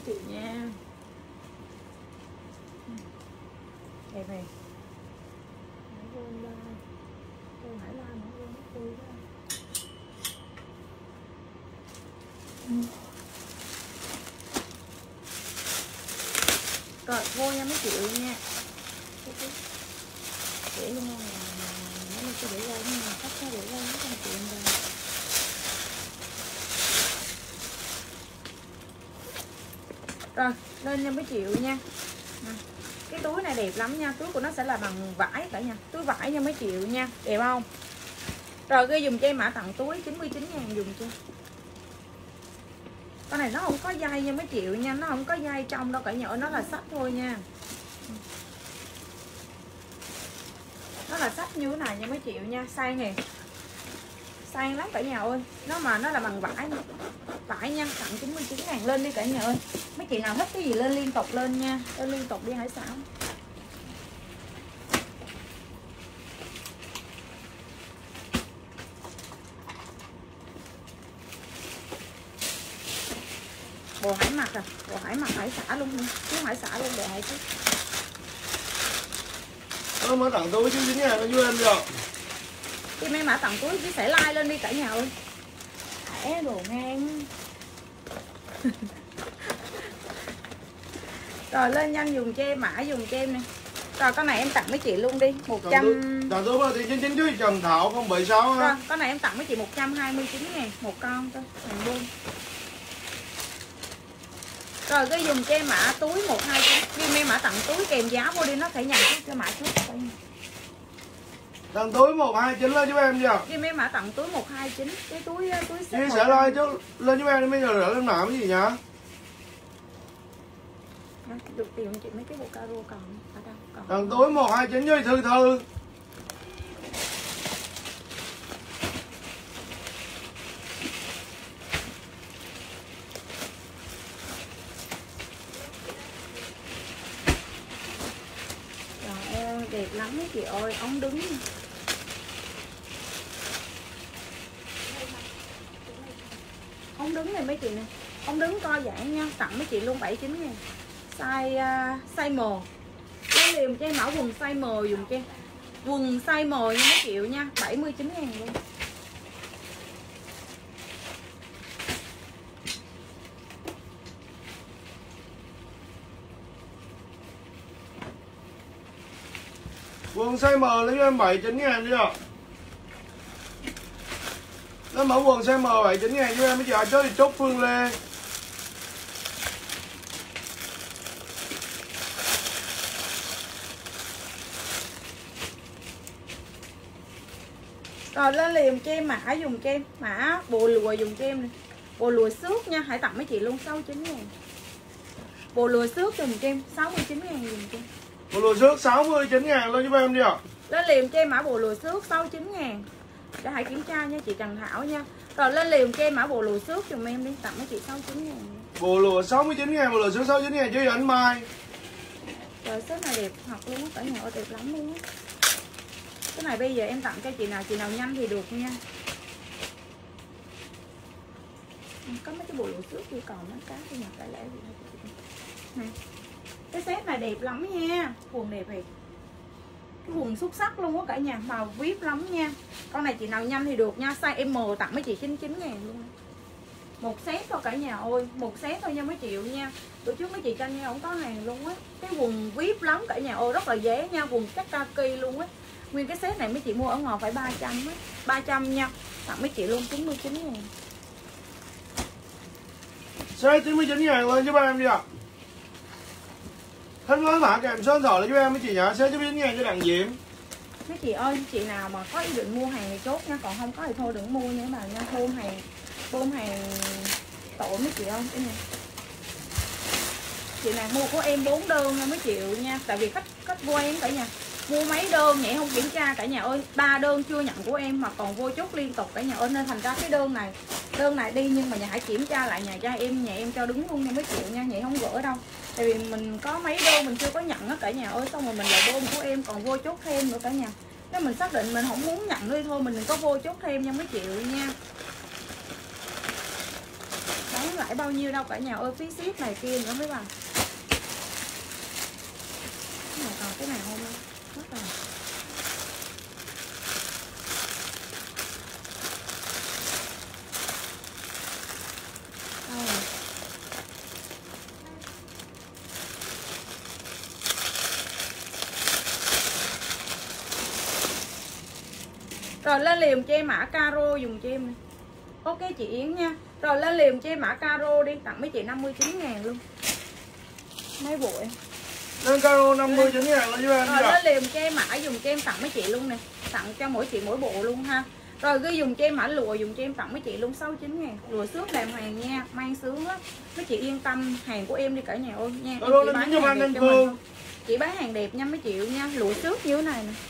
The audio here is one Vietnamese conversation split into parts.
chị nha. Đẹp này. Hải Lan nữa luôn tươi đó. Rồi vô nha mấy triệu nha. Để luôn nha. Nó cho để lên nha, cắt cho để lên nó không chuyện rồi. Rồi, lên nha mấy triệu nha. Cái túi này đẹp lắm nha, túi của nó sẽ là bằng vải cả nha. Túi vải nha mấy triệu nha, đẹp không? Rồi ghi dùm cho em mã tặng túi 99.000 dùng cho. Con này nó không có dây nha mấy triệu nha, nó không có dây trong đâu cả nhà ơi, nó là sách thôi nha. Nó là sách như thế này nha mấy triệu nha, sang nè. Sang lắm cả nhà ơi. Nó là bằng vải nữa. Vải nha, tặng 99.000 lên đi cả nhà ơi. Mấy chị nào thích cái gì lên liên tục lên nha. Lên liên tục đi Hải Sản. Bộ Hải mặc à, bộ Hải mặc Hải Xã luôn đi. Chứ Hải Xã luôn để Hải chứ. Nó mới tặng túi chứ dính nha, nó vui em được. Khi mấy mã tặng túi chia sẻ like lên đi cả nhà ơi. Thẻ đồ ngang. Rồi lên nhanh dùng cho em, mã dùng cho em nè. Rồi con này em tặng mấy chị luôn đi 100. Tặng túi bao tiền 99 chứ Trần Thảo 076 ha. Rồi con này em tặng mấy chị 129.000 một con thôi, hàng buôn. Rồi cái dùng cho em mã túi 129. Ghi em mã tặng túi kèm giá vô đi, nó phải nhận cái mã trước. Tặng túi 129 lên giúp em chưa? Ghi em mã tặng túi 129. Cái túi chia sẻ like chứ lên giúp em đi, bây giờ nữa lên mã cái gì nhá. Được tiền chị mấy cái bộ caro còn ở đâu? Còn tặng túi 129 với Thư. Trời ơi đẹp lắm mấy chị ơi, ống đứng. Ống đứng này mấy chị nè. Ống đứng co giãn nha, tặng mấy chị luôn 79.000. Size M. Lấy liềm cho em mẫu quần size M dùng cho em. Quần size M nha mấy triệu nha, 79.000 luôn. Quần size M lấy cho em 79.000 chưa? Nó mẫu quần size M 79.000 cho em mấy chị ơi, chốt thì chốt Phương Lê. Rồi lên liềm cho em mã dùng cho em, mã bồ lùa dùng cho em này. Bồ lùa xước nha, hãy tặng mấy chị luôn 69.000. Bồ lùa xước dùng cho em 69.000 dùng cho em. Bộ lùa xước 69.000 lên giúp em chưa? Lên liềm cho em mã bồ lùa xước 69.000. Để hãy kiểm tra nha chị Trần Thảo nha. Rồi lên liềm cho em mã bồ lùa xước dùm em đi, tặng mấy chị 69.000. Bộ lùa 69.000, bộ lùa xước 69.000 chứ anh Mai. Rồi số này đẹp thật luôn á, cả nhà ơi đẹp lắm luôn á. Cái này bây giờ em tặng cho chị nào nhanh thì được nha. Có mấy cái bộ lụa xước chưa còn nó cá cái nhà cái lẻ gì này. Cái set này đẹp lắm nha, quần đẹp thiệt. Cái quần xuất sắc luôn á cả nhà, màu vip lắm nha. Con này chị nào nhanh thì được nha, size M tặng mấy chị 99.000 luôn. Một set thôi cả nhà ơi, một set thôi nha mấy triệu nha. Bữa trước mấy chị tranh nha không có hàng luôn á. Cái quần vip lắm cả nhà ơi, rất là dễ nha, quần chắc kaki luôn á. Nguyên cái set này mấy chị mua ở ngoài phải 300 á, 300 nha. Tặng mấy chị luôn 99.000. Xe 99.000 lên giúp em đi ạ. Hết gói mã kèm số điện thoại là giúp em mấy chị nhá, xe 99.000 cho Đặng Diễm. Mấy chị ơi, chị nào mà có ý định mua hàng thì chốt nha, còn không có thì thôi đừng mua nha bà nha, bơm hàng tội mấy chị ơi. Cái này chị nào mua của em 4 đơn nha mấy triệu nha, tại vì khách quen cả nhà. Mua mấy đơn vậy không kiểm tra cả nhà ơi, 3 đơn chưa nhận của em mà còn vô chốt liên tục cả nhà ơi, nên thành ra cái đơn này đi nhưng mà nhà hãy kiểm tra lại nhà em cho đứng luôn nha mấy triệu nha, vậy không gỡ đâu. Tại vì mình có mấy đơn mình chưa có nhận á cả nhà ơi, xong rồi mình lại bơm của em còn vô chốt thêm nữa cả nhà. Nếu mình xác định mình không muốn nhận đi thôi mình đừng có vô chốt thêm nha mấy triệu nha. Bán lại phải bao nhiêu đâu cả nhà ơi, phí ship này kia nữa mấy bà. Cái này còn cái nào không đâu, mất rồi. Rồi lên liềm cho em mã caro dùng cho em này. Ok chị Yến nha. Rồi lên liềm cho em mã caro đi, tặng mấy chị 59.000 luôn. Mấy bộ em. Lên caro 59.000 luôn chứ em. Rồi lên liềm cho em mã dùng cho em tặng mấy chị luôn nè. Tặng cho mỗi chị mỗi bộ luôn ha. Rồi ghi dùng cho em mã lụa dùng cho em tặng mấy chị luôn 69.000. Lụa xước làm hàng nha, mang sướng lắm. Mấy chị yên tâm hàng của em đi cả nhà ơi nha. Chị bán hàng đẹp cho mình. Chị bán hàng đẹp nha mấy chị nha. Lụa xước như thế này nè.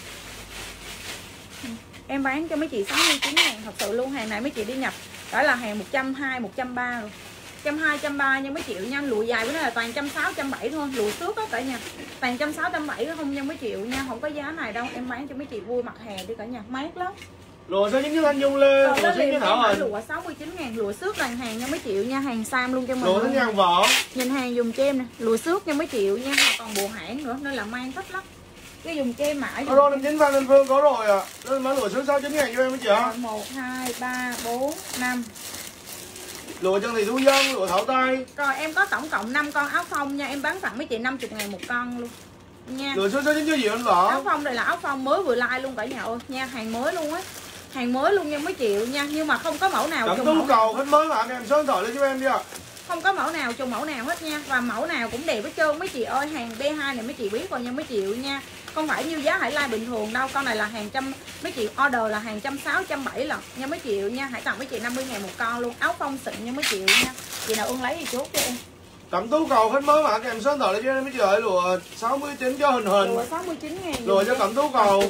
Em bán cho mấy chị 69.000 thật sự luôn. Hàng này mấy chị đi nhập đã là hàng 120, 130 rồi. 120, 130 nha mấy triệu nha. Lụa dài bữa nay là toàn 160, 170 thôi. Lụa xước đó cả nhà. Toàn 160, 170 không nha mấy triệu nha. Không có giá này đâu. Em bán cho mấy chị vui mặt hè đi cả nhà. Mát lắm. Lụa số những Thanh Dung Lê. Lụa số những Thảo Hình. Lụa 69.000. Lụa xước làng hàng nha mấy triệu nha. Hàng Sam luôn cho mình. Lụa Thanh Nhàn Võ. Nhìn hàng dùng cho em nè. Lụa xước nha mấy triệu nha. Còn bộ hãng nữa nên là mang thích lắm. Cái dùng cho em mã Alo 59 Phan Linh Phương có rồi ạ. Lên mã lụa số 69.000 cho em mấy chị ạ. 1, 2, 3, 4, 5. Lụa Trần Thị Thu Dân, lụa Thảo Tây. Rồi em có tổng cộng 5 con áo phông nha. Em bán tặng mấy chị 50.000 một con luôn nha. Lụa số 69 cho Diệu Anh Võ. Áo phông này là áo phông mới vừa like luôn cả nhà ơi nha. Hàng mới luôn á. Hàng mới luôn nha mấy triệu nha. Nhưng mà không có mẫu nào Cảm trùng tú mẫu cầu khách mới mà kèm số điện thoại lên cho em đi ạ. Không có mẫu nào trùng mẫu nào hết nha. Và mẫu nào cũng đẹp hết trơn mấy chị ơi. Hàng B2 này mấy chị biết rồi nha mấy triệu nha. Không phải như giá Hải Lai bình thường đâu. Con này là hàng trăm, mấy chị order là hàng 160, 170 lần nha mấy triệu nha. Hãy tặng mấy chị 50.000 một con luôn. Áo phông xịn nha mấy triệu nha. Chị nào ưng lấy thì chốt cho em. Cảm tú cầu khách mới mà kèm số điện thoại lên cho em mấy chị ơi. Lụa 69 cho hình. Lụa 69.000. Lụa cho Cảm tú cầu.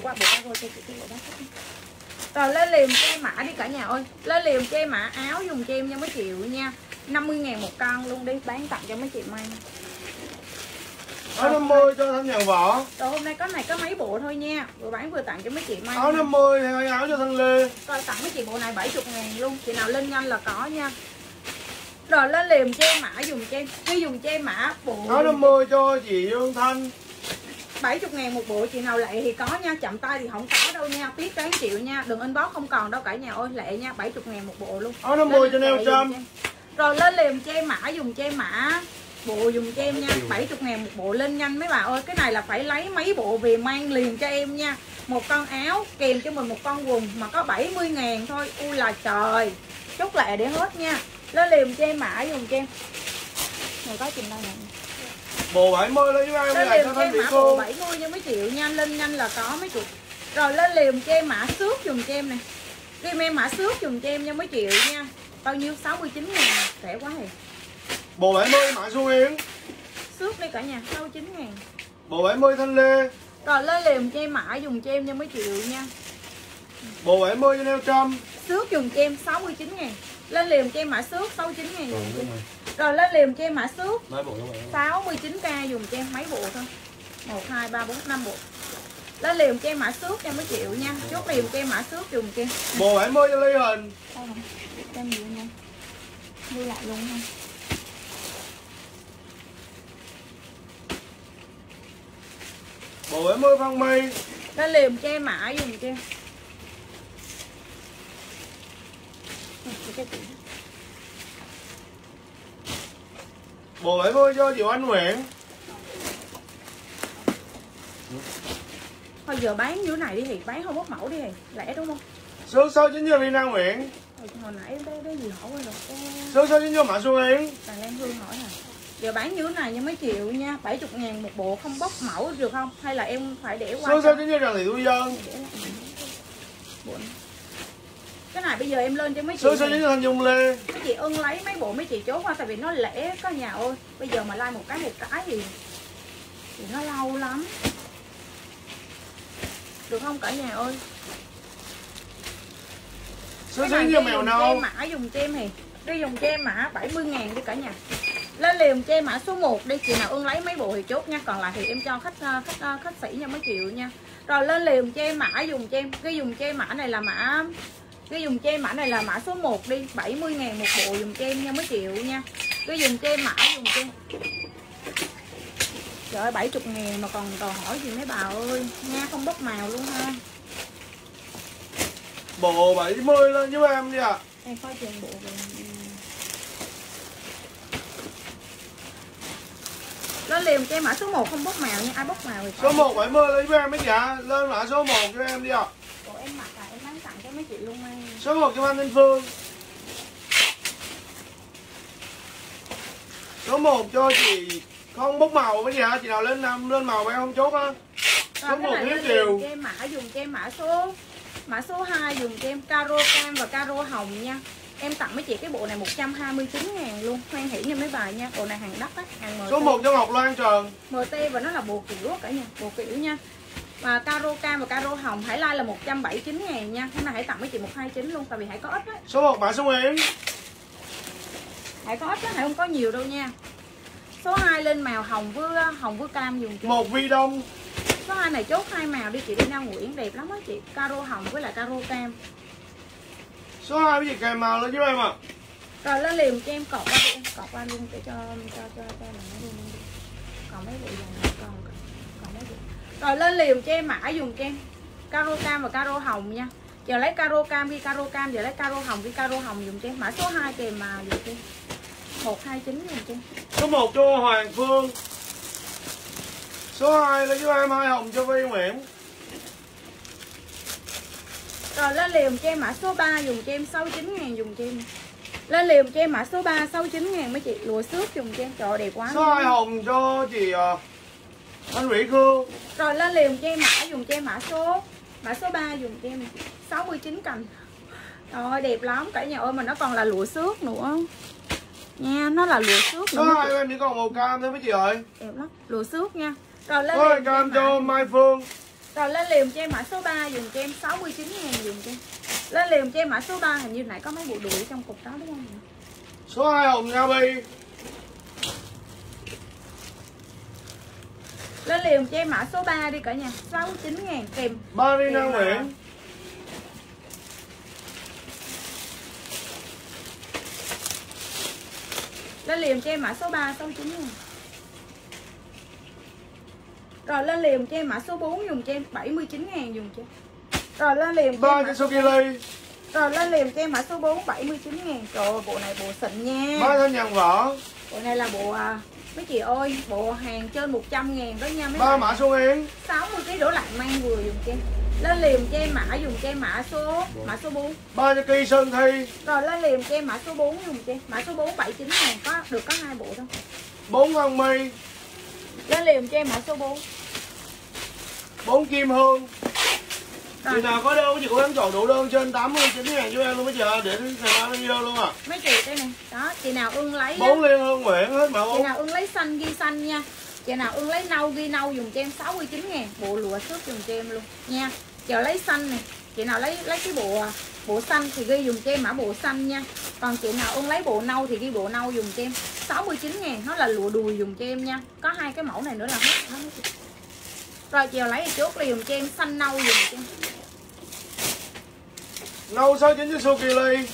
Rồi lên liềm cho em mã đi cả nhà ơi. Lên liềm cho em mã áo dùng cho em nha mấy triệu nha. 50.000 một con luôn đi. Bán tặng cho mấy chị may. Áo 50 cho Thanh Nhàn Võ. Rồi hôm nay có mấy bộ thôi nha. Vừa bán vừa tặng cho mấy chị may. Áo 50 hai áo cho Thanh Lê. Rồi tặng mấy chị bộ này 70.000 luôn. Chị nào lên nhanh là có nha. Rồi lên liềm cho em mã dùng cho em. Khi dùng cho em mã bộ Áo 50 cho chị Dương Thanh. 70.000 một bộ. Chị nào lệ thì có nha. Chậm tay thì không có đâu nha. Tiếc đáng chịu nha. Đừng inbox không còn đâu cả nhà ơi. Lệ nha. 70.000 một bộ luôn. Áo 50 cho Neo Trâm. Rồi lên liềm cho em mã dùng cho em mã bộ dùng cho em nha. 70.000 một bộ lên nhanh mấy bà ơi. Cái này là phải lấy mấy bộ về mang liền cho em nha. Một con áo kèm cho mình một con quần mà có 70.000 thôi. Ui là trời. Chốt lệ để hết nha. Lên liềm cho em mã dùng cho em. Này có chừng đây nè. Bộ 70 lấy với em. Lên liềm cho em mã bộ 70 nha mấy triệu nha. Lên nhanh là có mấy chị. Rồi lên liềm cho em mã xước dùng cho em nè. Kim em mã xước dùng cho em nha mấy triệu nha. Bao nhiêu? 69.000. Rẻ quá hề. Bộ 70 mã Xuân Yến. Xước đi cả nhà 69.000. Bộ 70 Thanh Lê. Rồi lên liềm cho em mã dùng cho em nha mấy triệu nha. Bộ 70 cho Neo Trâm. Xước dùng cho em 69.000. Lên liềm cho em mã xước 69.000 dùng cho em. Rồi lên liềm cho em mã xước 69k dùng cho em mấy bộ thôi. 1, 2, 3, 4, 5 bộ. Lên liềm cho em mã xước nha mấy triệu nha. Chốt liềm cho em mã xước dùng cho em. Bộ 70 cho Ly Hình. Đâu rồi? Đem nhiều nha. Đi lại luôn ha. Bộ 70 Phan My. Lên liềm cho em mã dùng cho em. Bộ 70 cho Diệu Anh Nguyễn. Thôi giờ bán như này đi thì bán không bóc mẫu đi thì lẻ đúng không? Số 69 cho Rina Nguyễn. Hồi nãy cái gì hỏi rồi. Số 69 cho Mã Xuân Yến. Tàn Lan Hương hỏi hả? Giờ bán như thế này nha mấy triệu nha. 70.000 một bộ không bóc mẫu được không? Hay là em phải để qua? Số 69 cho Trần Thị Thu Dân. Cái này bây giờ em lên cho mấy chị. Số 69 cho Thanh Dung Lê. Mấy chị ưng lấy mấy bộ mấy chị chốt qua tại vì nó lẻ có nhà ơi. Bây giờ mà like một cái thì nó lâu lắm. Được không cả nhà ơi? Số 69 cho Mèo Nâu. Mã dùng cho em thì đi dùng cho em mã 70.000 đi cả nhà. Lên liềm cho em mã số 1 đi. Chị nào ưng lấy mấy bộ thì chốt nha. Còn lại thì em cho khách sĩ nha mấy triệu nha. Rồi lên liềm cho em mã dùng cho em. Cái dùng cho em mã này là mã Cái dùng cho em mã này là mã số 1 đi, 70.000 một bộ dùng cho em nha mấy triệu nha. Cái dùng cho em mã dùng cho em. Trời ơi 70.000 mà còn đòi hỏi gì mấy bà ơi nha, không bóc màu luôn ha. Bộ 70 lên giúp em đi ạ. Em coi chừng bộ về. Lên liền cho em mã số 1 không bóc màu nha, ai bóc màu thì Số 1 70 lên giúp em mấy chị ạ. Lên mã số 1 cho em đi ạ. bộ em mặc là em bán tặng cho mấy chị luôn em. Số 1 cho anh Thanh Phương. Số 1 cho chị không bốc màu mấy chị ạ. Chị nào lên lên màu em không chốt á. Số 1 thiếu chiều. Cho em mã dùng cho em mã số 2 dùng cho em caro cam và caro hồng nha. Em tặng mấy chị cái bộ này 129.000 luôn. Hoan hỷ nha mấy bà nha. Bộ này hàng đắt á, hàng MT. Số 1 cho Ngọc Loan Trần. MT và nó là bộ kiểu cả nhà, bộ kiểu nha. Và caro cam và caro hồng Hải Lai là 179.000 nha. Hôm nay Hải tặng mấy chị 129 luôn tại vì Hải có ít á. Số 1 mã số Yến. Hải có ít á, Hải không có nhiều đâu nha. Số 2 lên màu hồng với cam dùng cho. Một Vi Đông. Số 2 này chốt 2 màu đi chị, đi Nam Nguyễn đẹp lắm á chị. Caro hồng với lại caro cam. Số 2 cái gì kèm màu lên giúp em ạ. Rồi lên liền cho em cọt qua đi, em cọt qua luôn để cho mình nó luôn đi. Còn mấy bộ dòng còn mấy bộ. Rồi lên liền cho em mã dùng cho em caro cam và caro hồng nha. Giờ lấy caro cam ghi caro cam, giờ lấy caro hồng ghi caro hồng dùng cho em. Mã số 2 kèm mà dùng cho em. 129 dùng cho em. Số 1 cho Hoàng Phương. Số 2 là giúp em hai hồng cho Vi Nguyễn. Rồi lên liền cho em mã số 3 dùng cho em 69.000 dùng cho em. Lên liền cho em mã số 3 69.000 mấy chị, lụa xước dùng cho em, trời đẹp quá. Số 2 hồng cho chị Anh Vĩ Khương. Rồi lên liền cho em mã dùng cho em mã số 3 dùng cho em 69 cành. Rồi đẹp lắm cả nhà ơi, mà nó còn là lụa xước nữa. Nha, nó là lụa xước Số nữa. 2 em chỉ còn màu cam thôi mấy chị ơi. Đẹp lắm, lụa xước nha. Rồi lên Số liền cam cho Mai Phương. Rồi lên liền cho em mã số 3 dùng cho em 69.000 dùng cho em. Lên liền cho em mã số 3, hình như nãy có mấy bộ đuổi trong cục đó đúng không? Số 2 hồng Nga Bi. Lên liền cho em mã số 3 đi cả nhà, 69.000 kèm Marina Nguyễn. Lên liền cho em mã số 3 69.000. Rồi lên liền cho em mã số 4 dùng cho em 79.000 dùng cho em. Rồi lên liền cho em Ba cho Sokili. Rồi lên liền cho em mã số 4 79.000. Trời ơi, bộ này bộ xịn nha. Ba thanh nhàn vỏ. Bộ này là bộ mấy chị ơi, bộ hàng trên 100.000 đó nha mấy Ba bạn. mã số Yến. 60kg đổ lại mang vừa dùng cho em. Lên liền cho em mã dùng cho em mã số 4. Ba cho Kỳ Sơn Thi. Rồi lên liền cho em mã số 4 dùng cho em. Mã số 4 79.000 có 2 bộ thôi. 4 Văn My. Lên liền cho em mã số 4. 4 Kim Hương. Rồi. Chị nào có đơn chị cũng em chọn đủ đơn trên 89.000 cho em luôn mấy chị ạ, để xem video luôn à. Mấy chị đây này, đó, chị nào ưng lấy 4 Liên Hương Nguyễn hết mà chị 4. nào ưng lấy xanh ghi xanh nha. Chị nào ưng lấy nâu ghi nâu dùng cho em 69.000, bộ lụa xước dùng cho em luôn nha. Chờ lấy xanh này, chị nào lấy cái bộ xanh thì ghi dùng cho em mã bộ xanh nha. Còn chị nào ưng lấy bộ nâu thì ghi bộ nâu dùng cho em 69.000, nó là lụa đùi dùng cho em nha. Có 2 cái mẫu này nữa là hết đó. Rồi chiều lấy thì chốt là dùng cho em xanh nâu dùng cho em. Nâu 69 cho Sokili.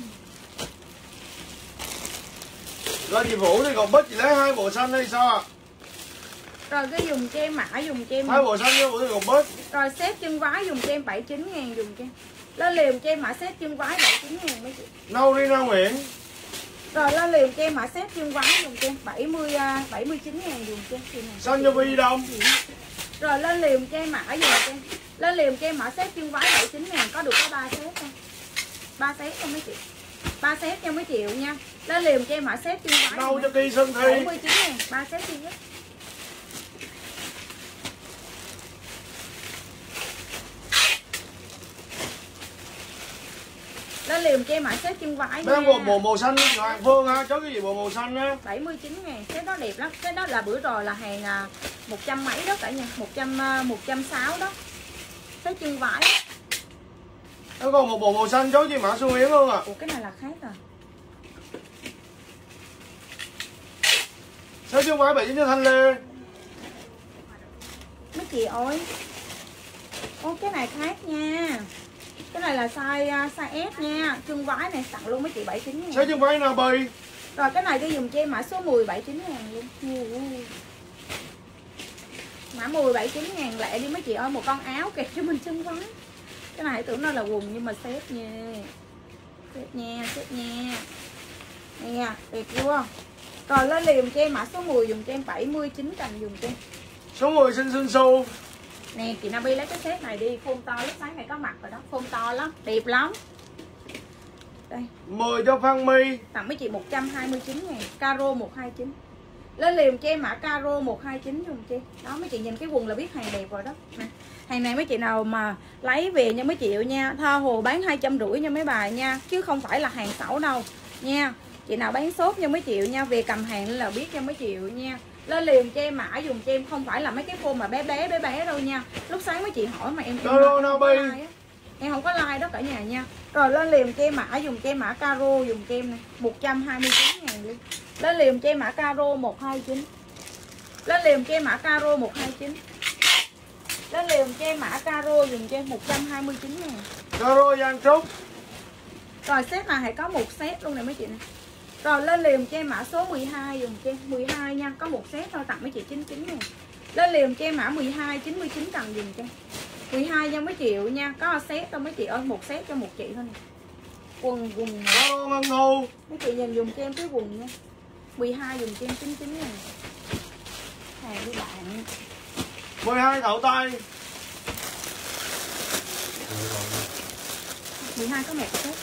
Rồi chị Vũ thì còn bích chị lấy 2 bộ xanh hay sao ạ? Rồi cái dùng cho em mã dùng cho em 2 bộ xanh cho Vũ thì còn bích. Rồi xếp chân vái dùng cho em 79.000 dùng cho em. Lên liền cho em mã xếp chân vái 79.000 mấy chị. Nâu Rina Nguyễn. Rồi lên liền cho em mã xếp chân vái dùng cho em 79.000 dùng cho em. Xanh cho Vi Đông. Rồi lên liền cho em mã dùng cho em. Lên liền cho em mã xếp chân vái 79.000, có được có 3 xếp không? 3 xếp cho mấy chị. 3 xếp cho mấy triệu nha. Lên liền cho em mã xếp chân vái. Nâu cho Kỳ Sơn Thi. 79.000, 3 xếp duy nhất. Lên liền cho em mã xếp chân vải nha. Mấy bộ màu xanh chị Hoàng Phương ha, chốt cái gì bộ màu xanh á. 79.000, cái đó đẹp lắm. Cái đó là bữa rồi là hàng 100 mấy đó cả nhà, 160 đó. Cái chân vải. Nó còn một bộ màu xanh chốt gì mã Xuân Yến luôn à. Ủa cái này là khác rồi. Sao chứ không phải 79 cho Thanh Lê. Mấy chị ơi. Ô cái này khác nha. Cái này là size S nha. Chân váy này tặng luôn mấy chị 79 ngàn. Size chân váy nào bì. Rồi cái này tôi dùng cho em mã số 10 79 ngàn luôn. Mã 10 79 ngàn lẹ đi mấy chị ơi, một con áo kẹp cho mình chân váy. Cái này tưởng nó là quần nhưng mà xếp nha. Xếp nha, xếp nha. Nè, đẹp chưa? Rồi lên liền cho em mã số 10 dùng cho em 79 cần dùng cho em. Số 10 xinh xinh xu. Nè chị Nabi lấy cái set này đi, phông to lúc sáng này có mặt rồi đó, phông to lắm, đẹp lắm. Đây. 10 cho Phan My. Tặng mấy chị 129 ngàn, caro 129. Lên liền cho em mã caro 129 dùng cho em. Đó mấy chị nhìn cái quần là biết hàng đẹp rồi đó. Nè. Hàng này mấy chị nào mà lấy về nha mấy chị nha, tha hồ bán 250 nha mấy bà nha, chứ không phải là hàng xấu đâu nha. Chị nào bán sốt nha mấy chị nha, về cầm hàng là biết nha mấy chị nha. Lên liền cho em mã dùng cho em, không phải là mấy cái phô mà bé bé đâu nha. Lúc sáng mấy chị hỏi mà em em không có like đó cả nhà nha. Rồi lên liền cho em mã dùng cho em mã caro dùng cho em này 129 ngàn luôn. Lên liền cho em mã caro 129. Lên liền cho em mã caro 129. Lên liền cho em mã caro dùng cho em 129 ngàn. Caro Giang Trúc. Rồi set này hãy có một set luôn nè mấy chị nè. Rồi lên liền cho em mã số 12 dùng cho em 12 nha, có một set thôi tặng mấy chị 99 ngàn. Lên liền cho em mã 12 99 cần dùng cho em. 12 nha mấy triệu nha, có set đâu mấy chị ơi, một set cho một chị thôi nè. Quần Caro Ngân Thu. mấy chị nhìn dùng cho em cái quần nha. 12 dùng cho em 99 ngàn. Hàng với bạn 12 thậu tay. 12 có mẹ set.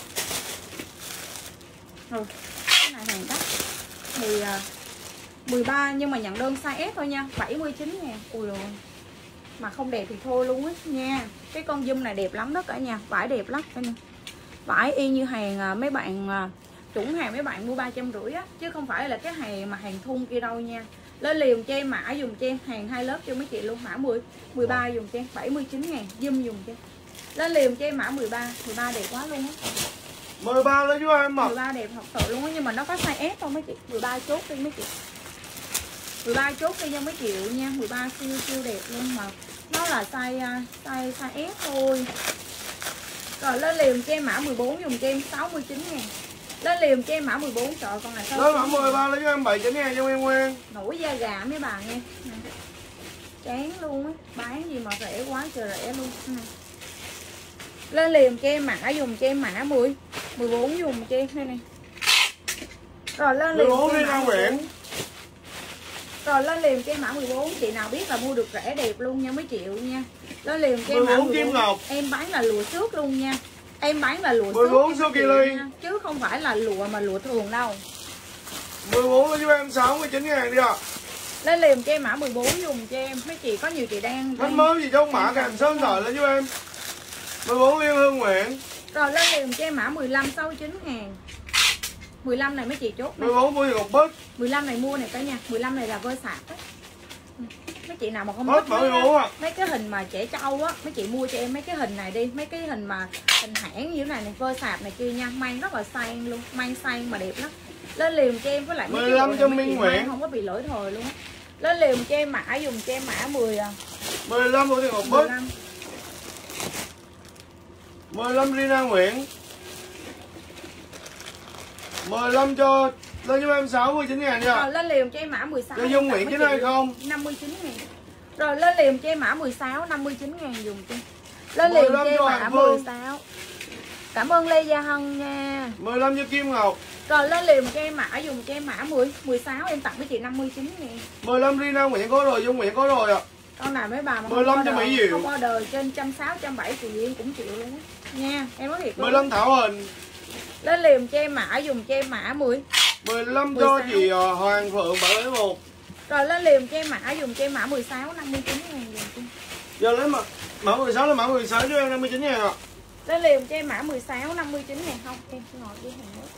Rồi, cái này hàng đắt. Thì 13 nhưng mà nhận đơn size S thôi nha, 79 ngàn. Ui rồi. Mà không đẹp thì thôi luôn á nha. Cái con zoom này đẹp lắm đó cả nhà, vải đẹp lắm đây nè. Vải y như hàng mấy bạn chuẩn hàng mấy bạn mua 350 á, chứ không phải là cái hàng mà hàng thun kia đâu nha. Lên liền cho em mã dùng cho em hàng 2 lớp cho mấy chị luôn, mã 13 dùng cho em 79 ngàn, zoom dùng cho em. Lên liền cho em mã 13 đẹp quá luôn á. 13 lấy chú em mà. 13 đẹp thật sự luôn á, nhưng mà nó có size S thôi mấy chị. 13 chốt đi mấy chị. 13 chốt đi nha mấy triệu nha, 13 siêu đẹp luôn mà. Nó là size S thôi. Rồi lên liền cho em mã 14 dùng cho em 69 ngàn. Lên liền cho em mã 14, trời con này sao. Lên mã 13 lấy cho em 79 ngàn cho em Nguyên. Nổi da gà mấy bà nghe. Chán luôn á, bán gì mà rẻ quá trời rẻ luôn này. Lên liền cho em mã dùng cho em mã 14 dùng cho em đây này. Rồi lên liền 14 đi Lan Nguyễn. Rồi lên liền cho em mã 14, chị nào biết là mua được rẻ đẹp luôn nha mấy triệu nha. Lên liền cho em mã 14 Kim Ngọc. Em bán là lụa xước luôn nha. Em bán là lụa 14 xước Kili. chứ không phải là lụa mà lụa thường đâu. 14 lấy cho em 69 ngàn đi ạ. Lên liền cho em mã 14 dùng cho em. Mấy chị có nhiều chị đang Bánh mới gì trong mã kèm sơn sợi lên cho em. 14 Liên Hương Nguyễn. Rồi lên liền cho em mã 15 69 ngàn. 15 này mấy chị chốt này. 14 Vui Ngọc Bích. 15 này mua này cả nhà. 15 này là vơi sạc á. Mấy chị nào mà không hết mấy cái hình mà trẻ trâu á, mấy chị mua cho em mấy cái hình này đi, mấy cái hình mà hình hãng như thế này này, vơi sạp này kia nha, mang rất là sang luôn, mang sang mà đẹp lắm. Lên liền cho em với lại mấy 15 cho Minh Nguyễn, không có bị lỗi thời luôn á. Lên liền cho em mã dùng cho em mã 15 của Ngọc Bích. 15 Rina Nguyễn. 15 cho lên cho em 69 ngàn nha. Rồi lên liền cho em mã 16. Cho Dung Nguyễn chứ đây không? 59 ngàn. Rồi lên liền cho em mã 16 59 ngàn dùng cho. Lên liền cho em mã 16. Cảm ơn Lê Gia Hân nha. 15 cho Kim Ngọc. Rồi lên liền cho em mã dùng cho em mã 16 em tặng với chị 59 ngàn. 15 Rina Nguyễn có rồi, Dung Nguyễn có rồi ạ. Con nào mấy bà mà 15 cho Mỹ Diệu. không order trên 160 170 thì em cũng chịu luôn á. Nha, em nói thiệt luôn. 15 Thảo Hình. Lên liền cho em mã dùng cho em mã 15 cho chị Hoàng Phượng 701. Rồi lên liền cho em mã dùng cho em mã 16 59 ngàn dùng cho. Giờ lấy mã 16 là mã 16 cho em 59 ngàn ạ. Lên liền cho em mã 16 59 ngàn không? Em ngồi đi hàng nữa.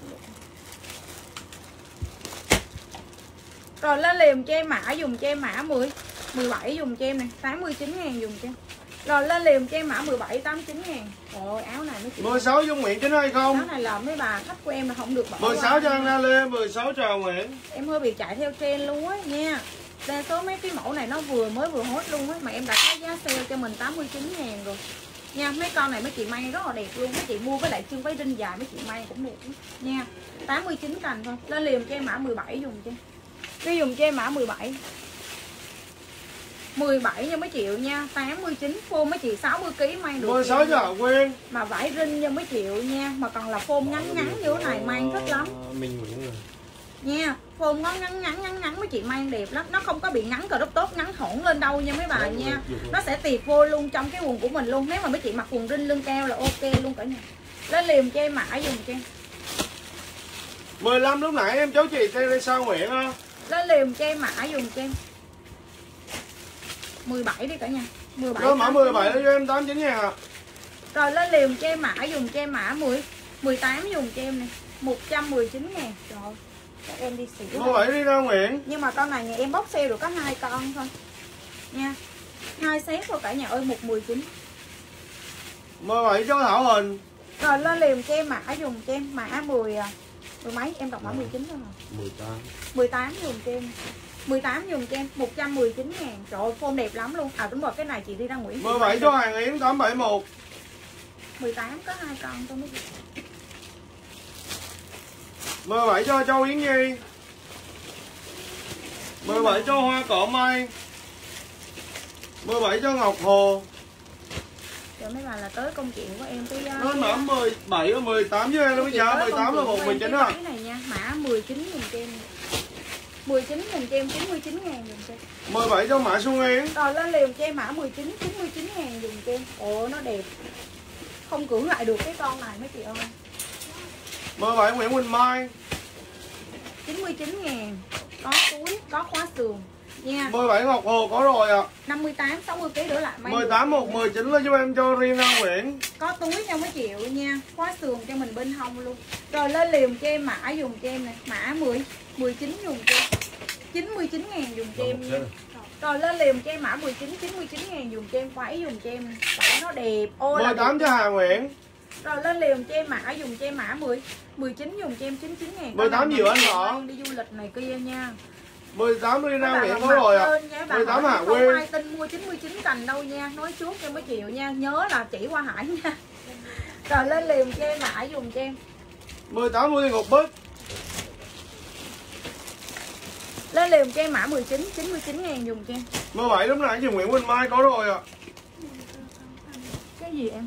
Rồi lên liền cho em mã dùng cho em mã 17 dùng cho em này, 89 ngàn dùng cho em. Rồi lên liền cho em mã 17 89 ngàn. Ôi áo này mấy chị 16 Dung Nguyễn chính hay không? Áo này là mấy bà khách của em là không được bỏ 16 cho Anna Lê, 16 chào Nguyễn. Em hơi bị chạy theo trend luôn á nha. Đa số mấy cái mẫu này nó mới vừa hot luôn á, mà em đã có giá sale cho mình 89 ngàn rồi. nha. Mấy con này mấy chị may rất là đẹp luôn, mấy chị mua với lại chân váy đinh dài mấy chị may cũng đẹp nha. 89 cành thôi. Lên liền cho em mã 17 dùng cho. Cái dùng cho em mã 17 nha mấy triệu nha. 89 phô mấy chị 60kg may được 16 cho Hạ Quyên. mà vải rinh nha mấy triệu nha. Mà còn là phôm ngắn ngắn như thế này mang thích lắm Mình Nguyễn rồi nha. Phôm nó ngắn mấy chị mang đẹp lắm. Nó không có bị ngắn cờ đốc tốt ngắn hỗn lên đâu nha mấy bà nha. Nó sẽ tiệt vô luôn trong cái quần của mình luôn. Nếu mà mấy chị mặc quần rinh lưng cao là ok luôn cả nhà. Lên liền cho em mã dùng cho em 15 lúc nãy em cháu chị tên sao Nguyễn á. lên liền cho em mã dùng cho em 17 đi cả nhà. 17 Đó mã 17 cho em 89 ngàn à. Rồi lên liền cho em mã dùng cho em mã 18 dùng cho em này 119 ngàn. Trời ơi, các em đi xỉu 17 đi ra Nguyễn. nhưng mà con này nhà em bóc sale được có 2 con thôi nha. 2 set thôi cả nhà ơi. 119 17 cho Thảo Hình. rồi lên liền cho em mã dùng cho em mã 10 mấy em đọc mã 19 thôi hả? 18 dùng cho em 18 dùng cho em 119 ngàn. Trời ơi phone đẹp lắm luôn. À đúng rồi cái này chị đi ra Nguyễn 17 cho Hàng Yến 871. 18 có 2 con thôi mấy chị. 17 cho Châu Yến Nhi. 17 cho Hoa Cỏ Mai. 17 cho Ngọc Hồ. Rồi mấy bà là tới công chuyện của em cái Nó mã 17 và 18 với em nó bây giờ 18 là 119 à. Cái này nha, mã 19 dùng cho em. 19 dùng cho em 99 ngàn dùng cho em. 17 cho Mã Xuân Yến. Rồi lên liền cho em mã 19 99 ngàn dùng cho em. Ồ nó đẹp. Không cưỡng lại được cái con này mấy chị ơi. 17 Nguyễn Quỳnh Mai. 99 ngàn. Có túi, có khóa sườn nha. 17 Ngọc Hồ có rồi ạ. 58 60kg đổ lại may. 18 119 là giúp em cho riêng Nam Nguyễn. Có túi cho mấy triệu nha. Khóa sườn cho mình bên hông luôn. Rồi lên liền cho em mã dùng cho em này. Mã 19 dùng cho em. 99 ngàn dùng cho em nha. Rồi lên liền cho em mã 19 99 ngàn dùng cho em. Váy dùng cho em. Váy nó đẹp. Ô 18 cho Hà Nguyễn. Rồi lên liền cho em mã dùng cho em mã 19 dùng cho em 99 ngàn. 18 nhiều anh hả? Đi du lịch này kia nha. 18 đi Nam Nguyễn có rồi ạ. 18 Hà Quyên. Không ai tin mua 99 cành đâu nha. Nói trước cho mấy triệu nha. Nhớ là chỉ qua Hải nha. Rồi lên liền cho em mã dùng cho em 18 Nguyễn Ngọc Bích. lên liền cho em mã 19 99 ngàn dùng cho em. 17 lúc nãy chị Nguyễn Quỳnh Mai có rồi ạ. Cái gì em?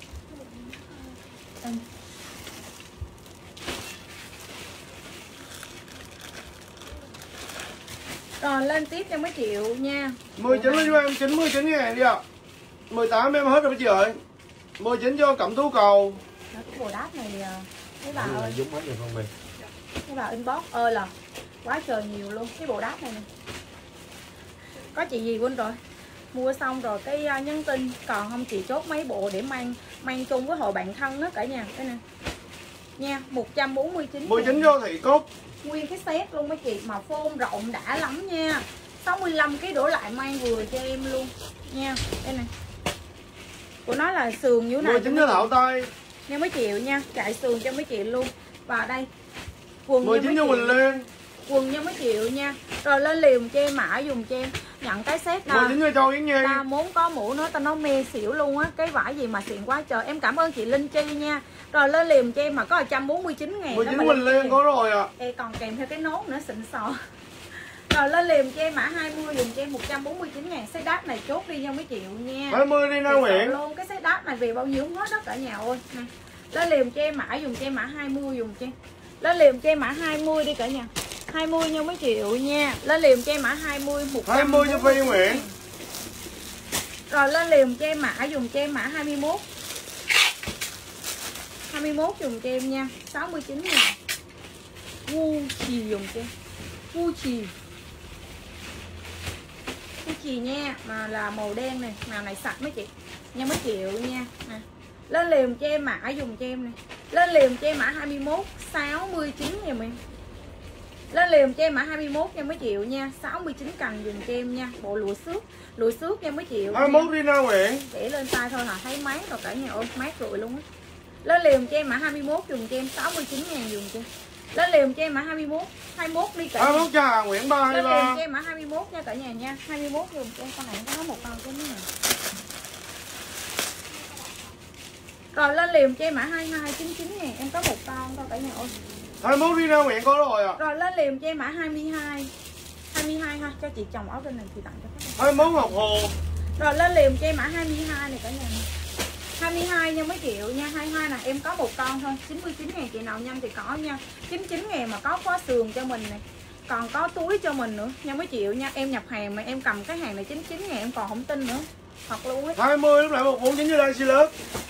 Rồi lên tiếp cho mấy triệu nha. 19 là cho em 99 ngàn đi ạ. 18 em hết rồi mấy chị ơi. 19 cho Cẩm Tú Cầu. Đó, cái bồ đáp này mấy bà ơi. Giống hết rồi không mày. Mấy bà inbox ơi là quá trời nhiều luôn. Cái bộ đáp này nè. Có chị gì quên rồi. Mua xong rồi cái nhắn tin. Còn không chị chốt mấy bộ để mang chung với hội bạn thân đó cả nhà. Cái này nha 149 19 cho Thị Cúc. nguyên cái set luôn mấy chị. Mà phôn rộng đã lắm nha. 65kg đổ lại mang vừa cho em luôn nha. Đây này của nó là sườn như này 19 cho Thảo Tây. nha mấy triệu nha. Chạy sườn cho mấy chị luôn. Và đây quần 19 cho Quỳnh Liên. Quần nha mấy triệu nha. Rồi lên liền cho em mã dùng cho em. Nhận cái set nào 19 cho Châu Yến Nhi. ta muốn có mũ nữa ta nó mê xỉu luôn á. Cái vải gì mà xịn quá trời. Em cảm ơn chị Linh Chi nha. Rồi lên liền cho em mà có 149 ngàn. 19 Quỳnh Liên có rồi ạ. Ê, còn kèm theo cái nốt nữa xịn sò. Rồi lên liền cho em mã 20 dùng cho em 149 ngàn. Set đáp này chốt đi nha mấy triệu nha. 20 đi Nam Nguyễn. Luôn cái set đáp này về bao nhiêu hết đó cả nhà ơi. Nè. Lên liền cho em mã dùng cho em mã 20 dùng cho em. Lên liền cho em mã 20 đi cả nhà. 20 nha mấy triệu nha. Lên liền cho em mã 20 20 cho Phi Nguyễn. Rồi lên liền cho em mã dùng cho em mã 21. 21 dùng cho em nha. 69 ngàn. Gucci dùng cho em. Gucci nha. Mà là màu đen này. Màu này sạch mấy chị. Nha mấy triệu nha. Nè. Lên liền cho em mã dùng cho em này. Lên liền cho em mã 21 69 nha em. Lên liền cho em mã 21 nha mấy triệu nha. 69 cành dùng cho em nha. Bộ lụa xước nha mấy triệu. 21 đi Nam Nguyễn. Để lên tay thôi hả? Thấy mát rồi cả nhà ơi. Mát rồi luôn á. Lên liền cho em mã 21 dùng cho em 69 ngàn dùng cho em. Lên liền cho em mã 21 đi cả nhà. 21 cho Hà Nguyễn 323. Lên liền cho em mã 21 nha cả nhà nha. 21 dùng cho em. Con này có một con cái này. Rồi lên liềm cho em mã 2299 ngàn. Em có một con thôi cả nhà ơi. 21 đi ra nguyện có rồi à. Rồi lên liềm cho em mã 22 ha, cho chị chồng áo trên này chị tặng cho khách. 21 Ngọc Hồ. Rồi lên liềm cho em mã 22 này cả nhà. 22 nha mấy triệu nha. 22 nè, em có một con thôi. 99 ngàn, chị nào nhanh thì có nha. 99 ngàn mà có khóa sườn cho mình này. Còn có túi cho mình nữa nha mấy triệu nha. Em nhập hàng mà em cầm cái hàng này 99 ngàn em còn không tin nữa. Thật luôn ấy. 20 lúc nãy 149 dưới đây xi lớp.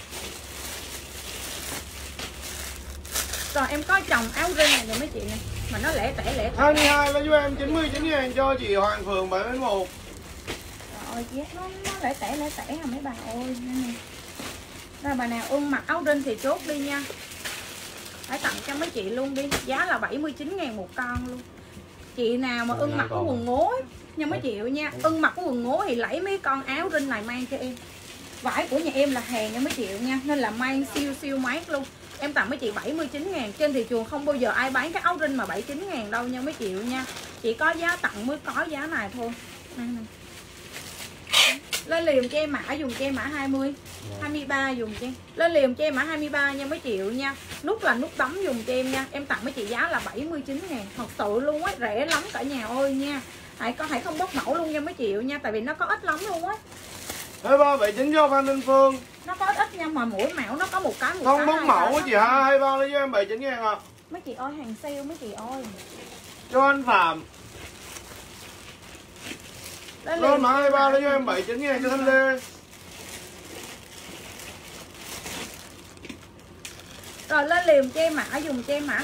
Rồi em có chồng áo rin này rồi mấy chị nè. Mà nó lẻ tẻ 22 lấy cho em 99 ngàn cho chị Hoàng Phường 7/1. Rồi nó lẻ tẻ hả mấy bà ơi. Rồi bà nào ưng mặc áo rin thì chốt đi nha. Phải tặng cho mấy chị luôn đi. Giá là 79 ngàn một con luôn. Chị nào mà ưng mặc cái quần ngố nha mấy triệu nha. Ưng mặc cái quần ngố thì lấy mấy con áo rin này mang cho em. Vải của nhà em là hàng nha mấy triệu nha. Nên là mang siêu mát luôn. Em tặng mấy chị 79 ngàn. Trên thị trường không bao giờ ai bán cái áo rin mà 79 ngàn đâu nha mấy triệu nha. Chỉ có giá tặng mới có giá này thôi. Này. Lên liềm cho em mã dùng cho em mã 20 23 dùng cho em. Lên liềm cho em mã 23 nha mấy triệu nha. Nút là nút đấm dùng cho em nha. Em tặng mấy chị giá là 79 ngàn. Thật sự luôn á, rẻ lắm cả nhà ơi nha. Hãy không bóc mẫu luôn nha mấy triệu nha. Tại vì nó có ít lắm luôn á. 2379 cho Phan Ninh Phương. Nó có ít nha, mà mỗi mẫu nó có một cái không bóc mẫu á chị ha. 23 lấy cho em 79 ngàn à. Mấy chị ơi, hàng sale mấy chị ơi. Cho anh Phạm. Lên mã 23 lấy cho em 79 ngàn cho Thanh Lê. Rồi lên liềm cho em mã dùng cho em mã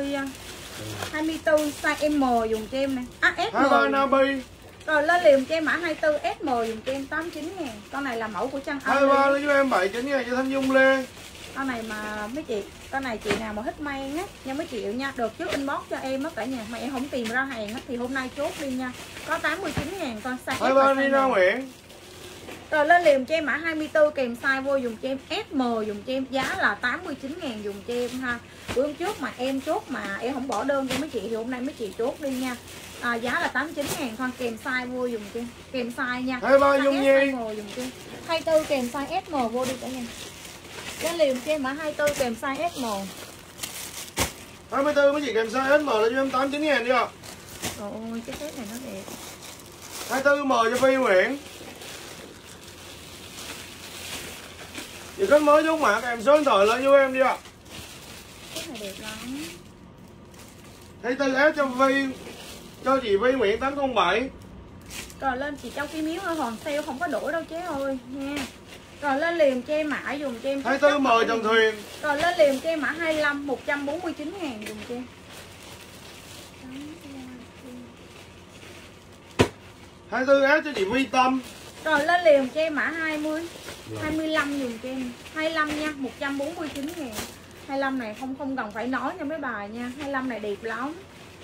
24 size M dùng cho em này. S M. Nabi. Rồi lên liềm cho em mã 24 SM dùng cho em 89 ngàn. Con này là mẫu của Trăng Âu. 23 lấy cho em 79 ngàn cho Thanh Dung Lê. Con này mà mấy chị, con này chị nào mà thích mang á nha mấy triệu nha. Được trước inbox cho em á cả nhà. Mà em không tìm ra hàng á thì hôm nay chốt đi nha. Có 89 ngàn con size. 23 đi ra Nguyễn. Rồi lên liềm cho em mã 24 kèm size vô dùng cho em SM dùng cho em giá là 89 ngàn dùng cho em ha. Bữa trước mà em chốt mà em không bỏ đơn cho mấy chị thì hôm nay mấy chị chốt đi nha. Giá là 89 ngàn thôi, kèm size vô dùng cho em. Kèm size nha. 23 Dung Nhi. 24 kèm size SM vô đi cả nhà. Lên liềm cho em mã 24 kèm size SM. 24 mấy chị kèm size SM là cho em 89 ngàn đi ạ. Trời ơi, cái set này nó đẹp. 24 M cho Phi Nguyễn. Chị có mới giống mã kèm số điện thoại lên cho em đi ạ. Cái này đẹp lắm. 24 S cho Phi. Cho chị Phi Nguyễn 807. Rồi lên chị cho cái miếu thôi, hoàn sale không có đổi đâu chế ơi nha. Rồi lên liềm cho em mã dùng cho em 24 M Trần Thuyền. Rồi lên liềm cho em mã 25 149 ngàn dùng cho em. 24 S cho chị Vi Tâm. Rồi lên liềm cho em mã 20 25 dùng cho em. 25 nha, 149 ngàn. 25 này không cần phải nói nha mấy bà nha. 25 này đẹp lắm.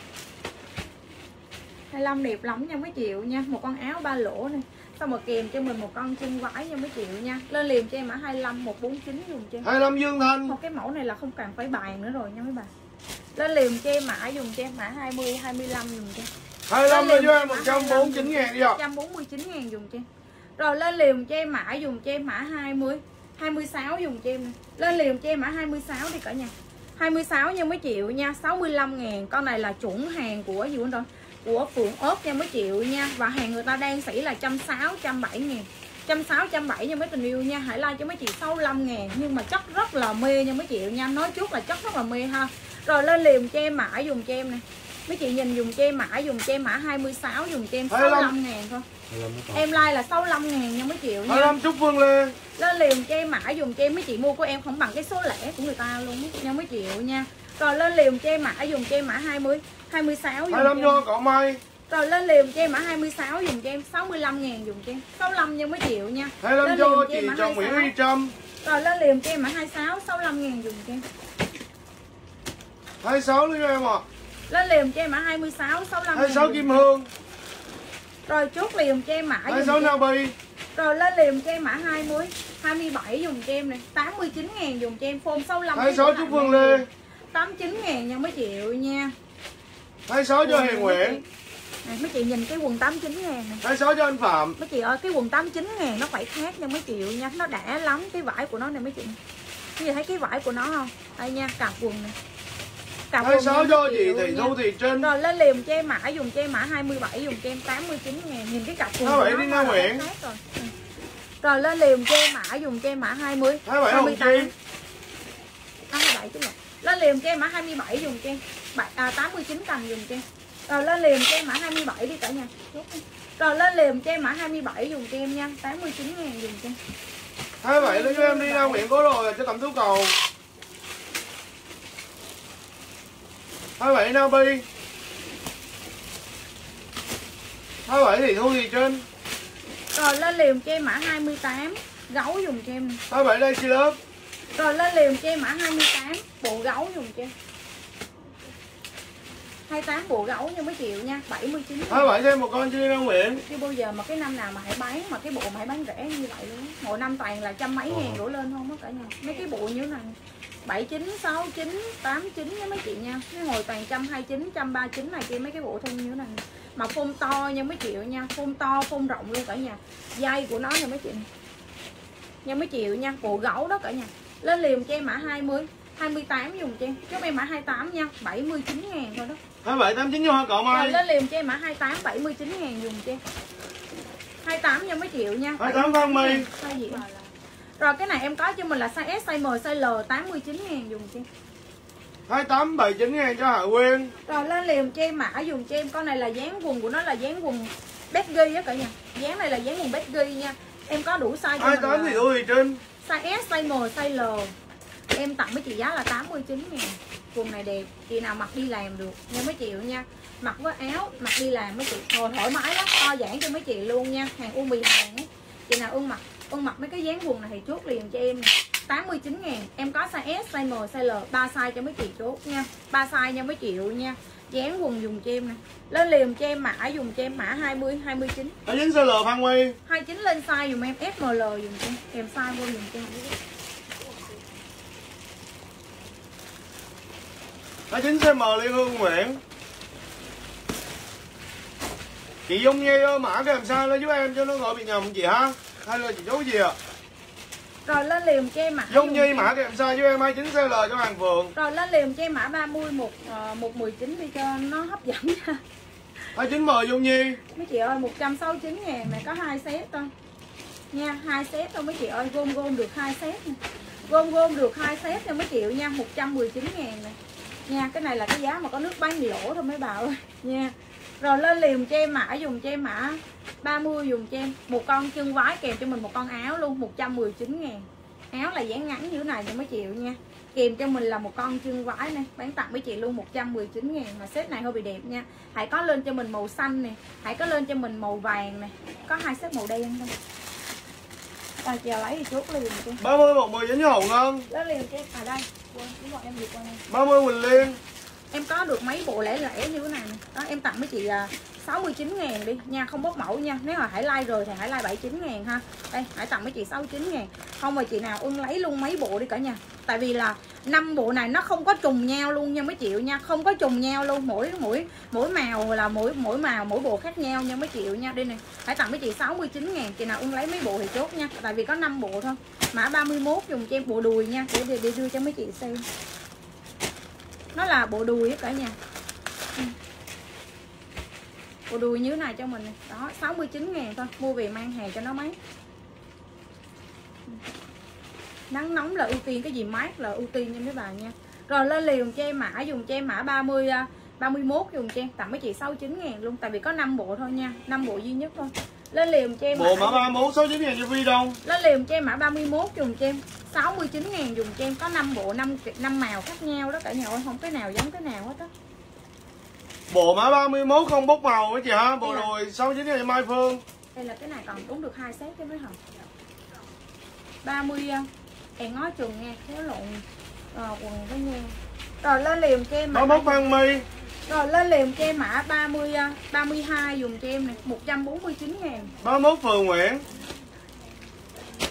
25 đẹp lắm nha mấy triệu nha. Một con áo 3 lỗ này. Xong rồi kèm cho mình một con chân vải nha mấy triệu nha. Lên liềm cho em mã 25 149 dùng cho em. 25 Dương Thanh. Một cái mẫu này là không cần phải bàn nữa rồi nha mấy bà. Lên liềm cho em mã dùng cho em mã 20 25 dùng cho em. 25 lên cho em 149 ngàn đi ạ. 149 ngàn dùng cho em. Rồi lên liềm cho em mã dùng cho em mã 20 26 dùng cho em này. Lên liềm cho em mã 26 đi cả nhà. 26 nha mấy triệu nha. 65 ngàn. Con này là chuẩn hàng của gì nữa rồi, của Phượng ốp nha mấy triệu nha. Và hàng người ta đang sỉ là 160 170 ngàn. 160 170 nha mấy tình yêu nha. Hãy like cho mấy chị 65 ngàn. Nhưng mà chất rất là mê nha mấy triệu nha. Nói trước là chất rất là mê ha. Rồi lên liềm cho em mã dùng cho em này. Mấy chị nhìn dùng cho em mã 26 dùng cho em 65 ngàn thôi. Em like là 65 ngàn nha mấy triệu nha. 25 Trúc Phương Lê. Lên liềm cho em mã dùng cho em mấy chị mua của em không bằng cái số lẻ của người ta luôn nha mấy triệu nha. Rồi lên liềm cho em mã dùng cho em mã 20 26 dùng 25 Nho Cỏ Mai. Rồi lên liềm cho em mã 26 dùng cho em 65 ngàn dùng cho em 65 nha mấy triệu nha. 25 cho chị Trần Nguyễn Huy Trâm. Rồi lên liềm cho em mã 26 65 ngàn dùng cho em. 26 nữa cho em ạ. Lên liềm cho em mã 26 65 26 ngàn Kim Hương. Rồi chốt liềm cho em mã 26 Nabi. Rồi lên liềm cho em mã 20 27 dùng cho em này 89 ngàn dùng cho em form 65. 26 Trúc Phương Lê. 89 ngàn nha mấy triệu nha. 26 cho Hiền Nguyễn. Này, mấy chị nhìn cái quần 89 ngàn này. 26 cho anh Phạm. Mấy chị ơi cái quần 89 ngàn nó phải khác nha mấy triệu nha. Nó đã lắm, cái vải của nó này mấy chị. Như thấy cái vải của nó không? Đây nha, cặp quần này. Cặp Hai quần sáu cho chị nha. Thị Thu Thị Trinh. Rồi lên liềm cho em mã, dùng cho em mã 27, dùng cho em 89.000. Nhìn cái cặp quần 27 của đi nó Nga Nguyễn. rồi. Rồi lên liềm cho em mã, dùng cho em mã 20, 27 Hồng Chi. 27 chứ lộn. Lên liềm cho em mã 27, dùng cho em 89 tầng, dùng cho em. Rồi lên liềm cho em mã 27 đi cả nhà. Rồi lên liềm cho em mã 27, dùng cho em nha, 89.000, dùng cho em. 27 lấy cho em đi Nga Nguyễn có rồi cho Cẩm Tú Cầu. 27 Nabi. 27 Thị Thu Thị Trinh. Rồi lên liềm cho em mã 28, gấu dùng cho em. 27 đây chi lớp. Rồi lên liềm cho em mã 28, bộ gấu dùng cho em. 28 bộ gấu nha mấy triệu nha, 79. 27 thêm một con chi Nga Nguyễn. Chứ bao giờ mà cái năm nào mà hãy bán mà cái bộ mà hãy bán rẻ như vậy luôn. Mỗi năm toàn là trăm mấy ngàn đổ lên không á cả nhà. Mấy cái bộ như thế này 79, 69, 89 nha mấy chị nha. Cái ngồi toàn 129, 139 này kia mấy cái bộ thun như thế này. Mà phông to nha mấy triệu nha, phông to, phông rộng luôn cả nhà. Dây của nó nha mấy chị. Nha mấy triệu nha, bộ gấu đó cả nhà. Lên liềm cho em mã 20, 28 dùng cho em. Chốt em mã 28 nha, 79.000 thôi đó. 27 89 cho Hoa Cậu Mai. Rồi lên liềm cho em mã 28, 79.000 dùng cho em. 28 nha mấy triệu nha. 28 Phan My. Size gì? Rồi cái này em có cho mình là size S, size M, size L, 89.000 dùng cho em. 28 79 ngàn cho Hạ Quyên. Rồi lên liềm cho em mã dùng cho em. Con này là dáng quần của nó là dáng quần baggy á cả nhà. Dáng này là dáng quần baggy nha. Em có đủ size cho 28 Thị Thu Thị Trinh. size S, size M, size L. Em tặng mấy chị giá là 89.000. Quần này đẹp, chị nào mặc đi làm được nha mấy chị nha. Mặc với áo, mặc đi làm mấy chị thoải mái lắm, to giản cho mấy chị luôn nha. Hàng U Mì hàng ấy. Chị nào ưng mặc mấy cái dáng quần này thì chốt liền cho em nè. 89.000. Em có size S, size M, size L, 3 size cho mấy chị chốt nha. 3 size nha mấy triệu nha. Dáng quần dùng cho em nè. Lên liềm cho em mã, dùng cho em mã 20, 29. 29 CL Phan My. 29 lên size dùng em SML dùng cho em. Kèm size vô dùng cho em. 29 CM Liên Hương Nguyễn. Chị Dung Nhi ơi, mã cái làm sao lên giúp em cho nó gọi bị nhầm chị ha. Hay là chị chốt gì ạ? Rồi lên liềm cho em mã. Dung Nhi mã cái làm sao giúp em 29 CL cho Hoàng Phượng. Rồi lên liềm cho em mã 30, 119 đi cho nó hấp dẫn nha. 29 M Dung Nhi. Mấy chị ơi 169.000 này có 2 set thôi. Nha, 2 set thôi mấy chị ơi, gom được 2 set nha. Gom được 2 set cho mấy triệu nha, 119.000 này. Nha, cái này là cái giá mà có nước bán lỗ thôi mấy bà ơi nha. Rồi lên liềm cho em mã, dùng cho em mã 30, dùng cho em một con chân vái kèm cho mình một con áo luôn, 119.000. Áo là dáng ngắn như thế này cho mấy triệu nha. Kèm cho mình là một con chân vái này, bán tặng mấy chị luôn 119.000. Mà set này hơi bị đẹp nha. Hãy có lên cho mình màu xanh nè, hãy có lên cho mình màu vàng nè. Có 2 set màu đen thôi. Rồi chờ lấy thì chốt liền cho. 30 119 cho Hồng Ngân. Đó liền cho em. À đây, quên, đúng rồi em vượt qua đây. 30 Quỳnh Liên. Em có được mấy bộ lẻ như thế này nè. Đó em tặng mấy chị 69.000 đi nha, không bóc mẫu nha. Nếu mà Hải like rồi thì Hải like 79.000 ha. Đây, Hải tặng mấy chị 69.000. Không mà chị nào ưng lấy luôn mấy bộ đi cả nhà. Tại vì là 5 bộ này nó không có trùng nhau luôn nha mấy triệu nha, không có trùng nhau luôn, mỗi màu là mỗi màu mỗi bộ khác nhau nha mấy triệu nha. Đây này, Hải tặng mấy chị 69.000. Chị nào ưng lấy mấy bộ thì chốt nha. Tại vì có 5 bộ thôi. Mã 31 dùng cho em bộ đùi nha, để đưa cho mấy chị xem. Nó là bộ đùi á cả nhà. Bộ đùi như thế này cho mình này. Đó 69.000 thôi. Mua về mang hàng cho nó mấy. Nắng nóng là ưu tiên, cái gì mát là ưu tiên nha mấy bà nha. Rồi lên liềm cho em mã, dùng cho em mã 31 dùng cho em. Tặng mấy chị 69.000 luôn. Tại vì có 5 bộ thôi nha, 5 bộ duy nhất thôi. Lên liềm cho em bộ mã 31 69.000 cho Vi Đông. Lên liềm cho em mã 31 dùng cho em 69.000 dùng cho em. Có 5 bộ 5 màu khác nhau đó cả nhà ơi, không cái nào giống cái nào hết á. Bộ mã 31 không bốc màu mấy chị ha. Bộ đùi 69.000 cho Mai Phương. Đây là cái này còn đúng được 2 set chứ mấy hồng. 30 em ngó chừng nha, kéo lộn quần với nha. Rồi lên liềm cho em mã 31 Phan My. Rồi lên liềm cho em mã 32 dùng cho em này, 149.000. 31 Phường Nguyễn.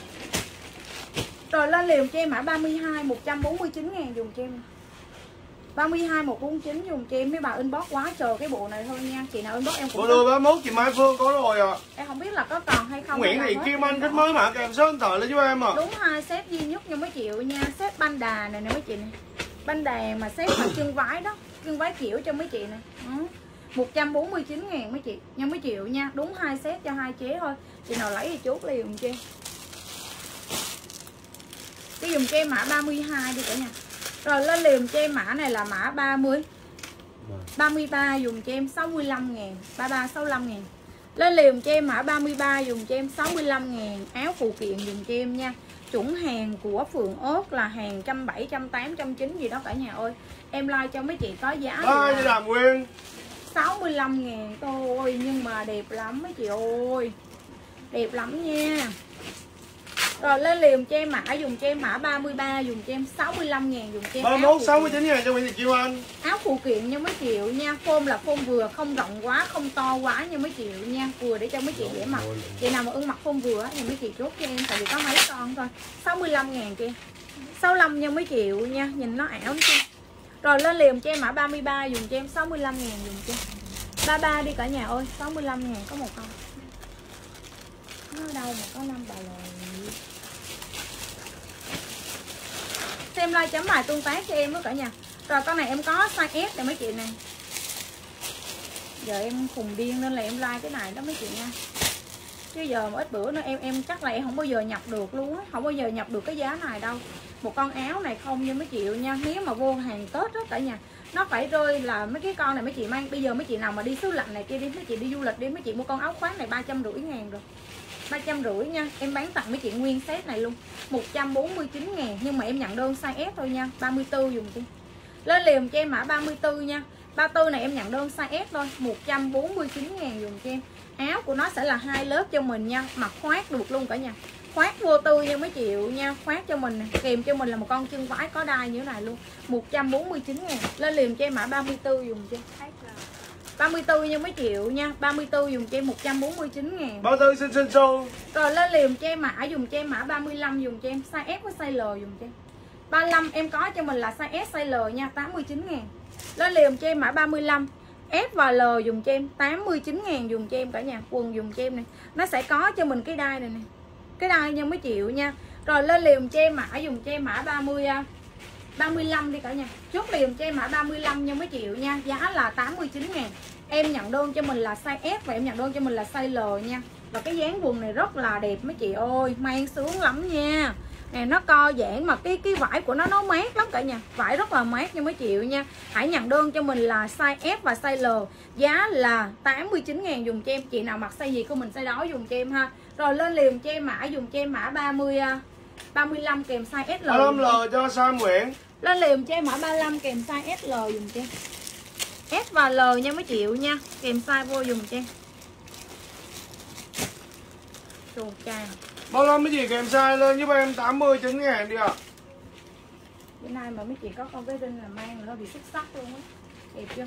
Rồi lên liềm cho em mã 32 149.000 dùng cho em. 32 149 dùm cho em. Mấy bà inbox quá trời cái bộ này thôi nha. Chị nào inbox em cũng bộ đôi 31 chị Mai Phương có rồi à. Em không biết là có còn hay không. Nguyễn Thị Kim Anh thích mới mã kèm số điện thoại lên giúp em à. Đúng 2 set duy nhất nha mấy triệu nha. Set banh đà này nè mấy chị này. Banh đà mà set mà chân vái đó, chân vái kiểu cho mấy chị nè. 149.000 mấy chị nha mấy triệu nha. Đúng 2 set cho 2 chế thôi. Chị nào lấy thì chốt liền cho em. Cái dùng cho em mã 32 đi cả nhà. Rồi lên liền cho em mã này là mã 30 33 dùng cho em 65.000, 33 65.000. Lên liền cho em mã 33 dùng cho em 65.000. Áo phụ kiện dùng cho em nha. Chuẩn hàng của Phượng Ốt là hàng 170, 180, 190 gì đó cả nhà ơi. Em like cho mấy chị có giá Ai làm Nguyên 65.000 thôi. Nhưng mà đẹp lắm mấy chị ơi. Đẹp lắm nha. Rồi lên liền cho em mã dùng cho em mã 33 dùng cho em 65.000 dùng cho em 31 69.000 cho Nguyễn Thị Kim Anh. Áo phụ kiện nha mấy triệu nha. Form là form vừa, không rộng quá, không to quá nha mấy triệu nha. Vừa để cho mấy chị dễ mặc. Chị nào mà ưng mặc form vừa thì mấy chị chốt cho em. Tại vì có mấy con thôi. 65.000 kia 65 nha mấy triệu nha. Nhìn nó ảo nữa chứ. Rồi lên liền cho em mã 33 dùng cho em 65.000 dùng cho em 33 đi cả nhà ơi. 65.000 có một con. Nó đâu mà có 5 bà lời. Xem like chấm bài tương tác cho em đó cả nhà. Rồi con này em có size S này mấy chị này. Giờ em khùng điên nên là em like cái này đó mấy chị nha. Chứ giờ mà ít bữa nữa em chắc là em không bao giờ nhập được luôn á. Không bao giờ nhập được cái giá này đâu. Một con áo này không như mấy triệu nha. Nếu mà vô hàng Tết đó cả nhà, nó phải rơi là mấy cái con này mấy chị mang. Bây giờ mấy chị nào mà đi xứ lạnh này kia đi, mấy chị đi du lịch đi, mấy chị mua con áo khoác này 350.000 rồi. 350 nha. Em bán tặng mấy chị nguyên set này luôn 149.000. Nhưng mà em nhận đơn size S thôi nha. 34 dùng đi. Lên liền cho em mã 34 nha. 34 này em nhận đơn size S thôi 149.000 dùng cho em. Áo của nó sẽ là 2 lớp cho mình nha. Mặc khoác được luôn cả nhà. Khoác vô tư nha mấy triệu nha. Khoác cho mình nè. Kèm cho mình là một con chân vái có đai như thế này luôn 149.000. Lên liền cho em mã 34 dùng cho em. 34 nha mấy triệu nha. 34 dùng cho em 149.000. 34 xinh xô. Rồi lên liền cho em mã dùng cho em mã 35 dùng cho em size S với size L dùng cho em. 35 em có cho mình là size S size L nha 89.000. Lên liền cho em mã 35 S và L dùng cho em 89.000 dùng cho em cả nhà. Quần dùng cho em này. Nó sẽ có cho mình cái đai này nè. Cái đai nha mấy triệu nha. Rồi lên liền cho em mã dùng cho em mã 35 đi cả nhà. Chốt liền cho em mã 35 nha mấy triệu nha. Giá là 89.000. Em nhận đơn cho mình là size S và em nhận đơn cho mình là size L nha. Và cái dáng quần này rất là đẹp mấy chị ơi. Mang sướng lắm nha. Nè nó co giãn mà cái vải của nó mát lắm cả nhà. Vải rất là mát nha mấy triệu nha. Hãy nhận đơn cho mình là size S và size L. Giá là 89.000 dùng cho em. Chị nào mặc size gì của mình size đó dùng cho em ha. Rồi lên liền cho em mã dùng cho em mã 35 kèm size SL. 35L cho Sam Nguyễn. Lên liền cho em mã 35 kèm size SL dùng cho em. S và L nha mấy triệu nha. Kèm size vô dùng cho em. Đồ trà. 35 cái gì kèm size lên giúp em 89.000 đi ạ. Bữa nay mà mấy chị có con bé Đinh là mang nó bị xuất sắc luôn á. Đẹp chưa?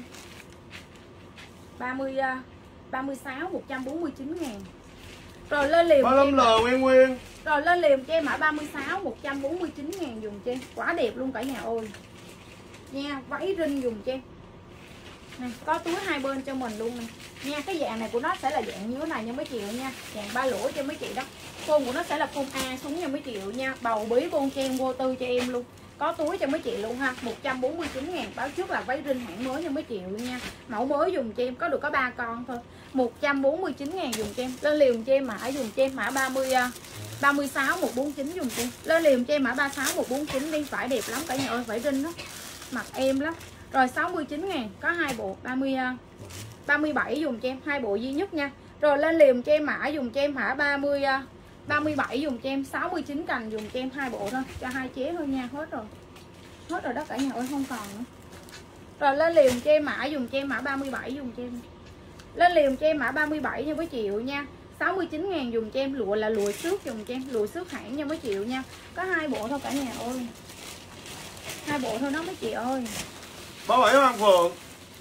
36 149.000. Rồi lên liền 35L Nguyên. Rồi lên liền cho em mã 36 149.000 dùng cho em. Quá đẹp luôn cả nhà ơi. Nha, váy rin dùng cho em. Này, có túi hai bên cho mình luôn nè. Nha, cái dạng này của nó sẽ là dạng như thế này nha mấy triệu nha. Dạng ba lỗ cho mấy chị đó. Phông của nó sẽ là phông A xuống nha mấy triệu nha. Bầu bí bon chen vô tư cho em luôn. Có túi cho mấy chị luôn ha. 149.000. Báo trước là váy rin hãng mới nha mấy triệu nha. Mẫu mới dùng cho em có được có 3 con thôi. 149.000 dùng cho em. Lên liền cho em mã dùng cho em mã 36 149 dùng cho em. Lên liền cho em mã 36 149 đi. Phải đẹp lắm cả nhà ơi. Vải rin đó. Mặc em lắm. Rồi 69.000 có 2 bộ 37 dùng cho em 2 bộ duy nhất nha. Rồi lên liền cho em mã dùng cho em mã 37 dùng cho em 69 cành dùng cho em 2 bộ thôi. Cho 2 chế thôi nha. Hết rồi. Hết rồi đó cả nhà ơi không còn nữa. Rồi lên liền cho em mã dùng cho em mã 37 dùng cho em. Lên liền cho em mã 37 nha mấy triệu nha. 69.000 dùng cho em. Lụa là lụa xước dùng cho em. Lụa xước hãng nha mấy triệu nha. Có 2 bộ thôi cả nhà ơi. 2 bộ thôi đó mấy chị ơi. 37 Hoàng Phượng.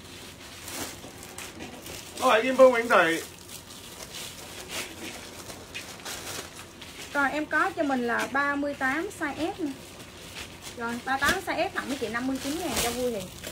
37 Kim Phương Nguyễn Thị. Rồi em có cho mình là 38 size S nè. Rồi 38 size S tặng mấy chị 59.000 cho vui thì.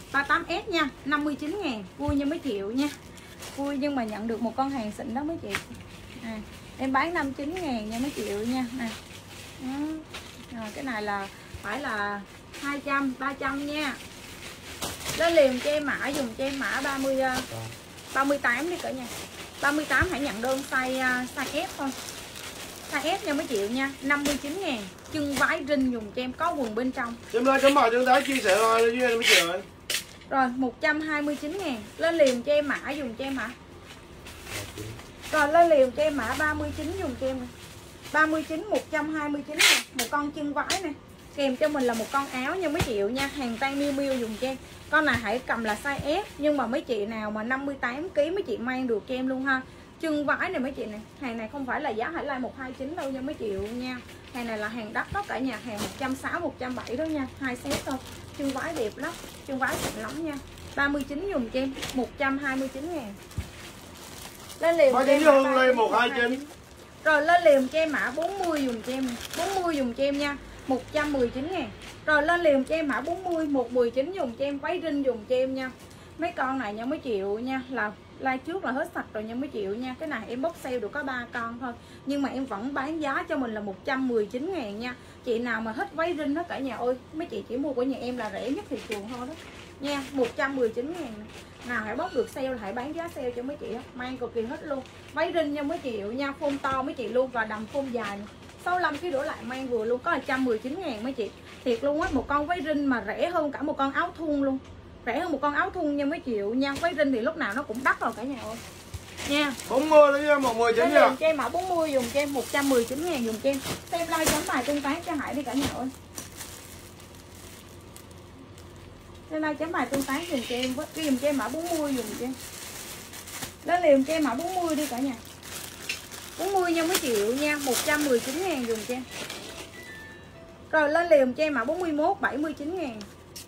38S nha, 59 ngàn. Vui nha mấy triệu nha. Vui nhưng mà nhận được một con hàng xịn đó mấy chị. Em bán 59 ngàn nha mấy triệu nha. Rồi cái này là phải là 200, 300 nha. Lên liền cho em mã, dùng cho em mã 38 đi cả nhà. 38 hãy nhận đơn size S thôi. Size S nha mấy triệu nha, 59 ngàn. Chân vái rinh dùng cho em, có quần bên trong. Chấm like, chấm bài, chân thái chia sẻ rồi với em mấy triệu ơi. Rồi 129 ngàn. Lên liền cho em mã, dùng cho em mã. Rồi lên liền cho em mã 39 dùng cho em này. 39 129 ngàn. Một con chân vái này. Kèm cho mình là một con áo nha mấy triệu nha. Hàng tay Miu Miu dùng cho em. Con này hãy cầm là size S. Nhưng mà mấy chị nào mà 58kg mấy chị mang được cho em luôn ha. Chân vái này mấy chị này. Hàng này không phải là giá Hải Lai 129 đâu nha mấy triệu nha. Hàng này là hàng đắt đó cả nhà. Hàng 160, 170 đó nha. 2 set thôi. Chân vái đẹp lắm. Chân vái xịn lắm nha. 39 dùng cho em 129 ngàn. Lên liền cho em Hương lên 129. Rồi lên liền cho em mã 40 dùng cho em. 40 dùng cho em nha, 119 ngàn. Rồi lên liền cho em mã 40 119 dùng cho em, váy rinh dùng cho em nha. Mấy con này nha mấy triệu nha, là like trước là hết sạch rồi nha mấy triệu nha. Cái này em bốc sale được có 3 con thôi. Nhưng mà em vẫn bán giá cho mình là 119 ngàn nha. Chị nào mà hết váy rinh đó cả nhà ơi, mấy chị chỉ mua của nhà em là rẻ nhất thị trường thôi đó nha. 119 ngàn. Nào hãy bóc được sale là hãy bán giá sale cho mấy chị. Mang cực kỳ hết luôn. Váy rinh nha mấy triệu nha, phông to mấy chị luôn. Và đầm phông dài 65 kg đổ lại mang vừa luôn. Có 119 ngàn mấy chị. Thiệt luôn á, một con váy rinh mà rẻ hơn cả một con áo thun luôn. Rẻ hơn một con áo thun nha mấy triệu nha. Váy rinh thì lúc nào nó cũng đắt rồi cả nhà ơi nha. 40 đó nha, 119 nha. Cho em mã 40 dùng cho em 119 ngàn dùng cho em. Xem like chấm bài tương tác cho Hải đi cả nhà ơi. Xem like chấm bài tương tác dùng cho em, dùng cho em mã 40 dùng cho em. Lên liền cho em mã 40 đi cả nhà. 40 nha mấy triệu nha, 119 ngàn dùng cho em. Rồi lên liền cho em mã 41 79 ngàn.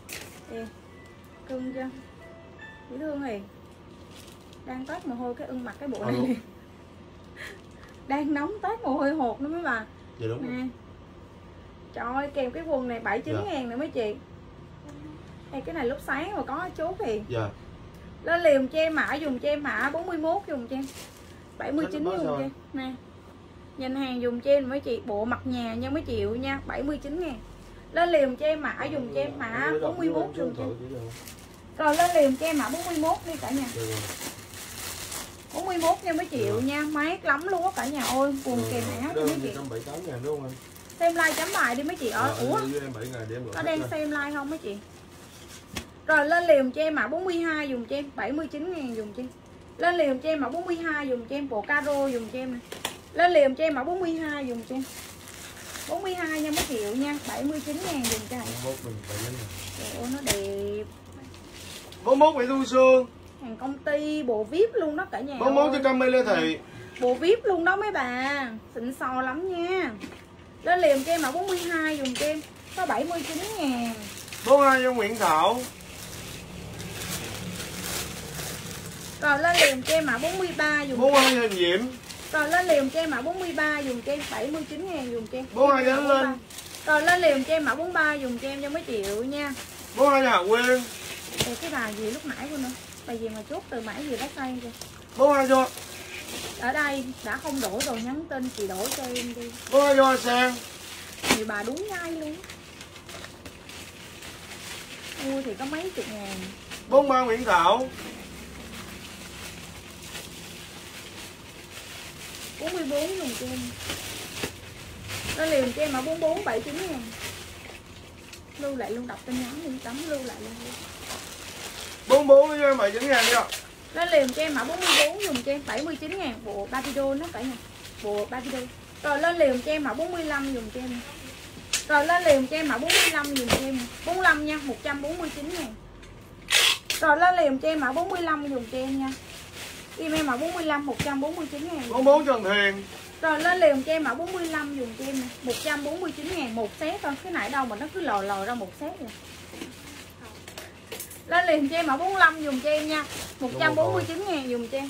Cưng chưa? Dễ thương Hiền. Đang toát mồ hôi cái ưng mặt cái bộ này liền. Đang nóng toát mồ hôi hột nữa mấy bà. Dạ đúng rồi. Trời ơi kèm cái quần này 79 ngàn nữa mấy chị. Đây cái này lúc sáng mà có chú thì. Dạ. Lên liền cho em mã, dùng cho em mã 41 dùng cho em. 79 dùng cho em. Nè. Nhìn hàng dùng cho em mấy chị, bộ mặt nhà nha mấy triệu nha, 79 ngàn. Lên liền cho em mã, dùng cho em mã 41 dùng cho em. Rồi lên liền cho em mã 41 đi cả nhà. 41 nha mấy triệu nha, mát lắm luôn á cả nhà ơi, quần kèm áo cho mấy chị. 178 ngàn đúng không anh? Xem like chấm bài đi mấy chị ơi. Ủa? Có đang xem like không mấy chị? Rồi lên liền cho em mã 42 dùng cho em, 79 ngàn dùng cho em. Lên liền cho em mã 42 dùng cho em, bộ caro dùng cho em nè. Lên liền cho em mã 42 dùng cho em. 42 nha mấy triệu nha, 79 ngàn dùng cho em. Trời ơi nó đẹp. 41 bị thu xương. Hàng công ty bộ VIP luôn đó cả nhà. 41 cho Cami Lê Thị. Bộ VIP luôn đó mấy bà. Xịn sò lắm nha. Lên liền cho em mã 42 dùng cho em, có 79 ngàn. 42 cho Nguyễn Thảo. Rồi lên liền cho em mã 43 dùng 42 cho Hình Diễm. Rồi lên liền cho em mã 43 dùng cho em, 79 ngàn dùng cho em. 42 cho Ánh Linh. Rồi lên liền cho em mã 43 dùng cho em cho mấy triệu nha. 42 cho Hà Quyên. Để cái bài gì lúc nãy của nó. Bài gì mà chốt từ mãi gì bác tay kìa. 42 cho. Ở đây đã không đổi rồi, nhắn tin chị đổi cho em đi. 42 cho Hoa Sen. Nhiều bà đúng ngay luôn. Mua thì có mấy chục ngàn. 43 Nguyễn Thảo. 44 dùng cho em. Nó liền cho em mà 44 79 ngàn. Lưu lại luôn, đọc tin nhắn đi, tấm lưu lại luôn. 44 cho em 79 ngàn chưa? Nó liền cho em mã 44 dùng cho em, 79 ngàn. Bộ Babido nó cả nhà. Bộ Babido. Rồi lên liền cho em mã 45 dùng cho em. Rồi lên liền cho em mã 45 dùng cho em. 45 nha, 149 ngàn. Rồi lên liền cho em mã 45 dùng cho em nha. Im em mã 45 149 ngàn. 44 Trần Thiền. Rồi lên liền cho em mã 45 dùng cho em nè, 149 ngàn một set thôi. Cái này đâu mà nó cứ lòi lòi ra một set rồi. Lên liền cho em mã 45 dùng cho em nha, 149 ngàn dùng cho em.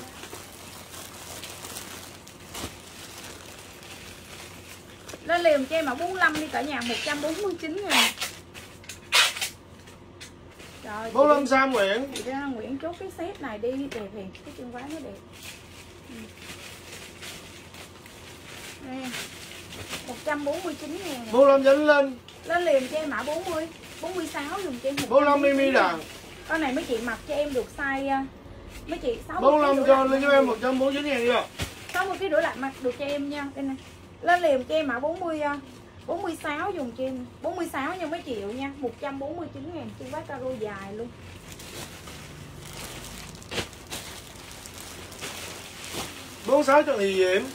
Lên liền cho em mã 45 đi cả nhà, 149 ngàn. Trời Rồi 45 Sam Nguyễn. chị ra Nguyễn chốt cái set này đi, đẹp thì cái chân váy nó đẹp. Nè 149.000. 45 Chánh Linh. Lên liền cho em mã 40 46 dùng cho em 45 Mimi Đàn. Con này mấy chị mặc cho em được size mấy chị 60 45 cho lên cho em 149.000 đi ạ. 60 kg đổ lại mặc được cho em nha. Đây này. Lên liền cho em mã 46 dùng cho em 46 nha mấy triệu nha, 149.000 chân váy caro dài luôn. Bốn sáu Trần Thị Diễm.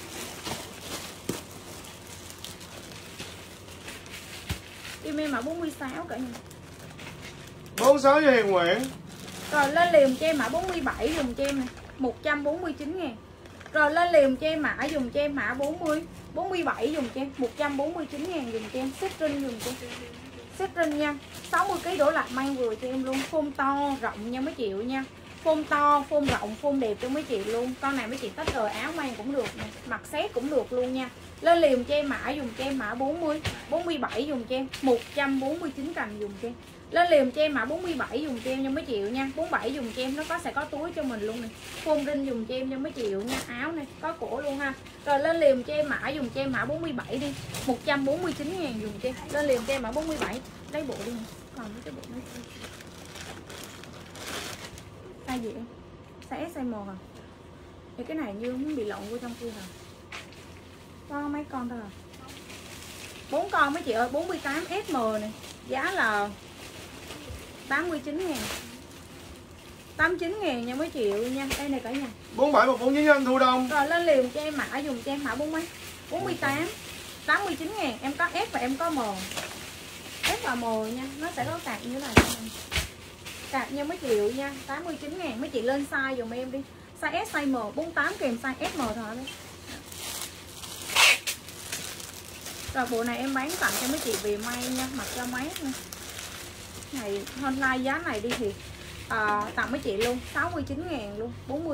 Em mã 46 cả nhà. 46 cho Hiền Nguyễn. Rồi lên liền cho em mã 47 dùng cho em này, 149.000. Rồi lên liền cho em mã dùng cho em mã 47 dùng cho em 149.000 dùng cho em, xếp trinh dùng cho em. Xếp trinh nha. 60 kg đổ lại mang vừa cho em luôn, phông to rộng nha mấy triệu nha. Phông to, phông rộng, phông đẹp cho mấy chị luôn. Con này mấy chị tách rồi áo mang cũng được nè, mặc set cũng được luôn nha. Lên liền cho em mã dùng cho em mã 47 dùng cho em 149 cành dùng cho em. Lên liền cho em mã 47 dùng cho em cho mấy triệu nha. 47 dùng cho em nó sẽ có túi cho mình luôn nè. Phông rinh dùng cho em cho mấy triệu nha. Áo này có cổ luôn ha. Rồi lên liền cho em mã dùng cho em mã 47 đi, 149.000 dùng cho em. Lên liền cho em mã 47. Lấy bộ đi nè. Còn cái bộ này size gì em? Size S, size M hả? Thì cái này như muốn bị lộn vô trong kia hả? Có mấy con thôi à? 4 con mấy chị ơi, 48 SM này. Giá là 89.000. 89.000 nha mấy triệu nha. Đây này cả nhà. 47 149 anh Thu Đông. Rồi lên liền cho em mã dùng cho em mã 48 89.000. Em có S và em có M. S và M nha. Nó sẽ có cạc như thế này. Cạc nha mấy triệu nha. 89.000. Mấy chị lên size dùm em đi. Size S, size M, 48 kèm size SM thôi đấy. Rồi bộ này em bán tặng cho mấy chị vì may nha, mặc cho mát nha. Này online giá này đi thì tặng mấy chị luôn 69.000 luôn,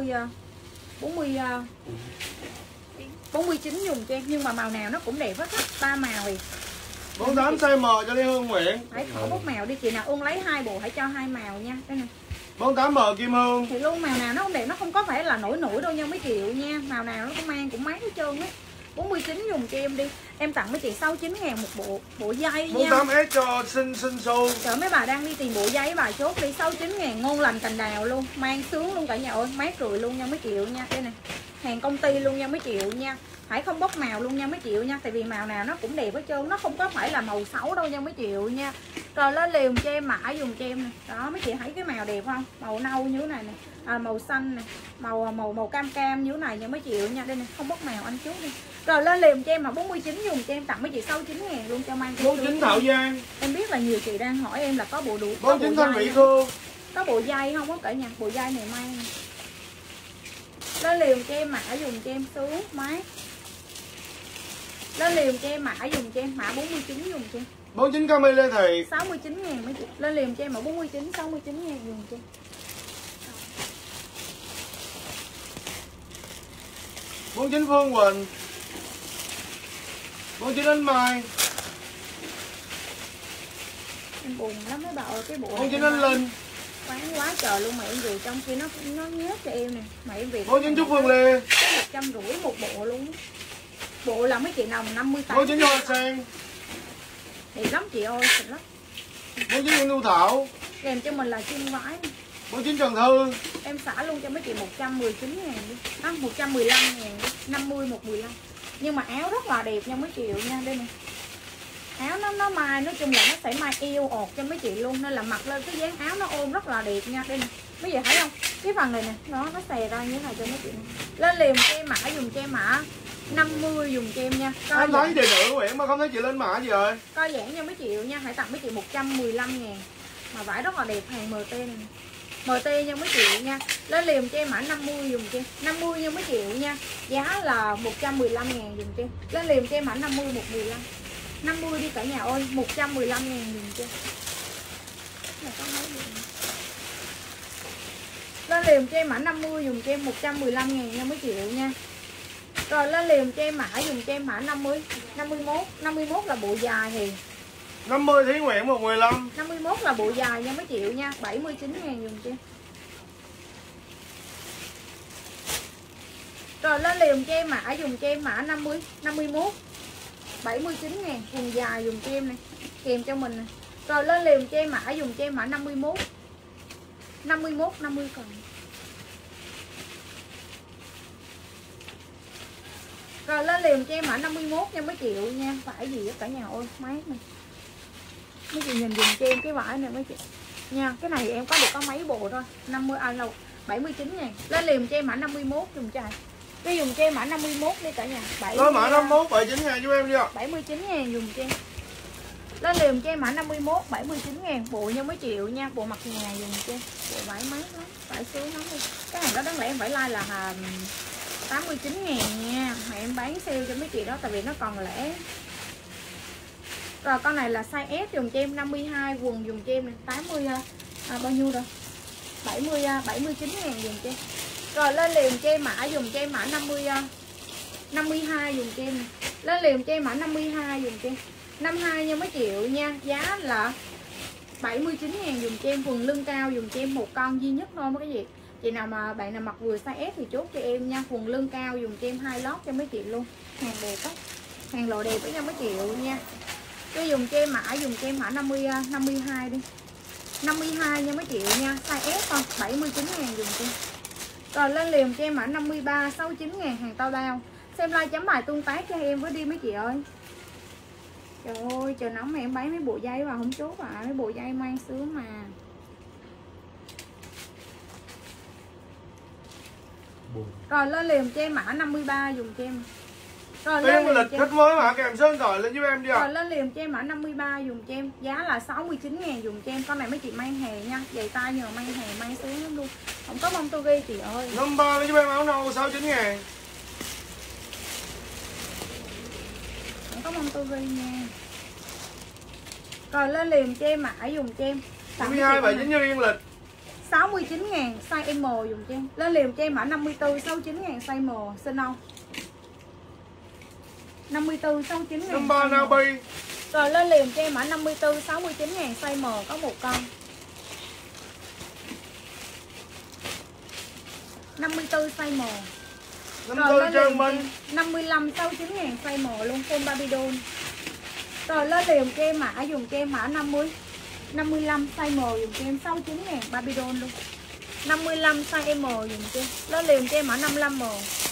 49 dùng cho em, nhưng mà màu nào nó cũng đẹp hết á, 3 màu thì 48 size M cho Lê Hương Nguyễn. hãy khỏi bốc màu đi chị nào ưng lấy 2 bộ hãy cho 2 màu nha. Đây nè. 48 M Kim Hương. Thì luôn màu nào nó không đẹp, nó không có phải là nổi đâu nha mấy triệu nha. Màu nào nó cũng mang cũng mát hết trơn á. 49 dùng cho em đi. Em tặng mấy chị 69.000 một bộ dây nha. 48S cho Sinh Su. Trời mấy bà đang đi tìm bộ dây bà chốt đi 69.000 ngon lành cành đào luôn, mang sướng luôn cả nhà ơi, mát rượi luôn nha mấy triệu nha. Đây nè. Hàng công ty luôn nha mấy triệu nha. Phải không bóc màu luôn nha mấy triệu nha, tại vì màu nào nó cũng đẹp hết trơn, nó không có phải là màu xấu đâu nha mấy triệu nha. Rồi lên liền cho em mã dùng cho em nè. Đó mấy chị thấy cái màu đẹp không? Màu nâu như thế này nè. Màu xanh nè, màu cam như thế này nha mấy triệu nha. Đây nè, không bóc màu anh chút đi. Rồi lên liền cho em mà 49 dùng cho em tặng mấy chị 69.000 luôn cho mang. 49 Thảo Giang. Em biết là nhiều chị đang hỏi em là có bộ đủ 49 Thanh Mỹ Khương. có bộ dây không có cả nhà, bộ dây này mang. Lên liền cho em mã dùng cho em sướng mát. Lên liền cho em mã dùng cho em mã 49 dùng cho em. 49 Camille Lê Thị. 69.000 mấy chị. Lên liền cho em mã 49 69.000 dùng cho em. 49 Phương Quỳnh. 49 Ánh Mai. Em buồn lắm mấy bà ơi, cái bộ 49 Ánh Linh. bán quá trời luôn mà em về trong kia nó nhét cho em nè. Mà em về 49 Trúc Phương Lê. 150 một bộ luôn. Bộ là mấy chị nào 58. 49 Hoa Sen. Đẹp lắm chị ơi, xịn lắm. 49 Nguyễn Thu Thảo. Kèm cho mình là chân vải nè. 49 Trần Thư. Em xả luôn cho mấy chị 119.000 đi. 115.000 đi. 50 115. Nhưng mà áo rất là đẹp nha mấy chị nha. Đây nè. Áo nó mai, nói chung là nó sẽ mai eo ột cho mấy chị luôn, nên là mặc lên cái dáng áo nó ôm rất là đẹp nha. Đây nè, mấy chị thấy không, cái phần này nè nó xè ra như thế này cho mấy chị nè. Lên liền cho em mã dùng cho em mã 50 dùng cho em nha. Em thấy chị nữ Nguyễn mà không thấy chị lên mã gì rồi. Coi giảng cho mấy chị nha, hãy tặng mấy chị 115.000 mà vải rất là đẹp, hàng MT này nè. MT nha mấy triệu nha. Lên liền cho em mã 50 dùng cho em. 50 nha mấy triệu nha. Giá là 115.000 dùng cho em. Lên liền cho em mã 50 115. 50 đi cả nhà ơi, 115.000 dùng cho. Lên liền cho em mã 50 dùng cho em 115.000 nha mấy triệu nha. Rồi lên liền cho em mã dùng cho em mã 50 51 51 là bộ dài thì 50 Thí Nguyễn 115. 51 là bộ dài nha mấy triệu nha, 79.000 dùng cho em. Rồi lên liền cho em mã, dùng cho em mã 50 51 79.000 quần dài dùng cho em này, kèm cho mình này. Rồi lên liền cho em mã, dùng cho em mã 51 50 còn. Rồi lên liền cho em mã 51 nha mấy triệu nha. Vải gì á cả nhà ơi, mát này. Mấy chị nhìn dùm cho em cái vải này mấy chị nha. Cái này em có được có mấy bộ thôi, 50 đâu 79.000. Lên liền cho em mã 51 dùng cho cái dùng cho em mã 51 đi cả nhà. Đó mã 51 79.000 cho em chưa? 79.000 dùng cho em. Lên liền cho em mã 51 79.000 bộ nha mấy triệu nha, bộ mặt nhà dùng cho em. Bộ vải mát lắm, vải sướng lắm đi. Cái hàng đó đáng lẽ em phải like là 89.000 nha, mà em bán sale cho mấy chị đó tại vì nó còn lẻ. Rồi con này là size S dùng cho em 52, quần dùng cho em này 80 bao nhiêu rồi? 79.000 dùng cho em. Rồi lên liền cho em mã, dùng cho em mã 52 dùng cho em. Lên liền cho em mã 52 dùng cho em. 52 nha mấy triệu nha, giá là 79.000 dùng cho em, quần lưng cao dùng cho em một con duy nhất thôi mấy cái gì. Chị nào mà bạn nào mặc vừa size S thì chốt cho em nha, quần lưng cao dùng cho em 2 lót cho mấy chị luôn. Hàng đẹp á, hàng lộ đẹp với nha mấy triệu nha. Cái dùng cho em mã, dùng cho em mã 52 đi. 52 nha mấy triệu nha, size S thôi, 79.000 dùng cho em. Rồi lên liền cho em mã 53 69.000 hàng tao đao. Xem like chấm bài tương tác cho em với đi mấy chị ơi. Trời ơi, trời nóng mà em bán mấy bộ dây mà không chốt à, mấy bộ dây mang sướng mà. Rồi lên liền cho em mã 53 dùng cho em. Rồi lên lịch thích mới mã kèm số điện thoại lên giúp em đi ạ. Rồi lên liền cho em mã 53 dùng cho em, giá là 69.000 dùng cho em. Con này mấy chị mang hè nha, giày tay nhờ mang hè mang sướng lắm luôn. Không có bông tô ghi chị ơi. Number lên giúp em áo nâu 69.000. Không có bông tô ghi nha. Rồi lên liền cho em mã, dùng cho em 52 79 như yên lịch 69.000 size M dùng cho em. Lên liền cho em mã 54 69.000 size M xin không? 54 69.000 Number Nabi. Rồi lên liền cho em mã 54 69.000 size M có một con. 54 size M. Rồi lên liền cho em 55 69.000 size M luôn, full baby doll. Rồi lên liền cho em mã, dùng cho em mã 55 size M dùng cho em 69.000 baby doll luôn. 55 size M dùng cho em. Lên liền cho em mã 55M.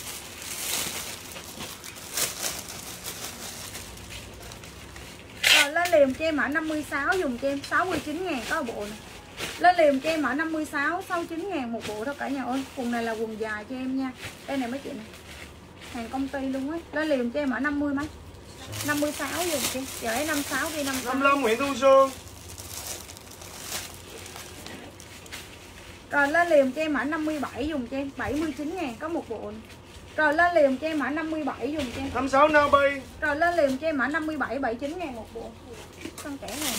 Rồi lên liền cho em mã 56 dùng cho em 69.000 có bộ này. Lên liền cho em mã 56 69.000 một bộ đó cả nhà ơi. Quần này là quần dài cho em nha. Đây này mấy chị này, hàng công ty luôn á. Lên liền cho em mã 50 mấy 56 dùng cho em. Giờ lấy 56 đi 56. 55 Nguyễn Thu Sương. Rồi lên liền cho em mã 57 dùng cho em 79.000 có một bộ này. Rồi lên liền cho em mã 57 dùng cho em 56 Nabi. Rồi lên liền cho em mã 57 79.000 một bộ. Con kẻ này.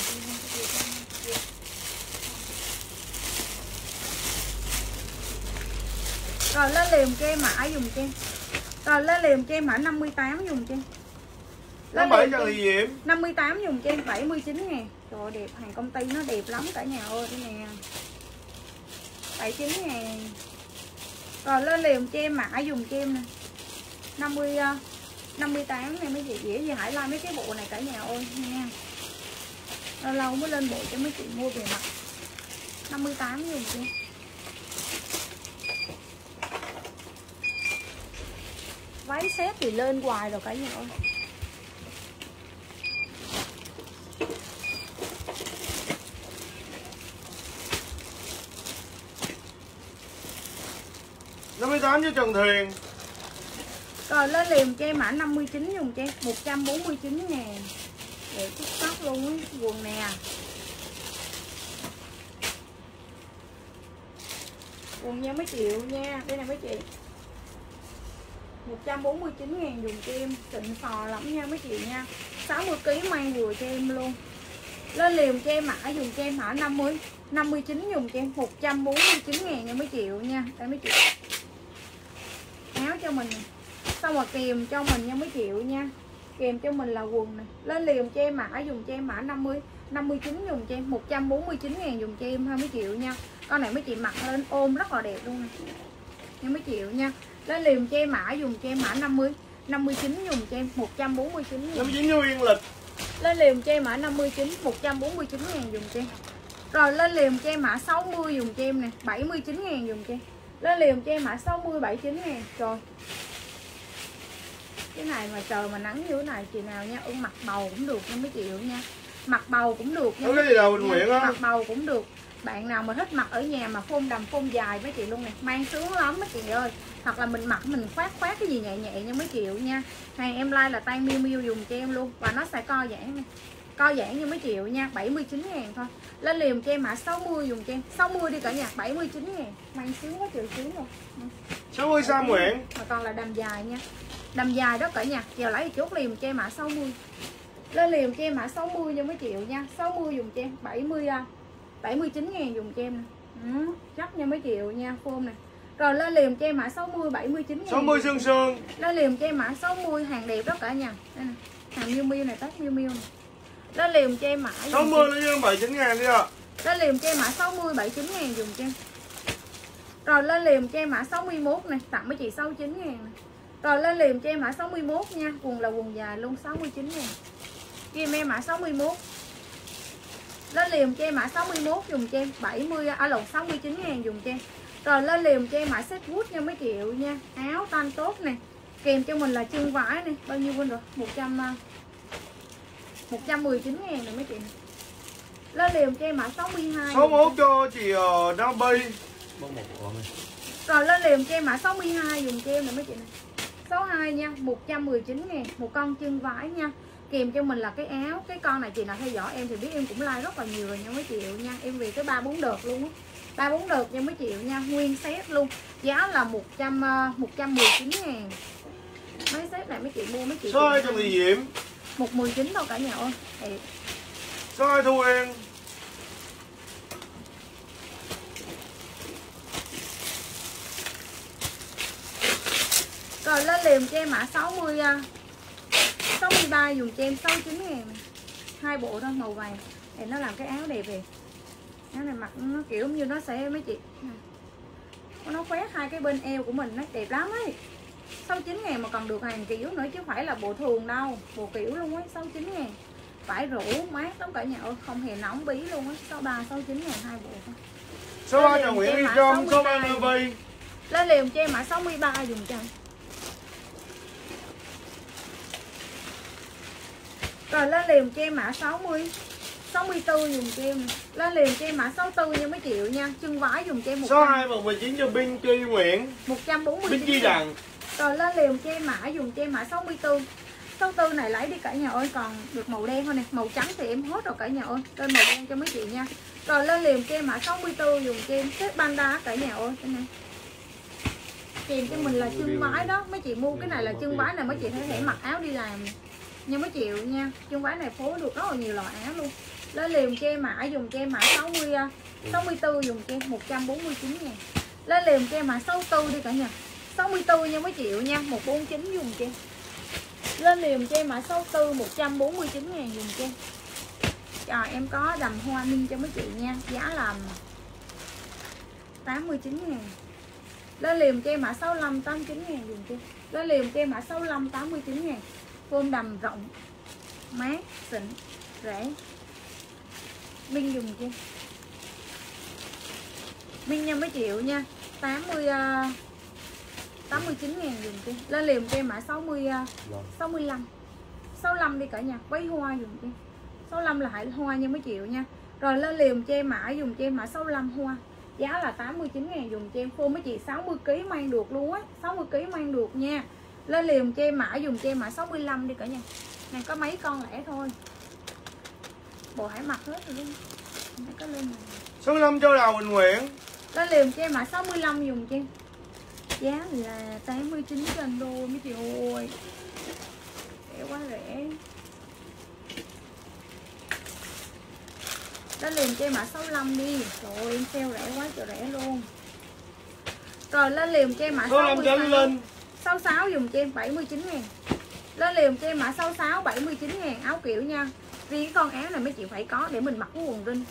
Rồi lên liền cho em mã dùng cho em. Rồi lên liền cho em mã 58 dùng cho em. Lên 57 Trần Thị Diễm. 58 dùng cho em 79.000. Trời ơi, đẹp, hàng công ty nó đẹp lắm cả nhà ơi cái nè. 79.000. Rồi lên liền cho em mã dùng cho em nè 58 này mấy chị dễ gì hãy like mấy cái bộ này cả nhà ơi nha. Lâu lâu mới lên bộ cho mấy chị mua về mặt. 58 dùng cho em. Váy set thì lên hoài rồi cả nhà ơi. Năm 58 cho Trần Thuyền. Rồi lên liền cho em mã 59 dùng cho em 149.000. Để chút sóc luôn á, quần nè. Quần nha mấy triệu nha. Đây nè mấy chị. 149.000 dùng cho em, xịn sò lắm nha mấy chị nha. 60kg mang vừa cho em luôn. Lên liền cho em mã, dùng cho em mã 59 dùng cho em 149.000 nha mấy triệu nha. Đây mấy chị. Áo cho mình. Xong rồi kèm cho mình nha mấy triệu nha. Kèm cho mình là quần này. Lên liền cho em mã dùng cho em mã 59 dùng cho em 149.000 dùng cho em 20 triệu nha. Con này mấy chị mặc lên ôm rất là đẹp luôn nè. Nha mấy triệu nha. Lên liền cho em mã dùng cho em mã 59 dùng cho em 149.000. 59 như Yên Lịch. Lên liền cho em mã 59 149.000 dùng cho em. Rồi lên liền cho em mã 60 dùng cho em nè, 79.000 dùng cho em. Lên liền cho em mã 60 79.000. Rồi. Cái này mà trời mà nắng như thế này chị nào nha, mặc bầu cũng được nha mấy triệu nha. Mặc bầu cũng được nha. Cái gì đâu Bình Nguyễn á. Mặc bầu cũng được. Bạn nào mà thích mặc ở nhà mà phông đầm phông dài mấy chị luôn nè, mang sướng lắm mấy chị ơi. Hoặc là mình mặc mình khoác cái gì nhẹ nhẹ nha mấy triệu nha. Hàng em like là tay Miu Miu dùng cho em luôn và nó sẽ co giãn nè. Co giãn như mấy triệu nha, 79.000 thôi. Lên liền cho em mã 60 dùng cho em. 60 đi cả nhà, 79.000. Mang sướng quá trời sướng rồi. 60 sao Nguyễn? Mà còn là đầm dài nha. Đầm dài đó cả nhà. Giờ lấy chốt liền cho em mã 60. Lên liền cho em mã 60 cho mấy triệu nha. 60 dùng cho em 79.000 dùng cho em nè. Chắc nha mấy triệu nha, phôm nè. Rồi lên liền cho em mã 60 79.000. 60 sương sương. Lên liền cho em mã 60 hàng đẹp đó cả nhà. Đây nè. Hàng Miu Miu này, tách Miu Miu này. Lên liền cho em mã 60 nó như 79.000 đi ạ. Lên liền cho em mã 60 79.000 dùng cho em. Rồi lên liền cho em mã 61 này, tặng mấy chị 69.000 này. Rồi lên liền cho em mã 61 nha, quần là quần dài luôn 69.000. Ghi em mã 61. Lên liền cho em mã 61 dùng cho em 69.000 dùng cho em. Rồi lên liền cho em mã set wood nha mấy triệu nha. Áo tan tốt nè. Kèm cho mình là chân vải này, bao nhiêu quên rồi? 119.000 này mấy chị. Lên liền cho em mã 62. 61 cho chị Nabi. Rồi lên liền cho em mã 62 dùng cho em này mấy chị này. 62 nha, 119.000 một con chân vải nha. Kèm cho mình là cái áo. Cái con này chị nào theo dõi em thì biết em cũng like rất là nhiều rồi nha mấy triệu nha. Em về tới 3-4 đợt luôn á. 3-4 đợt nha mấy triệu nha, nguyên set luôn. Giá là 119.000. Mấy set này mấy chị mua mấy chị. Số 2 trong thị Diễm. 119 thôi cả nhà ơi. Đẹp. Số 2 Thu An. Rồi lên liền cho em mã 63 dùng cho em 69.000. Hai bộ thôi màu vàng. Để nó làm cái áo đẹp về. Áo này mặc nó kiểu như nó sẽ mấy chị. Nó khoét hai cái bên eo của mình nó đẹp lắm ấy. 69.000 mà còn được hàng kiểu nữa chứ phải là bộ thường đâu. Bộ kiểu luôn ấy, 69.000. Vải rủ mát lắm cả nhà ơi, không hề nóng bí luôn á. 63 69.000 hai bộ thôi. Số 3 cho Nguyễn Huy Trâm, số 3 Nabi. Lên liền cho em mã 63 dùng cho. Rồi lên liền cho em mã 64 dùng cho em. Lên liền cho em mã 64 nha mấy triệu nha. Chân vải dùng cho em 100. Số 2 119 cho Binky Nguyễn. 149. Binky Đặng. Rồi lên liền cho em mã dùng cho em mã 64. 64 này lấy đi cả nhà ơi, còn được màu đen thôi nè, màu trắng thì em hết rồi cả nhà ơi. Lên màu đen cho mấy chị nha. Rồi lên liền cho em mã 64 dùng cho em set panda cả nhà ơi. Cái này. Kèm cho mình là chân vải đó, mấy chị mua cái này là chân vải này mấy chị có thể mặc áo đi làm nha mấy triệu nha. Chân váy này phối được rất là nhiều loại áo luôn. Lên liền cho em mã dùng cho em mã 64 dùng cho em 149.000. Lên liền cho em mã 64 đi cả nhà. 64 nha mấy triệu nha, 149 dùng cho em. Lên liền cho em mã 64 149.000 dùng cho em. Rồi em có đầm hoa ninh cho mấy chị nha, giá là 89.000. Lên liền cho em mã 65 89.000 dùng cho em. Lên liền cho em mã 65 89.000. Phôm đầm rộng, mát, xịn, rẻ. Binh dùng chưa? Binh nha mấy triệu nha. 89.000 dùng chưa? Lên liền cho em mã 65 65 đi cả nhà. Váy hoa dùng chưa? 65 là hải hoa nha mấy triệu nha. Rồi lên liền cho em mã dùng cho em mã 65 hoa. Giá là 89.000 dùng cho em. Phô mấy chị 60kg mang được luôn á. 60kg mang được nha. Lên liền cho em mã dùng cho em mã 65 đi cả nhà. Này có mấy con lẻ thôi. Bộ hải mặc hết rồi luôn. Có lên này. 65 cho Đào Bình Nguyễn. Lên liền cho em mã 65 dùng cho em. Giá là 89 trên đô mấy chị ơi. Rẻ quá rẻ. Lên liền cho em mã 65 đi. Trời ơi em sale rẻ quá trời rẻ luôn. Rồi lên liền cho em mã 66. 66 dùng cho em 79.000. Lên liềm cho em mã 66 79.000 áo kiểu nha. Riêng con áo này mấy chị phải có để mình mặc cái quần rin.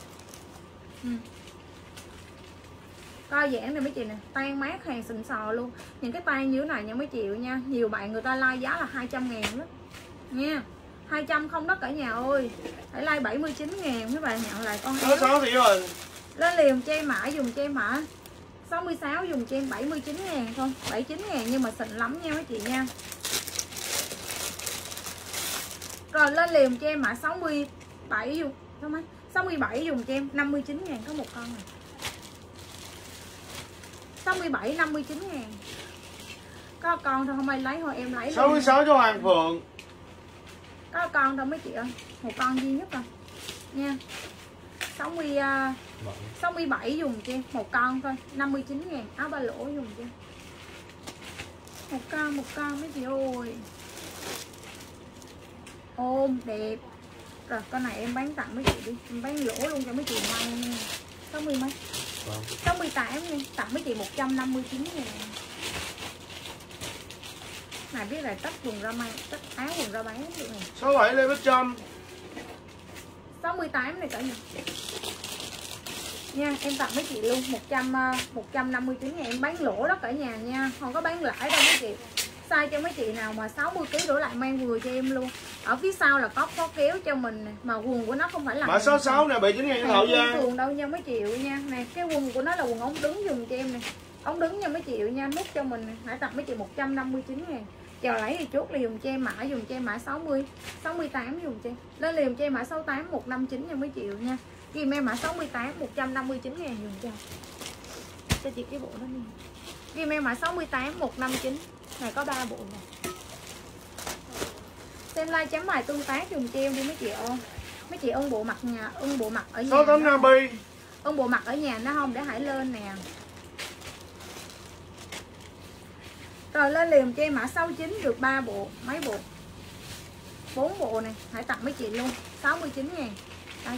Coi giảng này mấy chị nè, tan mát hàng xịn sò luôn. Những cái tan như thế này nha mấy chị nha. Nhiều bạn người ta like giá là 200.000 đó nha. 200 không đó cả nhà ơi. Hãy like 79.000 mấy bạn nhận lại con áo. 66 thì rồi. Lên liềm cho em mã dùng cho em mã 66 dùng cho em 79.000 thôi. 79.000 nhưng mà xịn lắm nha mấy chị nha. Rồi lên liềm cho em mã 67 dùng. Sao mấy? 67 dùng cho em 59.000 có một con này. 67 59.000. Có con thôi không ai lấy thôi em lấy. 66 cho Hoàng Phượng. Có con thôi mấy chị ơi. Một con duy nhất rồi nha. 67 dùng cho em một con thôi 59.000 áo ba lỗ dùng cho em. Một con mấy chị ơi. Ôm đẹp. Rồi con này em bán tặng mấy chị đi. Em bán lỗ luôn cho mấy chị may nha. 60 mấy 68 đi. Tặng mấy chị 159.000. Này biết là tất quần ra may, tất áo quần ra bán được này. 67 Lê Bích Trâm. 68 này cả nhà. Nha, em tặng mấy chị luôn 159.000 em bán lỗ đó cả nhà nha. Không có bán lãi đâu mấy chị. Size cho mấy chị nào mà 60 kg đổ lại mang vừa cho em luôn. Ở phía sau là có kéo cho mình này. Mà quần của nó không phải là Mã 66 nè 79.000 cho Thảo Giang. Quần đâu nha mấy triệu nha. Nè, cái quần của nó là quần ống đứng dùng cho em nè. Ống đứng nha mấy triệu nha, nút cho mình này. Hãy tặng mấy chị 159.000. Chờ lấy thì chốt là dùng cho em mã, dùng cho em mã 60 68 dùng cho em. Lên liềm cho em mã 68 159 nha mấy triệu nha. Ghi em mã 68 159.000 dùng cho chị cái bộ đó đi. Ghi em mã 68 159. Này có 3 bộ rồi. Xem like chấm bài tương tác dùng cho em đi mấy chị ơi. Mấy chị ưng bộ mặt nhà, ưng bộ mặt ở nhà. 68 Nabi. Ưng bộ mặt ở nhà nó không để Hải lên nè. Rồi lên liềm cho em mã 69 được 3 bộ, mấy bộ? 4 bộ này, hãy tặng mấy chị luôn, 69.000. Đây.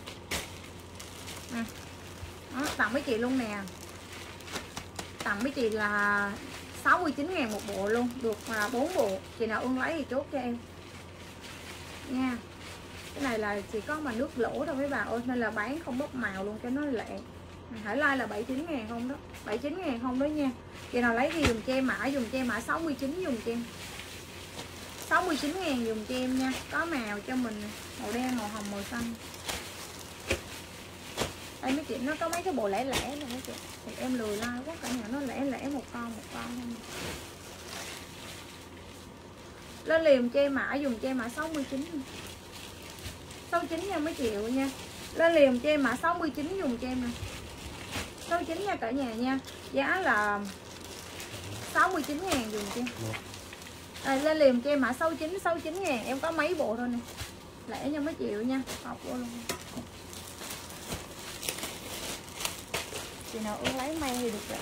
Nè. Đó, tặng mấy chị luôn nè. Tặng mấy chị là 69.000 một bộ luôn, được 4 bộ. Chị nào ưng lấy thì chốt cho em. Nha. Cái này là chỉ có mà nước lỗ thôi mấy bà ơi, nên là bán không bốc màu luôn cho nó lẹ. Hải like là 79.000 không đó, 79.000 không đó nha. Chị nào lấy thì dùng cho em mã, dùng cho em mã 69 dùng cho em. 69.000 dùng cho em nha. Có màu cho mình màu đen, màu hồng, màu xanh. Đây mấy chị nó có mấy cái bộ lẻ lẻ này mấy chị. Thì em lười like quá cả nhà, nó lẻ lẻ một con không. Lên liềm cho em mã, dùng cho em mã 69. 69 nha mấy triệu nha. Lên liềm cho em mã 69 dùng cho em nè. 69 nha cả nhà nha. Giá là 69.000 dùng cho em. Đây, lên liềm cho em mã 69.000 em có mấy bộ thôi nè. Lẻ nha mấy triệu nha. Học vô luôn. Chị nào ưng lấy mang thì được rẻ.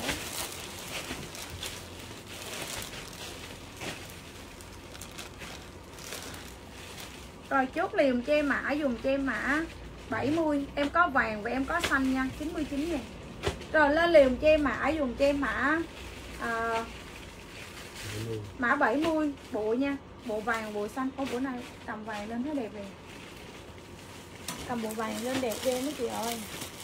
Rồi chốt liềm cho em mã, dùng cho em mã 70. Em có vàng và em có xanh nha, 99.000. Rồi lên liềm cho em mã, dùng cho em mã mã 70 bộ nha. Bộ vàng, bộ xanh. Có bữa nay cầm vàng lên thấy đẹp rồi. Cầm bộ vàng lên đẹp ghê mấy chị ơi.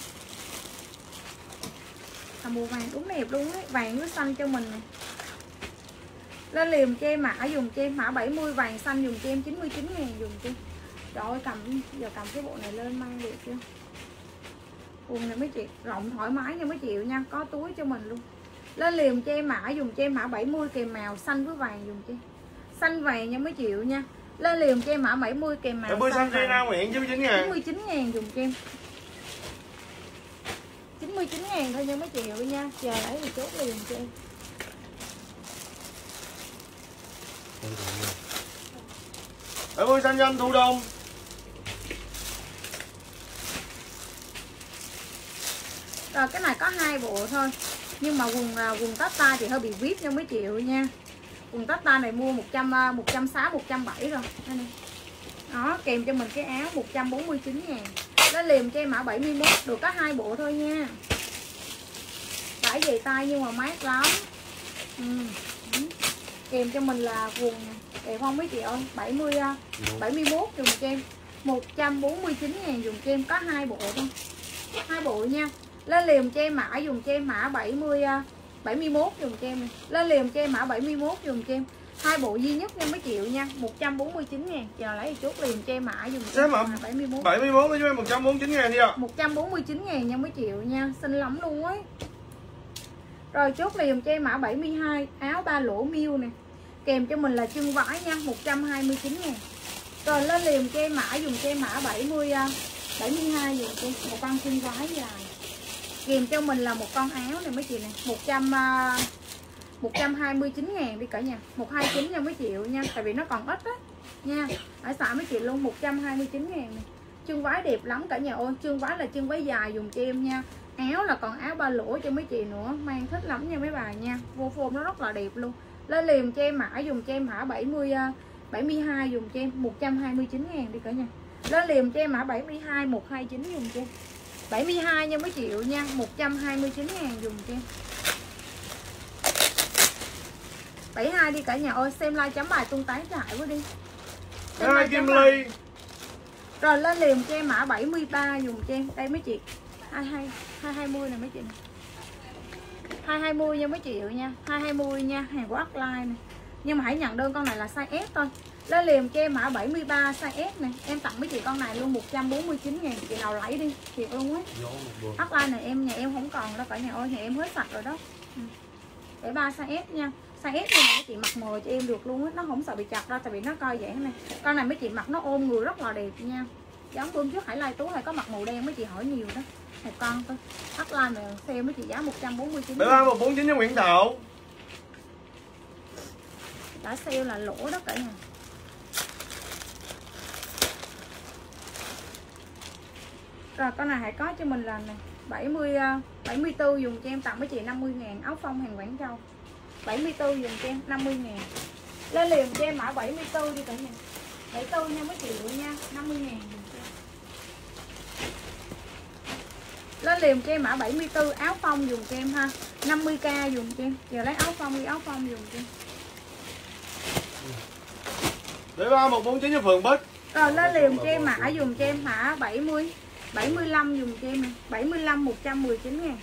Cầm bộ vàng đúng đẹp luôn ấy. Vàng với xanh cho mình này. Lên liềm cho em mã, dùng cho em mã 70 vàng xanh, dùng cho em 99.000 dùng cho em. Trời ơi, giờ cầm cái bộ này lên mang được chưa? Quần này mấy chị rộng thoải mái nha mấy chị nha, có túi cho mình luôn. Lên liềm cho em mã, dùng cho em mã 70 kèm màu xanh với vàng dùng cho em. Xanh vàng nha mấy chị nha. Lên liềm cho em mã 70 kèm màu 70 xanh Nam Nguyễn 99.000. 99.000 dùng cho em. 99.000 thôi nha mấy chị nha. Giờ lấy thì chốt liền cho em. Ở vui xanh danh Thu Đông. Rồi cái này có 2 bộ thôi. Nhưng mà quần Tata thì hơi bị vip nha mấy triệu nha. Quần Tata này mua 160 170 rồi. Đây này. Đó, kèm cho mình cái áo 149.000. Nó liềm cho em mã 71, được có 2 bộ thôi nha. Vải dày tay nhưng mà mát lắm. Kèm cho mình là quần đẹp không mấy chị ơi, 71 dùm cho em 149.000 dùm cho em, có 2 bộ thôi, 2 bộ nha. Lên liền cho em mã dùm cho em mã 71 dùm cho em này. Lên liền cho em mã 71 dùm cho em, 2 bộ duy nhất nha mấy triệu nha, 149.000. Chị nào lấy thì chốt liền cho em mã dùm cho em mã 71. 71 cho em 149.000 đi ạ. 149.000 nha mấy triệu nha, xinh lắm luôn ấy. Rồi chốt liền cho em mã 72, áo 3 lỗ miêu nè. Kèm cho mình là chân vải nha, 129.000. Rồi lên liền cho em mã dùng cho em mã 72 dùm cho em, một con chân vải dài. Kèm cho mình là một con áo này mấy chị này, 129.000 đi cả nhà, 129 nha mấy triệu nha, tại vì nó còn ít á nha. Ở xả mấy chị luôn 129.000 này. Chân vải đẹp lắm cả nhà ơi, chân vải là chân vải dài dùng cho em nha. Áo là còn áo 3 lỗ cho mấy chị nữa, mang thích lắm nha mấy bà nha. Vô form nó rất là đẹp luôn. Lên liền cho em mã dùng cho em mã 72 dùng cho em 129.000 đi cả nhà. Lên liền cho em mã 72 129 dùng cho em. 72 nha mấy triệu nha, 129.000 dùng cho em. 72 đi cả nhà ơi, xem like chấm bài tung tán cho Hải quá đi. Hai Kim Ly. Rồi lên liền cho em mã 73 dùng cho em. Đây mấy chị. 220 nè mấy chị này. 220 nha mấy triệu nha, 220 nha, hàng của Upline này. Nhưng mà hãy nhận đơn con này là size S thôi. Lên liền cho em mã 73 size S này, em tặng mấy chị con này luôn 149.000, chị nào lấy đi, thiệt luôn á. Upline này em nhà em không còn đâu cả nhà ơi, nhà em hết sạch rồi đó. Để 3 size S nha. Size S này mấy chị mặc mờ cho em được luôn á, nó không sợ bị chặt đâu tại vì nó coi vậy này. Con này mấy chị mặc nó ôm người rất là đẹp nha. Giống bữa trước Hải Lai Tú hay có mặc màu đen mấy chị hỏi nhiều đó. Một con thôi. Upline này sale mấy chị giá 149. 149 cho Nguyễn Thảo. Đã sale là lỗ đó cả nhà. Rồi con này hãy có cho mình là này 74 dùng cho em, tặng mấy chị 50.000, áo phông hàng Quảng Châu. 74 dùng cho em 50.000. Lên liền cho em mã 74 đi cả nhà. 74 nha mấy chị nha, 50.000 dùng cho em. Lên liền cho em mã 74, áo phông dùng cho em ha, 50k dùng cho em. Giờ lấy áo phông đi, áo phông dùng cho em. Để 3149 cho Phượng Bích. Rồi lên liền cho em mã dùng cho em mã 75 dùng cho em này, 75 119.000.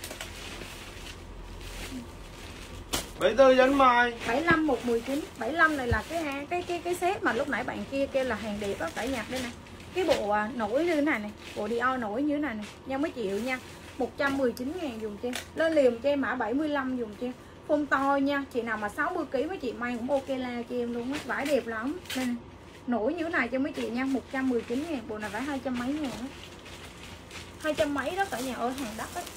74 cho anh Mai. 75 119. 75 này là cái set mà lúc nãy bạn kia kêu là hàng đẹp á, phải nhặt đây nè. Cái bộ nổi như thế này này, bộ Dior nổi như thế này này, nha mấy triệu nha. 119.000 dùng cho em. Lên liền cho em mã 75 dùng cho em. Phông to nha, chị nào mà 60 kg mấy chị may cũng ok la cho em luôn á, vải đẹp lắm. Đây nè. Nổi như thế này cho mấy chị nha, 119.000, bộ này phải 200 mấy ngàn á. 200 mấy đó cả nhà ơi, hàng đắt á.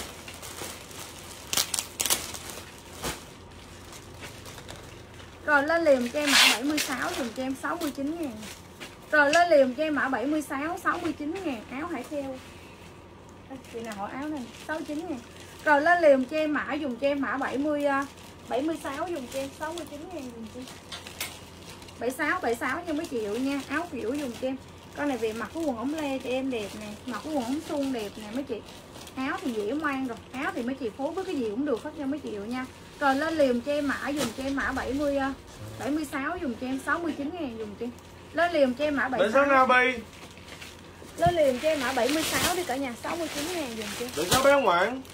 Rồi lên liền cho em mã 76 dùng cho em 69.000. Rồi lên liền cho em mã 76 69.000, áo Hải Theo. Chị nào hỏi áo này 69.000. Rồi lên liền cho em mã dùng cho em mã 76 dùng cho em 69.000 dùng cho em. 76 nha mấy triệu nha, áo kiểu dùng cho em. Con này về mặc cái quần ống lê cho em đẹp nè, mặc cái quần ống suông đẹp nè mấy chị. Áo thì dễ mang rồi, áo thì mấy chị phối với cái gì cũng được hết nha mấy triệu nha. Rồi lên liền cho em mã dùng cho em mã 76 dùng cho em 69.000 dùng cho em. Lên liền cho em mã 76 Nabi. Lên liền cho em mã 76 đi cả nhà, 69.000 dùng cho em. Đừng có bé ngoạn.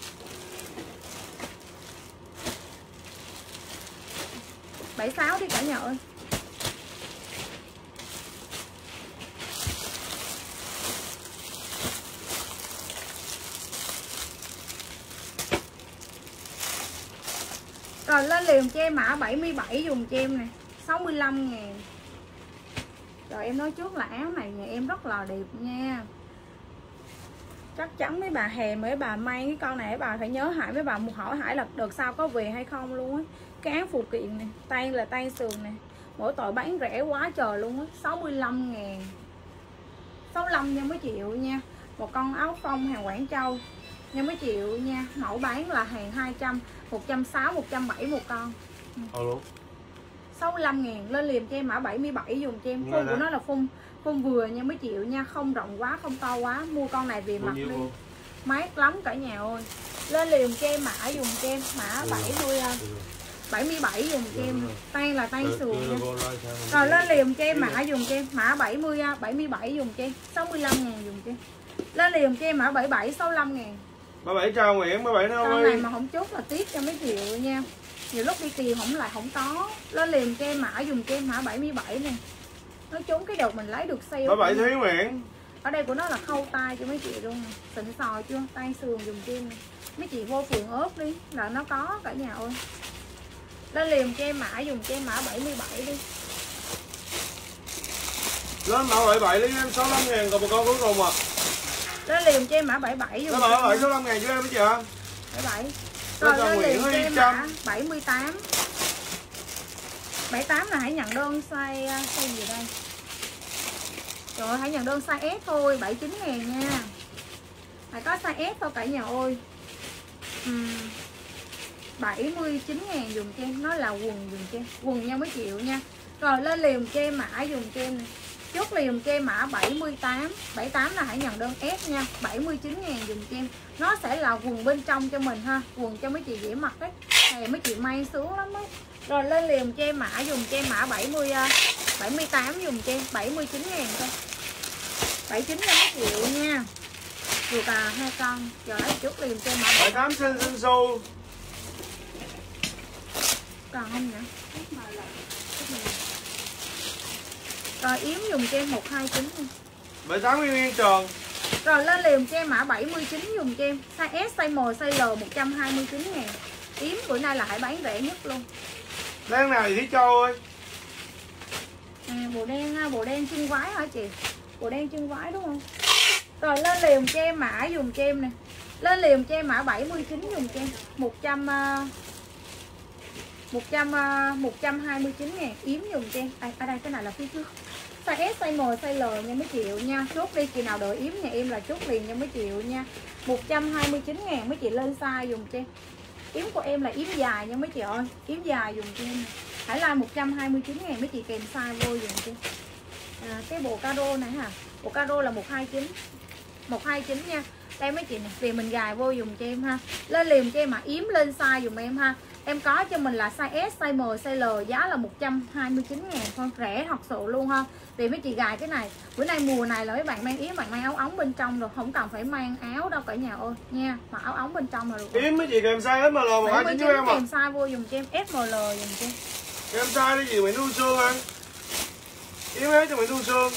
Bảy 76 đi cả nhà ơi. Rồi lên liền cho em mã 77 dùng cho em nè, 65.000. Rồi em nói trước là áo này nhà em rất là đẹp nha. Chắc chắn mấy bà hè mấy bà may cái con này mấy bà phải nhớ Hải, mấy bà hỏi Hải là đợt sau có về hay không luôn á. Cái áo phụ kiện này, tay là tay sườn nè. Mỗi tội bán rẻ quá trời luôn á, 65.000. 65 nha mấy triệu nha. Một con áo phông hàng Quảng Châu nha mấy triệu nha. Mẫu bán là hàng 200, 160, 170 một con. 65.000. Lên liền cho em mã 77 dùng cho em. Phun của nó là phun vừa nha mấy triệu nha, không rộng quá, không to quá. Mua con này về mặc đi. Mát lắm cả nhà ơi. Lên liền cho em mã dùng cho em mã 77 dùm cho em. Tay là tay sườn nha. Rồi lên liềm cho em mã dùm cho em. Mã 77 dùm cho em. 65.000 dùm cho em. Lên liềm cho em mã 77 65.000. 37 chào Nguyễn, 37 thôi. Con này mà không chốt là tiếc cho mấy triệu nha. Nhiều lúc đi tìm không lại không có. Lên liềm cho em mã dùm cho em mã 77 nè. Nó trúng cái đợt mình lấy được sale. 37 Thúy Nguyễn. Ở đây của nó là khâu tay cho mấy chị luôn nè. Xịn sò chưa? Tay sườn dùm cho em nè. Mấy chị vô phường ớt đi là nó có cả nhà ơi. Lên liềm cho em mã dùm cho em mã 77 đi. Lên mã 77 lấy em 65.000 còn một con cuối cùng à. Lên liềm cho em mã 77 dùm. Lên mã 77 65.000 cho em mấy chị ạ. 77. Rồi lên liềm cho em mã 78. 78 là hãy nhận đơn size gì đây? Rồi hãy nhận đơn size S thôi, 79.000 nha. Phải có size S thôi cả nhà ơi. 79.000 dùng cho em. Nó là quần dùng cho em. Quần nha mấy triệu nha. Rồi lên liềm cho em mã dùng cho em này. Chốt liềm cho em mã 78. 78 là hãy nhận đơn S nha. 79.000 dùng cho em. Nó sẽ là quần bên trong cho mình ha. Quần cho mấy chị dễ mặc đấy. Này mấy chị may sướng lắm đấy. Rồi lên liềm cho em mã dùng cho em mã 78 dùng cho em 79.000 thôi. 79 cho mấy triệu nha. Vừa tà 2 con. Giờ lấy chút liềm cho em mã 78 xinh xu. còn không nữa. Rồi yếm dùng cho em 129 nha. 78 nguyên tròn. Rồi lên liềm cho em mã 79 dùng cho em. Size S, size M, size L 129.000. Yếm bữa nay là hãy bán rẻ nhất luôn. Đen này Thí Châu ơi. Bộ đen chân vái hả chị? Bộ đen chân vái đúng không? Rồi lên liềm cho em mã dùng cho em nè. Lên liềm cho em mã 79 dùng cho em 129.000. Yếm dùng cho em. Ở đây cái này là phía trước. Size S, size M, size L nha mấy triệu nha. Chốt đi chị nào đợi yếm nhà em là chốt liền nha mấy triệu nha. 129.000 mấy chị lên size dùng cho em. Yếm của em là yếm dài nha mấy chị ơi. Yếm dài dùng cho em. Hải like 129.000 mấy chị kèm size vô dùng cho em. Cái bộ caro này hả? Bộ caro là 129. 129 nha. Đây mấy chị nè, vì mình gài vô dùng cho em ha. Lên liềm cho em mà yếm lên size dùm em ha. Em có cho mình là size S, size M, size L giá là 129.000 thôi, rẻ thật sự luôn ha. Vì mấy chị gài cái này, bữa nay mùa này là mấy bạn mang yếm, bạn mang áo ống bên trong rồi, không cần phải mang áo đâu cả nhà ơi nha, mặc áo ống bên trong là được. Yếm mấy chị kèm size SML 129 cho em à. Kèm size vô dùng cho em SML dùng cho em. Kèm size đi gì Nguyễn Thu Sương anh. Yếm hết cho Nguyễn Thu Sương.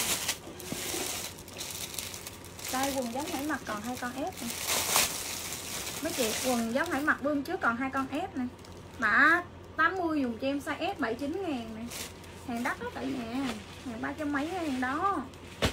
Đây quần giống hải mặc còn 2 con S này. Mấy chị quần giống hải mặc bươm trước còn 2 con S này. Mã 80 dùng cho em size S 79.000 này. Hàng đắt đó cả nhà. Hàng 300 mấy hàng đó.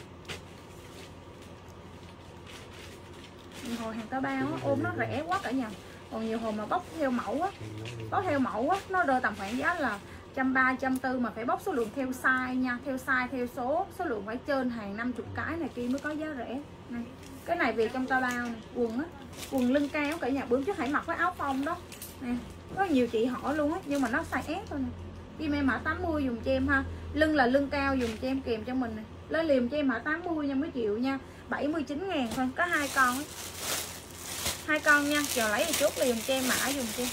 Hồi hàng tao bao á, ôm nó rẻ quá cả nhà. Còn nhiều hồi mà bóc theo mẫu á, bóc theo mẫu á, nó rơi tầm khoảng giá là 130, 140 mà phải bóc số lượng theo size nha, theo size, theo số lượng phải trên hàng 50 cái này kia mới có giá rẻ. Này, cái này về trong tao bao này, quần á, quần lưng cao cả nhà, bữa trước hãy mặc với áo phông đó. Nè, có nhiều chị hỏi luôn á, nhưng mà nó size S thôi nè. Kim em mã 80 dùng cho em ha. Lưng là lưng cao dùng cho em kèm cho mình nè. Lên liềm cho em mã 80 nha mấy triệu nha. 79.000 thôi, có 2 con ấy. 2 con nha, chờ lấy thì chốt liềm cho em mã dùng cho em.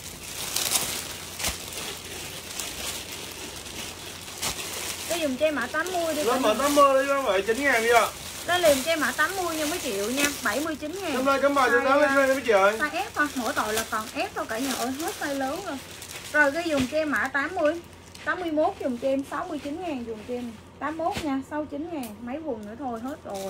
Cái dùng cho em mã 80 đi. Lên mã 80 đi cho em 79.000 đi ạ. Lên liềm cho em mã 80 nha mấy triệu nha. 79.000. Hôm nay cắm bài cho 8 lên mấy chị ơi. Size S thôi, mỗi tội là còn S thôi cả nhà ơi, hết size lớn rồi. Rồi cái dùng cho em mã 80. 81 dùng cho em 69.000 dùng cho em. 81 nha, 69.000, mấy quần nữa thôi hết rồi.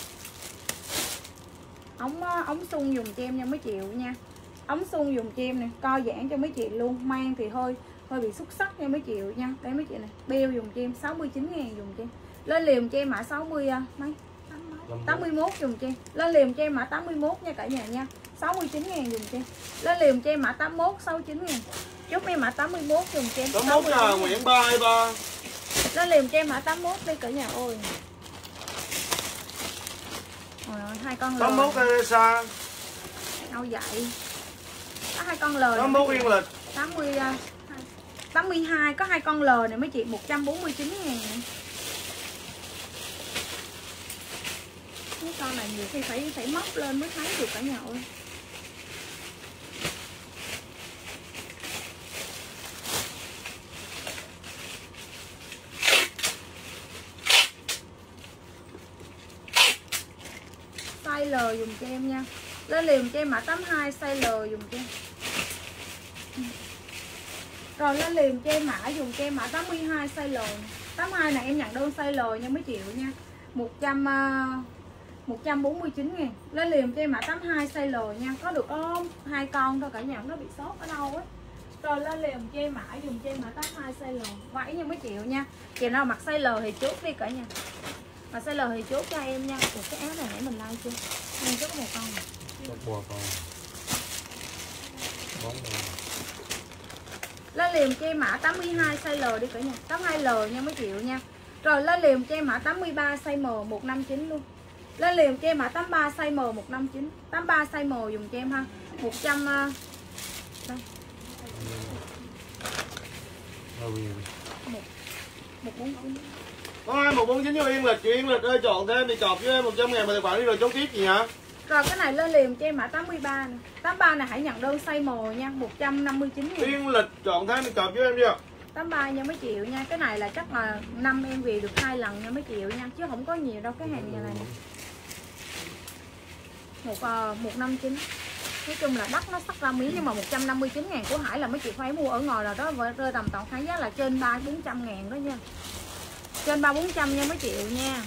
Ống xung dùng cho em nha mấy triệu nha. Ống xung dùng cho em nè, co giãn cho mấy chị luôn, mang thì hơi bị xúc sắc nha mấy triệu nha. Đây mấy chị này, beo dùng cho em 69.000 dùng cho em. Lên liềm cho em mã 60 mấy 81 dùng cho em. Lên liềm cho em mã 81 nha cả nhà nha. 69.000 dùng cho em. Lên liềm cho em mã 81 69.000. Chúc em mã 81 dùng cho em. 81 là Nguyễn 323. Lên liềm cho em mã 81 đi cả nhà ơi. Rồi 2 con lờ. 81 Teresa. Đâu vậy? Có 2 con L. 81 Yên Lịch. 82 có 2 con L này mấy chị 149.000. Cái con này nhiều khi phải móc lên mới thấy được cả nhà ơi. size L dùng cho em nha. Lên liền cho em mã 82 size L dùng cho em. Rồi lên liền cho em mã dùng cho em mã 82 size L. 82 này em nhận đơn size L nha mấy triệu nha. 149 ngàn. Lên liền cho em mã 82 size L nha. Có được có 2 con thôi cả nhà, nó bị sót ở đâu á. Rồi lên liền cho em mã dùng cho em mã 82 size L. Váy nha mấy triệu nha. Chị nào mặc size L thì chốt đi cả nhà. Mà size L thì chốt cho em nha. Ủa cái áo này nãy mình like chưa? Nên chốt một con này. Một con. Lên liền cho em mã 82 size L đi cả nhà. 82L nha mấy triệu nha. Rồi lên liền cho em mã 83 size M 159 luôn. Lên liền cho em mã 83 size M 159. 83 size M dùng cho em ha. 100 đây. 149. Có ai 149 cho Yên Lịch, chị Yên Lịch ơi chọn thêm thì chọt với em 100 ngàn mà tài khoản đi rồi chốt tiếp gì hả? Rồi cái này lên liền cho em mã 83 này. 83 này hãy nhận đơn size M nha, 159 ngàn. Yên Lịch chọn thêm thì chọt với em chưa? 83 nha mấy triệu nha. Cái này là chắc là 5 em về được 2 lần nha mấy triệu nha, chứ không có nhiều đâu cái hàng này nè. 159. Nói chung là đắt nó sắc ra miếng, nhưng mà 159 ngàn của Hải là mấy chị phải mua ở ngoài là đó rơi tầm tổng kháng giá là trên 300-400 ngàn đó nha. Trên 300-400 nha mấy triệu nha.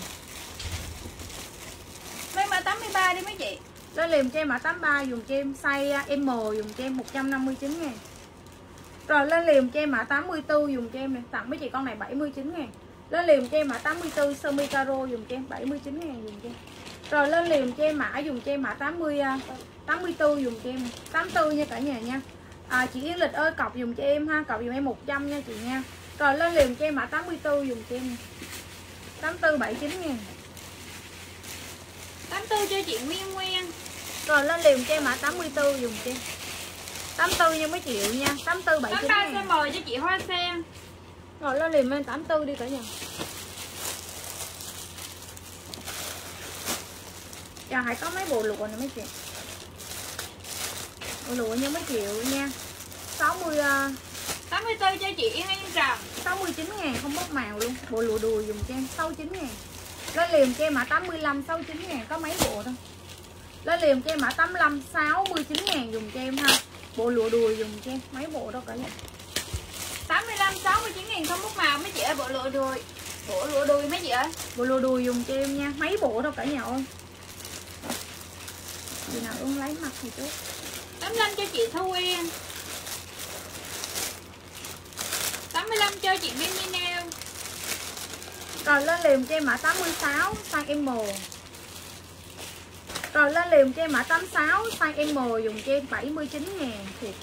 Mấy mã 83 đi mấy chị. Lên liền cho em mã 83 dùng cho em size M dùng cho em 159 ngàn. Rồi lên liền cho em mã 84 dùng cho em này, tặng mấy chị con này 79 ngàn. Lên liền cho em mã 84 sơ mi caro dùng cho em 79 ngàn dùng cho em. Rồi lên liền cho em mã dùng cho em mã 84 dùng cho em 84 nha cả nhà nha. Chị Yên Lịch ơi cọc dùng cho em ha, cọc dùng em 100 nha chị nha. Rồi lên liền cho em mã 84 dùng cho em 84 79 ngàn. 84 cho chị Nguyên Nguyên. Rồi lên liền cho em mã 84 dùng cho em 84 nha mấy triệu nha. 84 79 ngàn. ngàn. 83 cho chị Hoa Sen. Rồi lên liền lên 84 đi cả nhà. Chà hãy có mấy bộ lụa này mấy chị. Bộ lụa nha mấy triệu nha. 84 cho chị Yên Yên Trần. 69 ngàn không bóc màu luôn. Bộ lụa đùi dùng cho em 69 ngàn. Lên liền cho em mã 85 69 ngàn, có mấy bộ thôi. Lên liền cho em mã 85 69 ngàn dùng cho em ha. Bộ lụa đùi dùng cho em, mấy bộ đâu cả nhà. 85 69 ngàn không bóc màu mấy chị ơi, bộ lụa đùi. Bộ lụa đùi mấy chị ơi. Bộ lụa đùi dùng cho em nha, mấy bộ đâu cả nhà ơi. Chị nào ưng lấy mặt thì tốt. 85 cho chị Thu Yên. 85 cho chị Mini Nail. Rồi lên liền cho em mã 86 size M. Rồi lên liền cho em mã 86 size M dùng cho em 79 ngàn. Thiệt.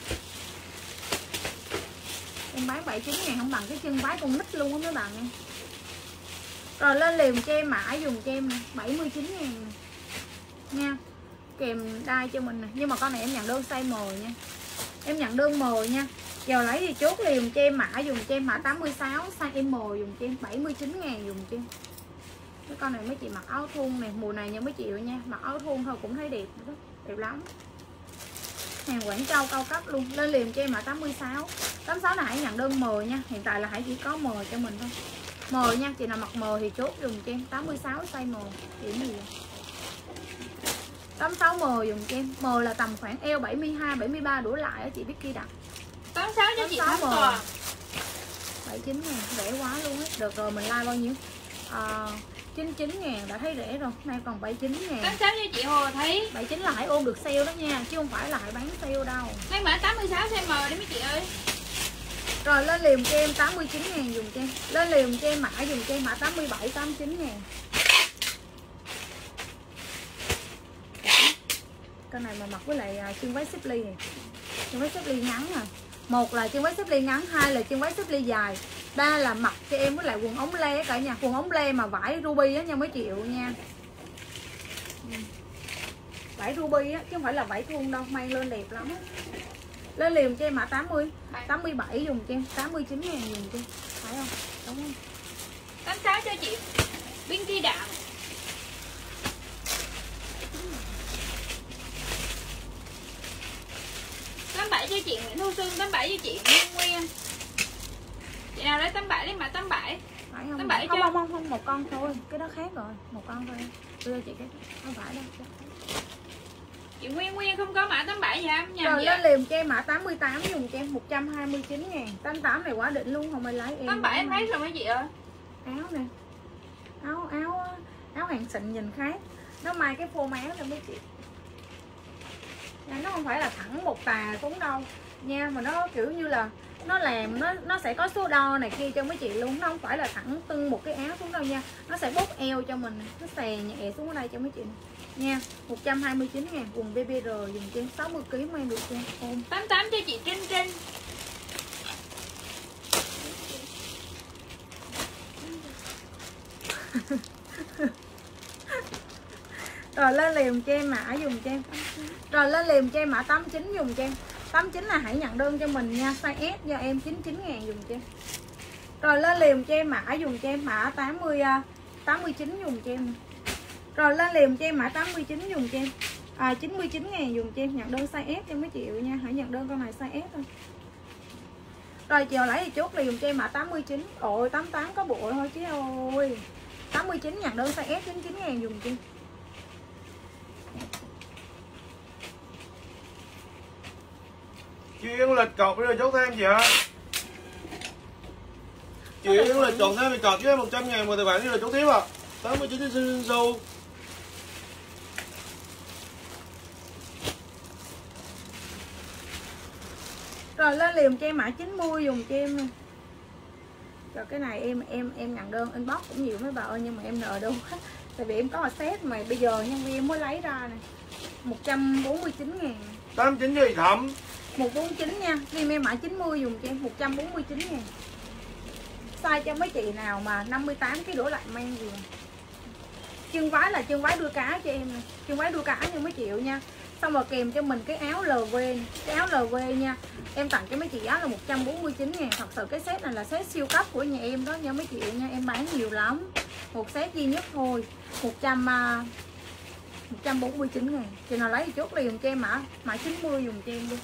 Em bán 79 ngàn không bằng cái chân váy con nít luôn á mấy bạn em. Rồi lên liền cho em mã dùng cho em 79 ngàn nha. Kèm đai cho mình nè. Nhưng mà con này em nhận đơn size M nha. Em nhận đơn M nha. Giờ lấy thì chốt liền cho em mã dùng cho em mã 86 size M dùng cho em 79 ngàn dùng cho em. Cái con này mấy chị mặc áo thun này, mùa này nha mấy triệu nha. Mặc áo thun thôi cũng thấy đẹp đó. Đẹp lắm. Hàng Quảng Châu cao cấp luôn. Lên liền cho em mã 86. 86 là hãy nhận đơn M nha. Hiện tại là hãy chỉ có M cho mình thôi. M nha, chị nào mặc M thì chốt dùng cho em 86 size M. Chị gì vậy? 86M dùng cho em. M là tầm khoảng eo 72 73 đổ lại á chị biết kia đặt. 86 cho chị Thắm Toàn. 79 ngàn, rẻ quá luôn á. Được rồi mình like bao nhiêu? 99 ngàn đã thấy rẻ rồi. Nay còn 79 ngàn. 86 cho chị Hồ Thấy. 79 là hãy ôm được sale đó nha, chứ không phải là hãy bán sale đâu. Mấy mã 86 size M đi mấy chị ơi. Rồi lên liền cho em 89 ngàn dùng cho em. Lên liền cho em mã dùng cho em mã 87 89 ngàn. Cái này mà mặc với lại chân váy xếp ly này. Chân váy xếp ly ngắn à. Một là chân váy xếp ly ngắn, hai là chân váy xếp ly dài, ba là mặc cho em với lại quần ống le cả nhà. Quần ống le mà vải ruby á nha mấy triệu nha. Vải ruby á chứ không phải là vải thun đâu, mang lên đẹp lắm á. Lên liền cho em mã 80 87 dùng cho em 89 ngàn dùng cho em. Phải không? Đúng không? 86 cho chị Binky Đạm. 87 cho chị Nguyễn Thu Xuân, 87 cho chị Nguyên Nguyên. Chị nào lấy 87 lấy mã 87. phải không? 87 Không, chưa? không, một con thôi, cái đó khác rồi, một con thôi. Đưa chị cái không phải đâu. Chị Nguyên không có mã 87 gì không? Rồi lên liềm cho em mã 88 dùng cho em 129.000. 88 này quá đỉnh luôn, không ai lấy em. 87 em thấy rồi mấy chị ơi. Áo nè. Áo hàng xịn nhìn khác. Nó may cái phô áo cho mấy chị. Nó không phải là thẳng một tà xuống đâu nha, mà nó kiểu như là nó làm nó sẽ có số đo này kia cho mấy chị luôn, nó không phải là thẳng tưng một cái áo xuống đâu nha, nó sẽ bốt eo cho mình, nó xè nhẹ xuống ở đây cho mấy chị nha. 129.000 quần BBR dùng trên 60 kg mang được chưa? Ôm 88 cho chị Trinh. Rồi lên liềm cho em mã dùng cho em. Rồi lên liềm cho em mã 89 dùng cho em. 89 là hãy nhận đơn cho mình nha, size S cho em 99.000 dùng cho em. Rồi lên liềm cho em mã dùng cho em mã 89 dùng cho em. Rồi lên liềm cho em mã 89 dùng cho em. 99.000 dùng cho em, nhận đơn size S cho mấy triệu nha, hãy nhận đơn con này size S thôi. Rồi chiều lấy thì chốt liềm cho em mã 89. Ôi 88 có bộ thôi chứ ơi. 89 nhận đơn size S 99.000 dùng cho em. Chị Yến Lịch cọc rồi chốt thêm gì hả? Chị Yến Lịch chọn thêm thì cọc với 100.000 một tài khoản đi là chốt tiếp à. 89 trên sinh xu. Rồi lên liềm cho em mã 90 dùng cho em nè. Rồi cái này em nhận đơn inbox cũng nhiều mấy bà ơi, nhưng mà em nợ đâu hết. Tại vì em có một set mà bây giờ nhân viên em mới lấy ra nè. 149.000. 89 gì thẩm? 149 nha. Riêng em mã 90 dùng cho em 149.000. Size cho mấy chị nào mà 58 cái đổ lại mang gì nè. Chân váy là chân váy đuôi cá cho em nè. Chân váy đuôi cá như mấy triệu nha. Xong rồi kèm cho mình cái áo LV. Cái áo LV nha. Em tặng cho mấy chị giá là 149.000. Thật sự cái set này là set siêu cấp của nhà em đó nha mấy chị nha. Em bán nhiều lắm. Một set duy nhất thôi 149.000. Chị nào lấy thì chốt liền cho em mã 90 dùng cho em đi.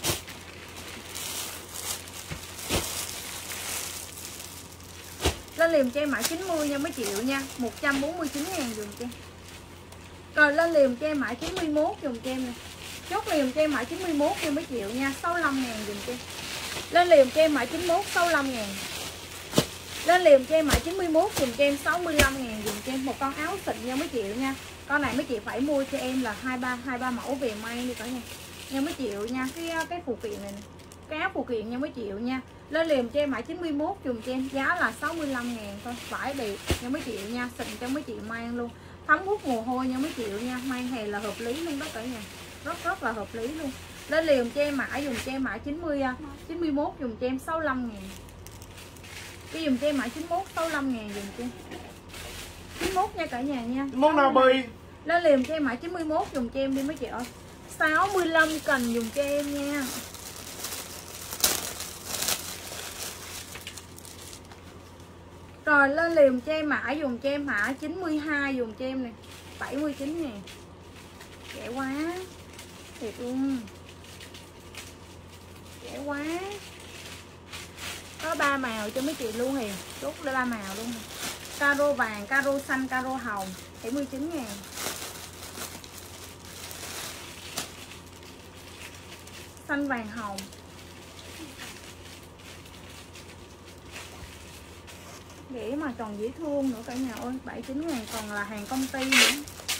Lên liềm cho em mã 90 nha mấy triệu nha. 149.000 dùng cho em. Rồi lên liềm cho em mã 91 dùng cho em nè. Chốt liềm cho em mã 91 cho mấy triệu nha. 65.000 dùng cho em. Lên liềm cho em mã 91 65.000. Lên liềm cho em mã 91 dùng cho em 65.000 dùng cho em. Một con áo xịn nha mấy triệu nha. Con này mấy chị phải mua cho em là 23 mẫu về may đi cả nhà. Nha mấy triệu nha. Cái phụ kiện này nè. Cái áo phụ kiện nha mấy triệu nha. Lên liềm cho em mã 91 dùng cho em giá là 65.000 thôi. Vải đẹp nha mấy triệu nha. Xịn cho mấy chị mang luôn. Thấm hút mồ hôi nha mấy triệu nha. Mang hè là hợp lý luôn đó cả nhà. Rất là hợp lý luôn. Lên liềm cho em mã dùng cho em mã 91 dùng cho em 65.000. Cái dùng cho em mã 91 65.000 dùng cho em. 91 nha cả nhà nha. 91 nào bi. Lên liềm cho em mã 91 dùng cho em đi mấy chị ơi. 65 cần dùng cho em nha. Rồi lên liềm cho em mã dùng cho em mã 92 dùng cho em nè. 79.000. Rẻ quá. Thiệt luôn. Rẻ quá. Có 3 màu cho mấy chị luôn Hiền. Chốt 3 màu luôn. Caro vàng, caro xanh, caro hồng 79.000. Xanh vàng hồng. Dễ mà còn dễ thương nữa cả nhà ơi. 79.000 còn là hàng công ty nữa.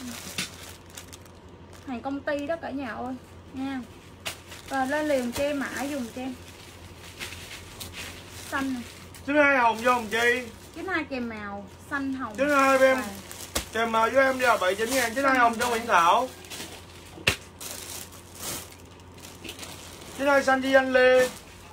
Hàng công ty đó cả nhà ơi nha. Rồi lên liềm cho em mã dùng cho em xanh này. 92 hồng vô Hồng Chi. 92 kèm màu xanh hồng. 92 em kèm màu với em giờ 79.000. 92 hồng cho Nguyễn Thảo. 92 xanh với anh Lê.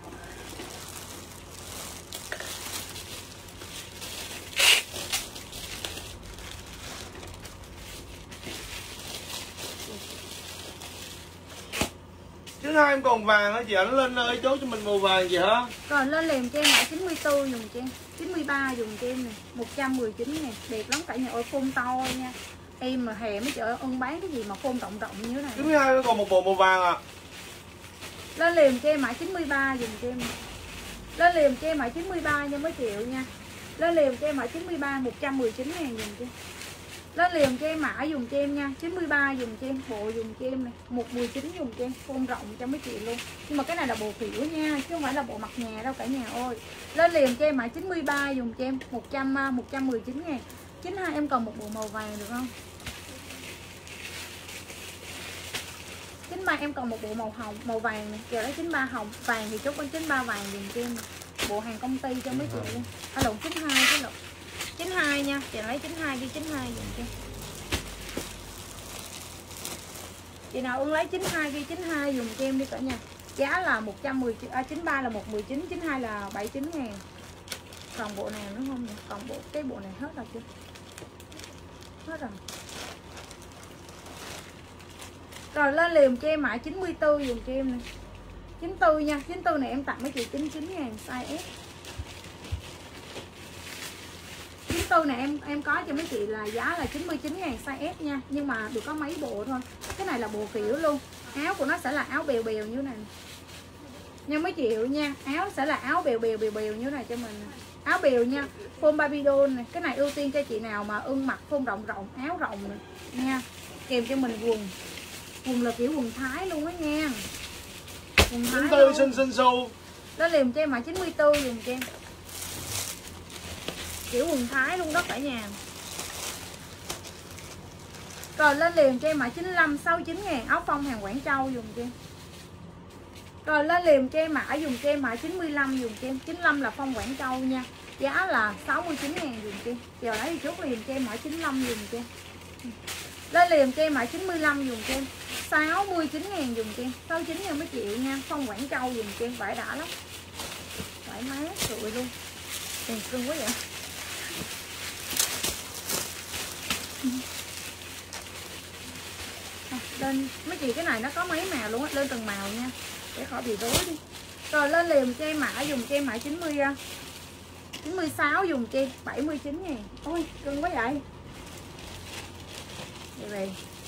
Thứ hai em còn vàng hả chị, ảnh lên ơi chốt cho mình màu vàng gì hả? Rồi lên liềm cho em mã 94 dùng cho em. 93 dùng cho em nè. 119.000. Đẹp lắm cả nhà ơi, phôn to nha. Em mà hè mấy chị ơi ưng bán cái gì mà phôn rộng như thế này. 92 còn một bộ màu vàng à. Lên liềm cho em mã 93 dùng cho em. Lên liềm cho em mã 93 nha mấy triệu nha. Lên liền cho em mã 93 119 ngàn dùng cho. Lên liền cho em mã dùng cho em nha, 93 dùng cho em, bộ dùng cho em này, 119 dùng cho em, phông rộng cho mấy chị luôn. Nhưng mà cái này là bộ kiểu nha, chứ không phải là bộ mặt nhà đâu cả nhà ơi. Lên liền cho em mã 93 dùng cho em 119 ngàn. 92 em còn một bộ màu vàng được không? 93 em còn một bộ màu hồng, màu vàng này, kìa đấy 93 hồng, vàng thì chốt con 93 vàng dùng cho em. Bộ hàng công ty cho mấy chị luôn. Lộn 92 chứ lộn. 92 nha, chị lấy 92 đi 92 dùng cho. Chị nào ưng lấy 92 ghi 92 dùng cho em đi cả nhà. Giá là 110 93 là 119, 92 là 79 ngàn. Còn bộ nào nữa không nhỉ? Còn bộ cái bộ này hết rồi chưa? Hết rồi. Rồi lên liền cho em mã 94 dùng cho em này. 94 nha, 94 này em tặng mấy chị 99 ngàn size S. 94 này em có cho mấy chị là giá là 99 ngàn size S nha. Nhưng mà được có mấy bộ thôi. Cái này là bộ kiểu luôn. Áo của nó sẽ là áo bèo bèo như này nha mấy chị nha. Áo sẽ là áo bèo như này cho mình. Áo bèo nha, phông baby doll này. Cái này ưu tiên cho chị nào mà ưng mặc phông rộng, áo rộng này nha. Kèm cho mình quần. Quần là kiểu quần Thái luôn á nha. Quần Thái 94 xinh xù. Nó liềm cho em mã 94 dùng cho em. Kiểu quần Thái luôn đó cả nhà. Rồi lên liền cho em mã 95 69 ngàn, áo phông hàng Quảng Châu dùng cho em. Rồi lên liền cho em mã dùng cho em mã 95 dùng cho em. 95 là phông Quảng Châu nha. Giá là 69 ngàn dùng cho em. Giờ lấy chốt liền cho em mã 95 dùng cho em. Lên liền cho em mã 95 dùng cho em. 69 ngàn dùng cho em. 69 ngàn mấy triệu nha. Phông Quảng Châu dùng cho em. Vải đã lắm. Vải mát rồi luôn. Tiền cưng quá vậy. Lên mấy chị cái này nó có mấy màu luôn á. Lên từng màu nha. Để khỏi bị rối đi. Rồi lên liền cho em mã dùng cho em mã 96 dùng cho em 79 ngàn. Ôi cưng quá vậy. Đây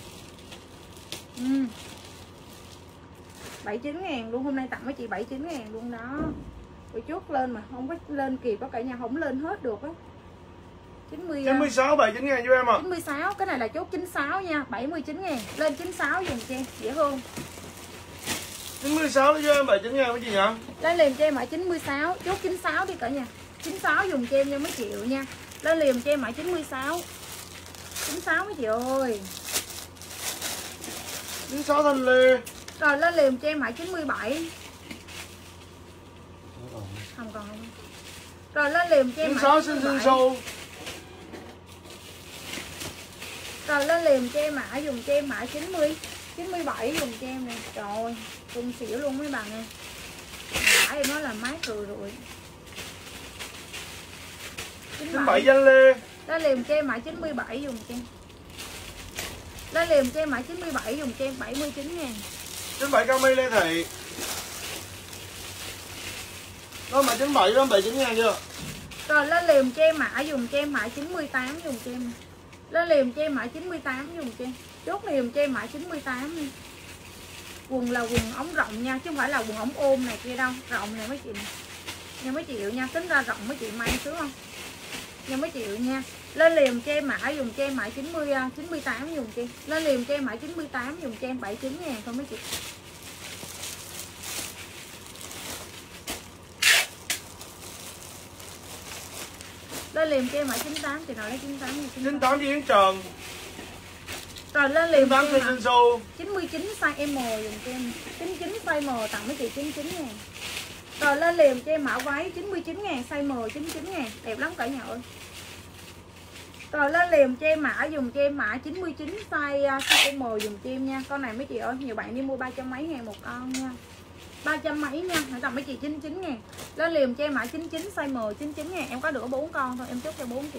79 ngàn luôn. Hôm nay tặng mấy chị 79 ngàn luôn đó. Rồi chốt lên mà không có lên kịp có cả nhà không lên hết được á. 96 79 ngàn cho em ạ. 96 cái này là chốt 96 nha. 79 ngàn. Lên 96 dùng cho em dễ thương. 96 cho em 79 ngàn mấy chị nhỉ? Lên liền cho em mã 96. Chốt 96 đi cả nhà. 96 dùng cho em cho mấy triệu nha. Lên liền cho em mã 96. 96 mấy chị ơi. 96 thanh lê. Rồi lên liền cho em mã 97. Không còn không. Rồi lên liền cho em mã 96 xinh xinh xù. Rồi lên liền cho em mã dùng cho em mã 97 dùng cho em nè. Trời tung xỉu luôn mấy bạn ơi. Đã em nói là mát rồi. 97 danh lê. Lên liền cho em mã 97 dùng cho em. Lên liền cho em mã 97 dùng cho em 79 ngàn. 97 cao mi Lê Thị. Đó mã 97 đó 79 ngàn chưa? Rồi lên liền cho em mã dùng cho em mã 98 dùng cho em. Lên liền cho em mã 98 dùng cho em. Chốt liền cho em mã 98 đi. Quần là quần ống rộng nha, chứ không phải là quần ống ôm này kia đâu. Rộng này mấy chị nè. Nha mấy triệu nha, tính ra rộng mấy chị may sướng không? Nha mấy triệu nha. Lên liền cho em mã dùng cho em mã 98 dùng cho em. Lên liền cho em mã 98 dùng cho em 79 ngàn thôi mấy chị. Lên liền cho em mã 98, chị nào lấy 98 thì 98 với Yến Trần. Rồi lên liền cho 98 em xinh xù. 99 size M dùng cho em. 99 size M tặng mấy chị 99 ngàn. Rồi lên liền cho em mã váy 99 ngàn, size M 99 ngàn. Đẹp lắm cả nhà ơi. Rồi lên liền cho em mã dùng cho em mã 99 size M dùng cho em nha. Con này mấy chị ơi, nhiều bạn đi mua 300 mấy ngàn một con nha. 300 mấy nha, tầm mấy chị 99 ngàn. Lên liền cho em mã 99 size M 99 ngàn. Em có được 4 con thôi, em chốt cho 4 triệu.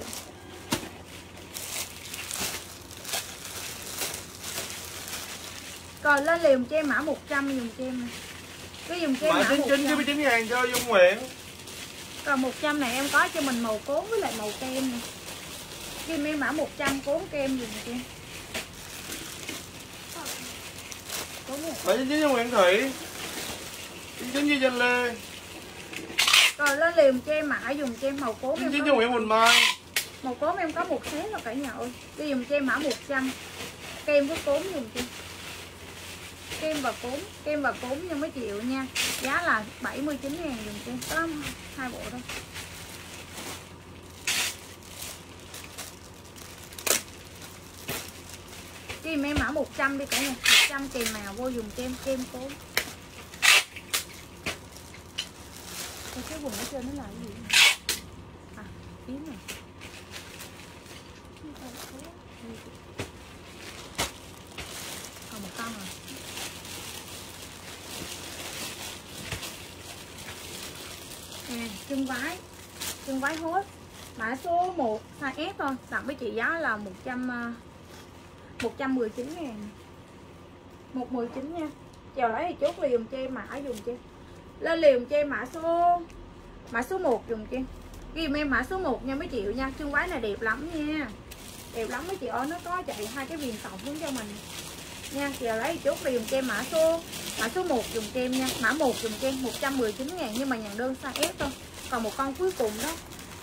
Rồi lên liền cho em mã 100 dùng cho em này. Cái dùng cho em mã mã 99 99 ngàn cho Dung Nguyễn. Rồi 100 này em có cho mình màu cốn với lại màu kem này. Kim em mã 100 cốn kem dùng cho em. Mã 99 cho Nguyễn Thị. 99 với Danh Lê. Rồi lên liền cho em mã dùng cho em màu cốm em. Chứ dùng em một mai. Màu cốm em có một set rồi cả nhà ơi. Đi dùng cho em mã 100. Kem với cốm dùng cho em. Kem và cốm nhưng mấy triệu nha. Giá là 79.000 dùng cho em. Có 2 bộ thôi. Kìm em mã 100 đi cả nhà. 100 kèm màu vô dùng cho em kem cốm. Cái quần ở trên nó là cái gì này? À, yếm này. Còn một con rồi. Nè, chân váy hốt. Mã số 1 size S thôi, tặng với chị giá là 119.000. 119 nha. Chờ lấy thì chốt liền cho em mã dùng cho em. Lên liền cho em mã số 1 dùng cho em. Ghi em mã số 1 nha mấy triệu nha. Chân váy này đẹp lắm nha. Đẹp lắm mấy chị ơi, nó có chạy hai cái viền cọc xuống cho mình. Nha, chờ lấy thì chốt liền cho em mã số 1 dùng cho em nha. Mã 1 dùng cho em 119.000 nhưng mà nhận đơn size S thôi. Còn một con cuối cùng đó.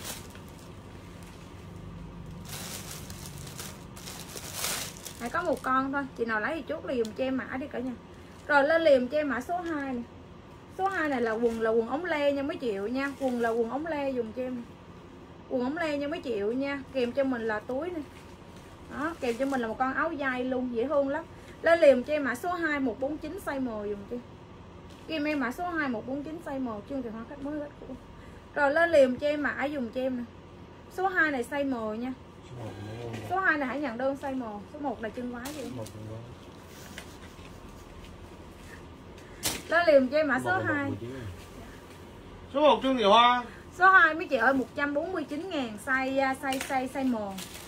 Hãy có một con thôi, chị nào lấy thì chốt liền cho em mã đi cả nhà. Rồi lên liền cho em mã số 2 này. Số 2 này là quần ống lê nha mấy triệu nha. Quần là quần ống lê dùng cho em. Quần ống lê nha mấy triệu nha. Kèm cho mình là túi này. Đó, kèm cho mình là một con áo dây luôn, dễ thương lắm. Lên liền cho em mã số 2 149 size M dùng cho em. Kèm em mã số 2 149 size M, chương trình hoa khách mới rất cũ. Rồi lên liền cho em mã dùng cho em nè. Số 2 này size M nha. Số 2 này hãy nhận đơn size M. Số 1 là chân váy vậy. Lên liền cho em mã số 2. Số 1 Trương Thị Hoa. Số 2 mấy chị ơi 149.000 size M.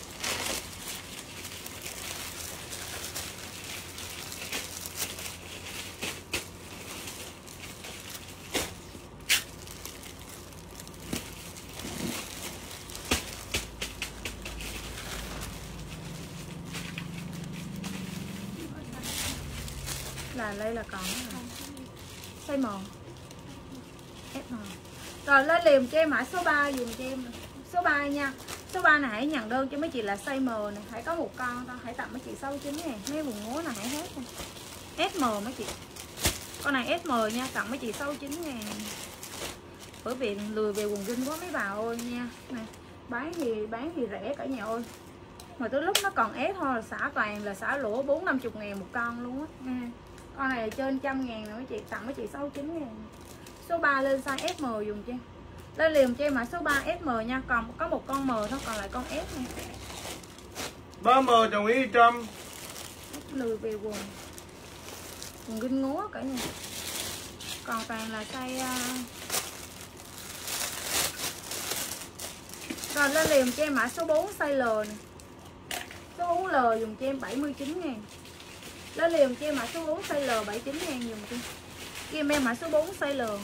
Là đây là còn size M. SM. Rồi lên liền cho em mã số 3 dùm cho em. Số 3 nha. Số 3 này hãy nhận đơn cho mấy chị là size M này, hãy có một con thôi, hãy tặng mấy chị 69.000. Mấy quần ngố này hãy hết nha. SM mấy chị. Con này SM nha, tặng mấy chị 69.000. Bởi vì lười về quần jean quá mấy bà ơi nha. Này, bán thì rẻ cả nhà ơi. Mà tới lúc nó còn ép thôi là xả toàn là xả lỗ 40-50.000 một con luôn á nha. Con này là trên 100.000 nè mấy chị, tặng mấy chị 69.000. Số 3 lên size SM dùng cho em. Lên liền cho em mã số 3 SM nha. Còn có một con M thôi, còn lại con S nha. 3M chồng ý 100. Lười về quần kinh ngố cả nhà. Còn toàn là size Rồi lên liền cho em mã số 4 size L này. Số 4L dùng cho em 79.000. Lên liền cho em mã số 4 size L 79.000 dùng cho em mã số 4 size L.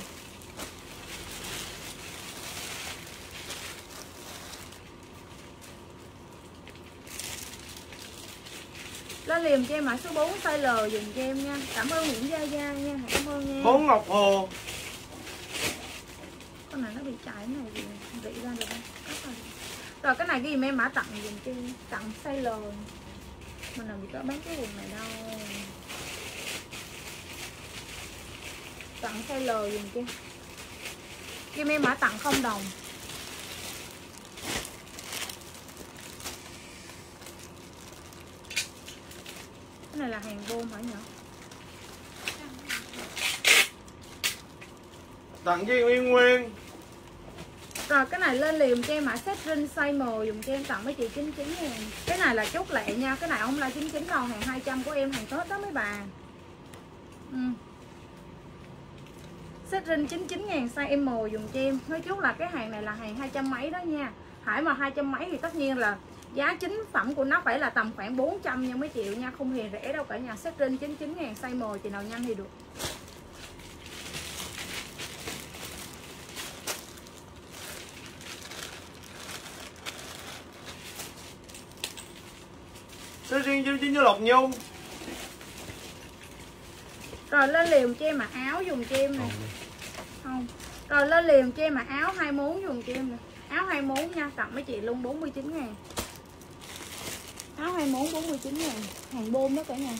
Lên liền cho em mã số 4 size L dùng cho em nha. Cảm ơn Nguyễn Gia Gia nha, cảm ơn nha. 4 Ngọc Hồ. Con này nó bị chảy này gì vị ra được không? Rồi cái này ghi em mã tặng dùng cho em, tặng size L. Mình làm gì có bán cái quần này đâu. Tặng size L dùng cho em. Ghi em mã tặng 0 đồng. Cái này là hàng gôm hả nhỉ? Tặng cho Nguyên Nguyên. Rồi cái này lên liền cho em mã set ring size M dùng cho em, tặng mấy chị 99.000. Cái này là chốt lệ nha, cái này không là 99 đâu, hàng 200 của em, hàng Tết đó mấy bà. Set ring 99.000 size M dùng cho em. Nói chung là cái hàng này là hàng 200 mấy đó nha. Hải mà 200 mấy thì tất nhiên là giá chính phẩm của nó phải là tầm khoảng 400 nha mấy triệu nha, không hề rẻ đâu cả nhà. Set ring 99.000 size M, chị nào nhanh thì được. Số riêng cho Lộc Nhung. Rồi lên liền cho em mặc áo dùng cho em nè. Không, Rồi lên liền cho em mà áo 24 dùm cho em nè. Áo 24 nha, tặng mấy chị luôn 49.000. Áo 24 49.000, hàng bôm đó cả nhà.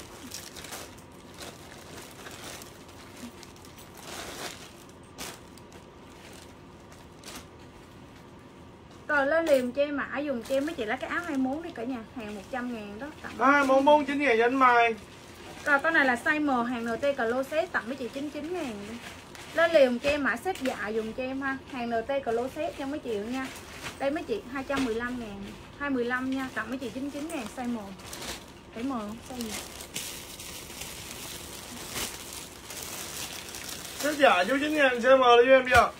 Rồi lên liền cho em mã dùng cho em mấy chị lấy cái áo 24 đi cả nhà, hàng 100.000 đó tặng. 49.000 cho anh Mai. Rồi con này là size M, hàng NT Closet tặng mấy chị 99.000. Lên liền cho em mã set dạ dùng cho em ha, hàng NT Closet cho mấy chị nha. Đây mấy chị 215.000, 215 nha, tặng mấy chị 99.000 size M. Cái M không? Size gì? Set dạ 99.000 size M đi cho em chưa?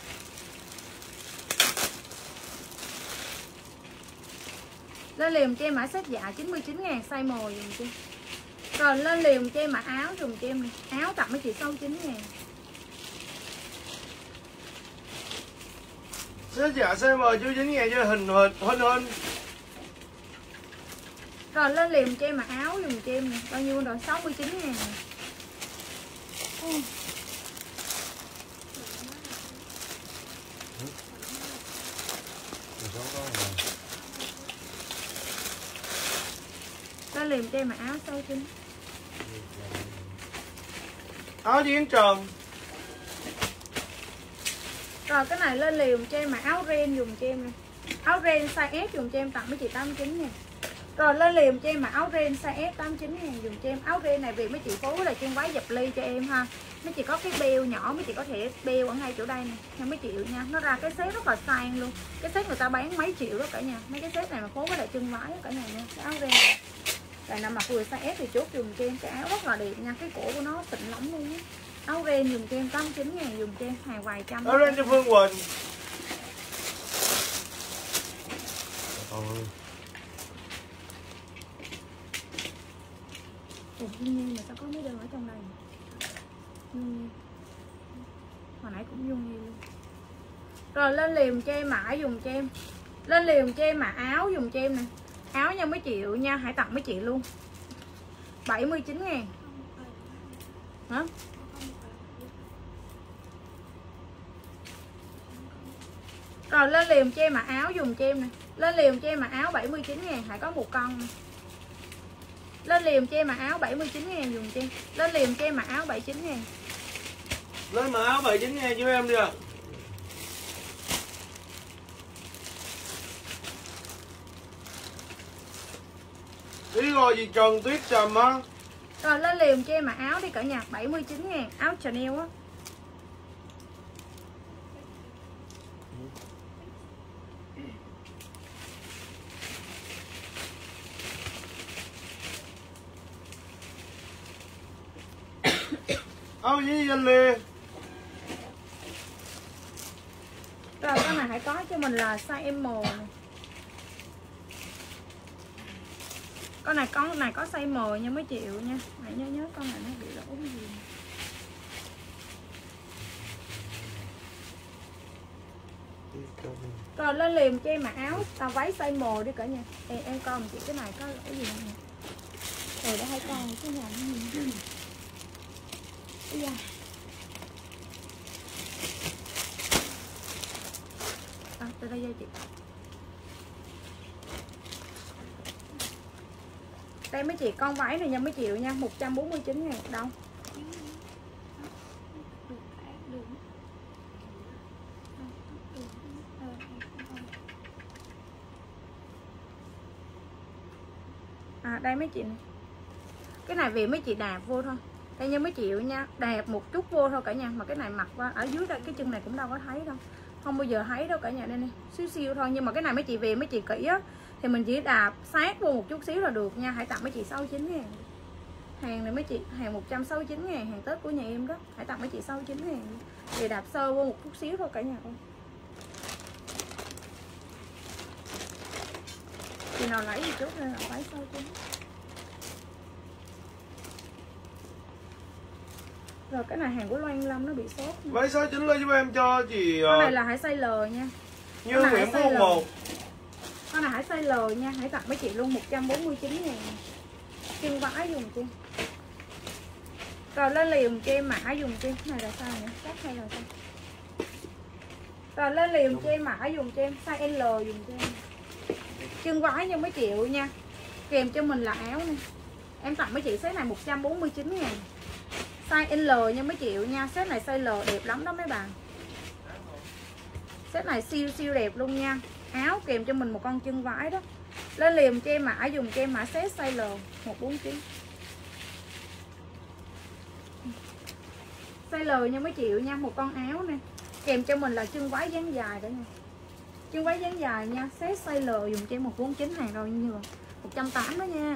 Lên liền cho em mã set dạ 99.000 size M dùng cho em. Rồi lên liền cho em mã áo dùng cho em này. Áo tặng mấy chị 69.000. Set dạ size M 99.000 cho hình. Rồi lên liền cho em mã áo dùng cho em này. Bao nhiêu rồi? 69.000. Lên liền cho em mã áo 69. Áo chiến tròn. Rồi cái này lên liền cho em mà áo ren dùng cho em này. Áo ren size S dùng cho em tặng mấy chị 89 nha. Rồi lên liền cho em mà áo ren size S 89.000 dùng cho em. Áo ren này vì mấy chị phối là trên váy dập ly cho em ha. Mấy chị có cái beo nhỏ, mấy chị có thể beo ở ngay chỗ đây nè, nha mấy chị nha. Nó ra cái set rất là sang luôn. Cái set người ta bán mấy triệu đó cả nhà. Mấy cái set này mà phối với lại chân váy đó cả nhà nha. Cái áo ren này. Rồi nào mặc vừa size S thì chốt dùng cho em. Cái áo rất là đẹp nha. Cái cổ của nó xịn lắm luôn á. Áo ren dùng cho em 89.000 dùng cho em, hàng vài trăm. Áo ren cho Phương Quỳnh. Ủa, Nhiên mà sao có mấy đơn ở trong đây? Nhiên. Hồi nãy cũng Dung luôn. Rồi lên liền cho em mã dùng cho em. Lên liền cho em mã áo dùng cho em nè. Áo nha mấy triệu nha, hãy tặng mấy chị luôn. 79.000. Hả? Rồi lên liền cho em mã áo dùng cho em nè. Lên liền cho em mã áo 79.000, hãy có một con nè. Lên liền cho em mã áo 79.000 dùng cho em. Lên liền cho em mã áo 79.000. Lên mã áo 79.000 cho em đi ạ. Đi rồi gì Trần Tuyết Trầm á. Rồi lên liền cho em mã áo đi cả nhà, 79.000, áo Chanel á. Áo gì anh Lê. Rồi cái này hãy có cho mình là size M này. Con này có size M nha mấy triệu nha. Hãy nhớ con này nó bị lỗ cái gì. Rồi lên liền cho em mà áo váy size M đi cả nhà. Em coi một chị cái này có lỗ gì không nè. Rồi đã hai con cái nhà nó nhìn. Ây da. Từ đây ra chị. Đây mấy chị con váy này nha mấy triệu nha, 149.000 đâu. Đây mấy chị này. Cái này vì mấy chị đạp vô thôi. Đây nha mấy triệu nha, đạp một chút vô thôi cả nhà. Mà cái này mặc qua ở dưới đây cái chân này cũng đâu có thấy đâu. Không bao giờ thấy đâu cả nhà. Đây nè, xíu xíu thôi. Nhưng mà cái này mấy chị về mấy chị kỹ á thì mình chỉ đạp sát vô một chút xíu là được nha. Hãy tặng mấy chị 69.000. Hàng này mấy chị, hàng 169.000, hàng Tết của nhà em đó. Hãy tặng mấy chị 69.000. Thì đạp sơ vô một chút xíu thôi cả nhà ơi. Chị nào lấy gì chút nên là phải 69. Rồi cái này hàng của Loan Lâm nó bị sốt. Váy 69 lên giúp em cho chị. Con này là hãy size L nha. Như Nguyễn Phú 1. Con này hãy size L nha, hãy tặng mấy chị luôn 149.000. Chân vải dùng cho. Rồi lên liền cho em mã dùng cho em. Cái này là sao nhỉ? Cắt hay là sao? Rồi lên liền cho em mã dùng cho em size L dùng cho em. Chân váy nhưng mấy triệu nha. Kèm cho mình là áo nè. Em tặng mấy chị set này 149.000. Size L nha mấy triệu nha. Set này size L đẹp lắm đó mấy bạn. Set này siêu siêu đẹp luôn nha. Áo kèm cho mình một con chân vải đó. Lên liền cho em mã dùng cho em mã set size L 149. Size L nha mấy triệu nha. Một con áo nè. Kèm cho mình là chân váy dáng dài đó nha. Chân váy dáng dài nha. Set size L dùng cho em 149 hàng rồi như vậy 180 đó nha.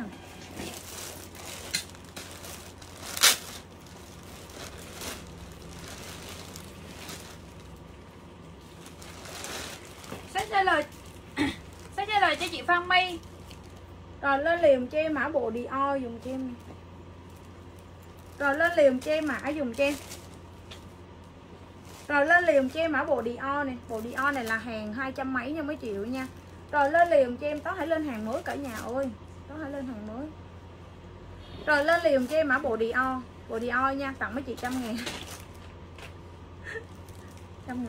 Sách trả lời sách trả lời cho chị Phan My. Rồi lên liền cho em mã bộ Dior dùng cho em. Rồi lên liền cho em mã dùng cho em. Rồi lên liền cho em mã bộ Dior này. Bộ Dior này là hàng 200 mấy nha mấy triệu nha. Rồi lên liền cho em, có hãy lên hàng mới cả nhà ơi. Có hãy lên hàng mới. Rồi lên liền cho em mã bộ Dior. Bộ Dior nha, tặng mấy chị 100.000. 100.000.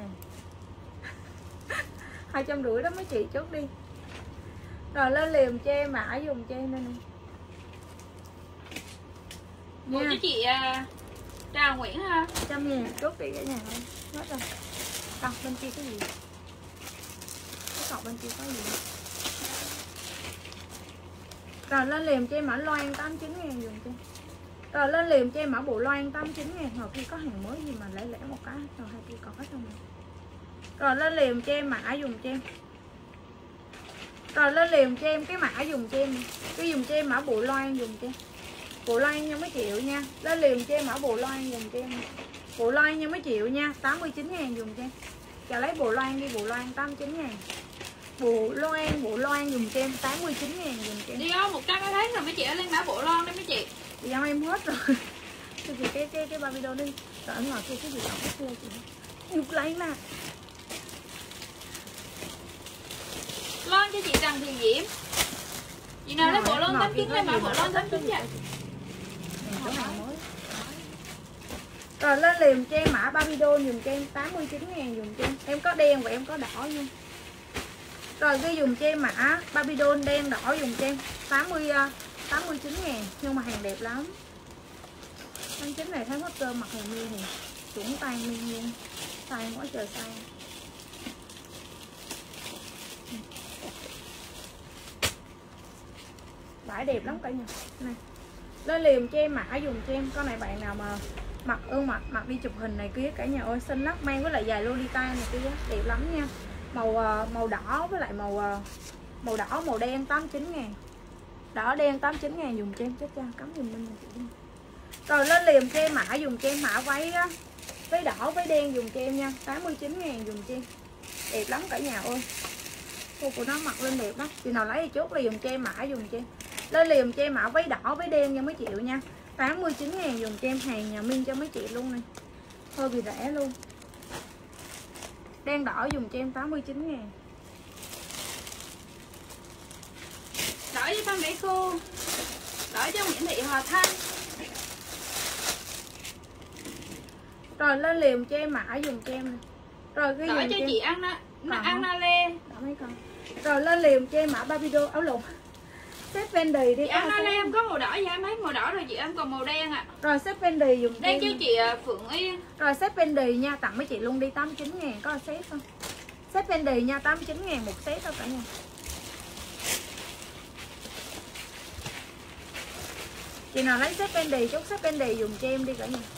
250 đó mấy chị, chốt đi. Rồi lên liền cho em mã dùng cho em đây nè. Bộ cho chị Trà Nguyễn ha. 100.000, chốt đi cả nhà ơi. Hết rồi. Cọc bên kia cái gì? Cái cọc bên kia có gì? Rồi lên liền cho em mã Loan 89.000 dùng cho. Rồi lên liền cho em mã bộ Loan 89.000. Hồi kia có hàng mới gì mà lẻ lẻ một cái. Rồi hai kia có hết không? Rồi lên liền cho em mã dùng cho em. Rồi lên liền cho em cái mã dùng cho em. Cái dùng cho em mã bộ Loan dùng cho em. Bộ Loan nha mấy triệu nha. Lên liền cho em mã bộ Loan dùng cho em. Bộ Loan nha mấy triệu nha. 89.000 dùng cho em. Cho lấy bộ Loan đi, bộ Loan 89.000. Bộ Loan dùng cho em 89.000 dùng cho em. Đi không 100 cái thấy rồi mấy chị ơi, lên mã bộ Loan đấy mấy chị. Thì em hết rồi. Thì cái ba video đi. Rồi ở ngoài kia cái gì đó cái kia chị. Nhục lấy nè. Loan cho chị Trần Thị Diễm. Chị nào lấy bộ Loan 89 lên mã bộ Loan 89 vậy. Rồi lên liền cho em mã Babydon dùng cho em 89.000 dùng cho em. Em có đen và em có đỏ nha. Rồi ghi dùng cho em mã Babydon đen đỏ dùng cho em 89.000. Nhưng mà hàng đẹp lắm. Tháng 9 này thấy hết trơn, mặt hàng miên thì chuẩn tay miên luôn. Sai quá trời sai. Vải đẹp lắm cả nhà. Này. Lên liền cho em mã dùng cho em. Con này bạn nào mà mặc đi chụp hình này kia cả nhà ơi, xinh lắm, mang với lại dài Lolita này kia đẹp lắm nha. Màu đỏ với lại màu đỏ màu đen 89.000. Đỏ đen 89.000 dùng cho em, chết cha cắm giùm mình chị. Rồi lên liền cho em mã dùng cho em mã váy á. Váy đỏ váy đen dùng cho em nha, 89.000 dùng cho em. Đẹp lắm cả nhà ơi. Cô của nó mặc lên đẹp lắm. Chị nào lấy thì chốt liền cho em mã dùng cho em. Lên liền cho em mã váy đỏ váy đen nha mấy triệu nha. 89.000 dùng cho em, hàng nhà Minh cho mấy chị luôn này. Hơi bị rẻ luôn. Đen đỏ dùng cho em 89.000. Đỏ cho Phan Mỹ Khu. Đỏ cho Nguyễn Thị Hòa Thanh. Rồi lên liền cho em mã dùng cho em này. Rồi cái đỏ cho chị Anna Lê. Đỏ mấy con. Rồi lên liền cho em mã Babydon áo lụt. Xếp Fendi đi. Chị Anna Lê em có màu đỏ dạ em thấy màu đỏ rồi chị, em còn màu đen ạ. Rồi xếp Fendi dùng đen cho chị Phượng Yên. Rồi xếp Fendi nha, tặng mấy chị luôn đi 89.000, có xếp không? Xếp Fendi nha, 89.000 một xếp thôi cả nhà. Chị nào lấy xếp Fendi, chốt xếp Fendi dùng cho em đi cả nhà.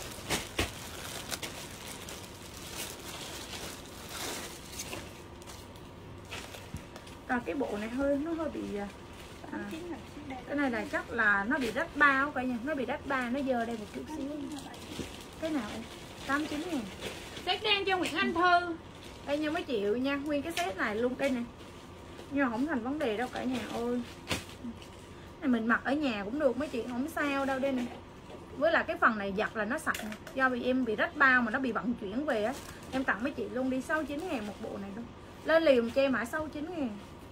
Rồi cái bộ này nó hơi bị cái này là chắc là nó bị rách bao cả nhà, nó bị rách ba, nó dơ đây một chút xíu. Cái nào em? 89.000. Set đen cho Nguyễn Anh Thư. Đây nha mấy triệu nha, nguyên cái set này luôn đây nè. Nhưng mà không thành vấn đề đâu cả nhà ơi. Này mình mặc ở nhà cũng được mấy chị, không sao đâu đây nè. Với là cái phần này giặt là nó sạch. Do vì em bị rách bao mà nó bị vận chuyển về á. Em tặng mấy chị luôn đi 69.000 một bộ này luôn. Lên liền cho em mã 69.000.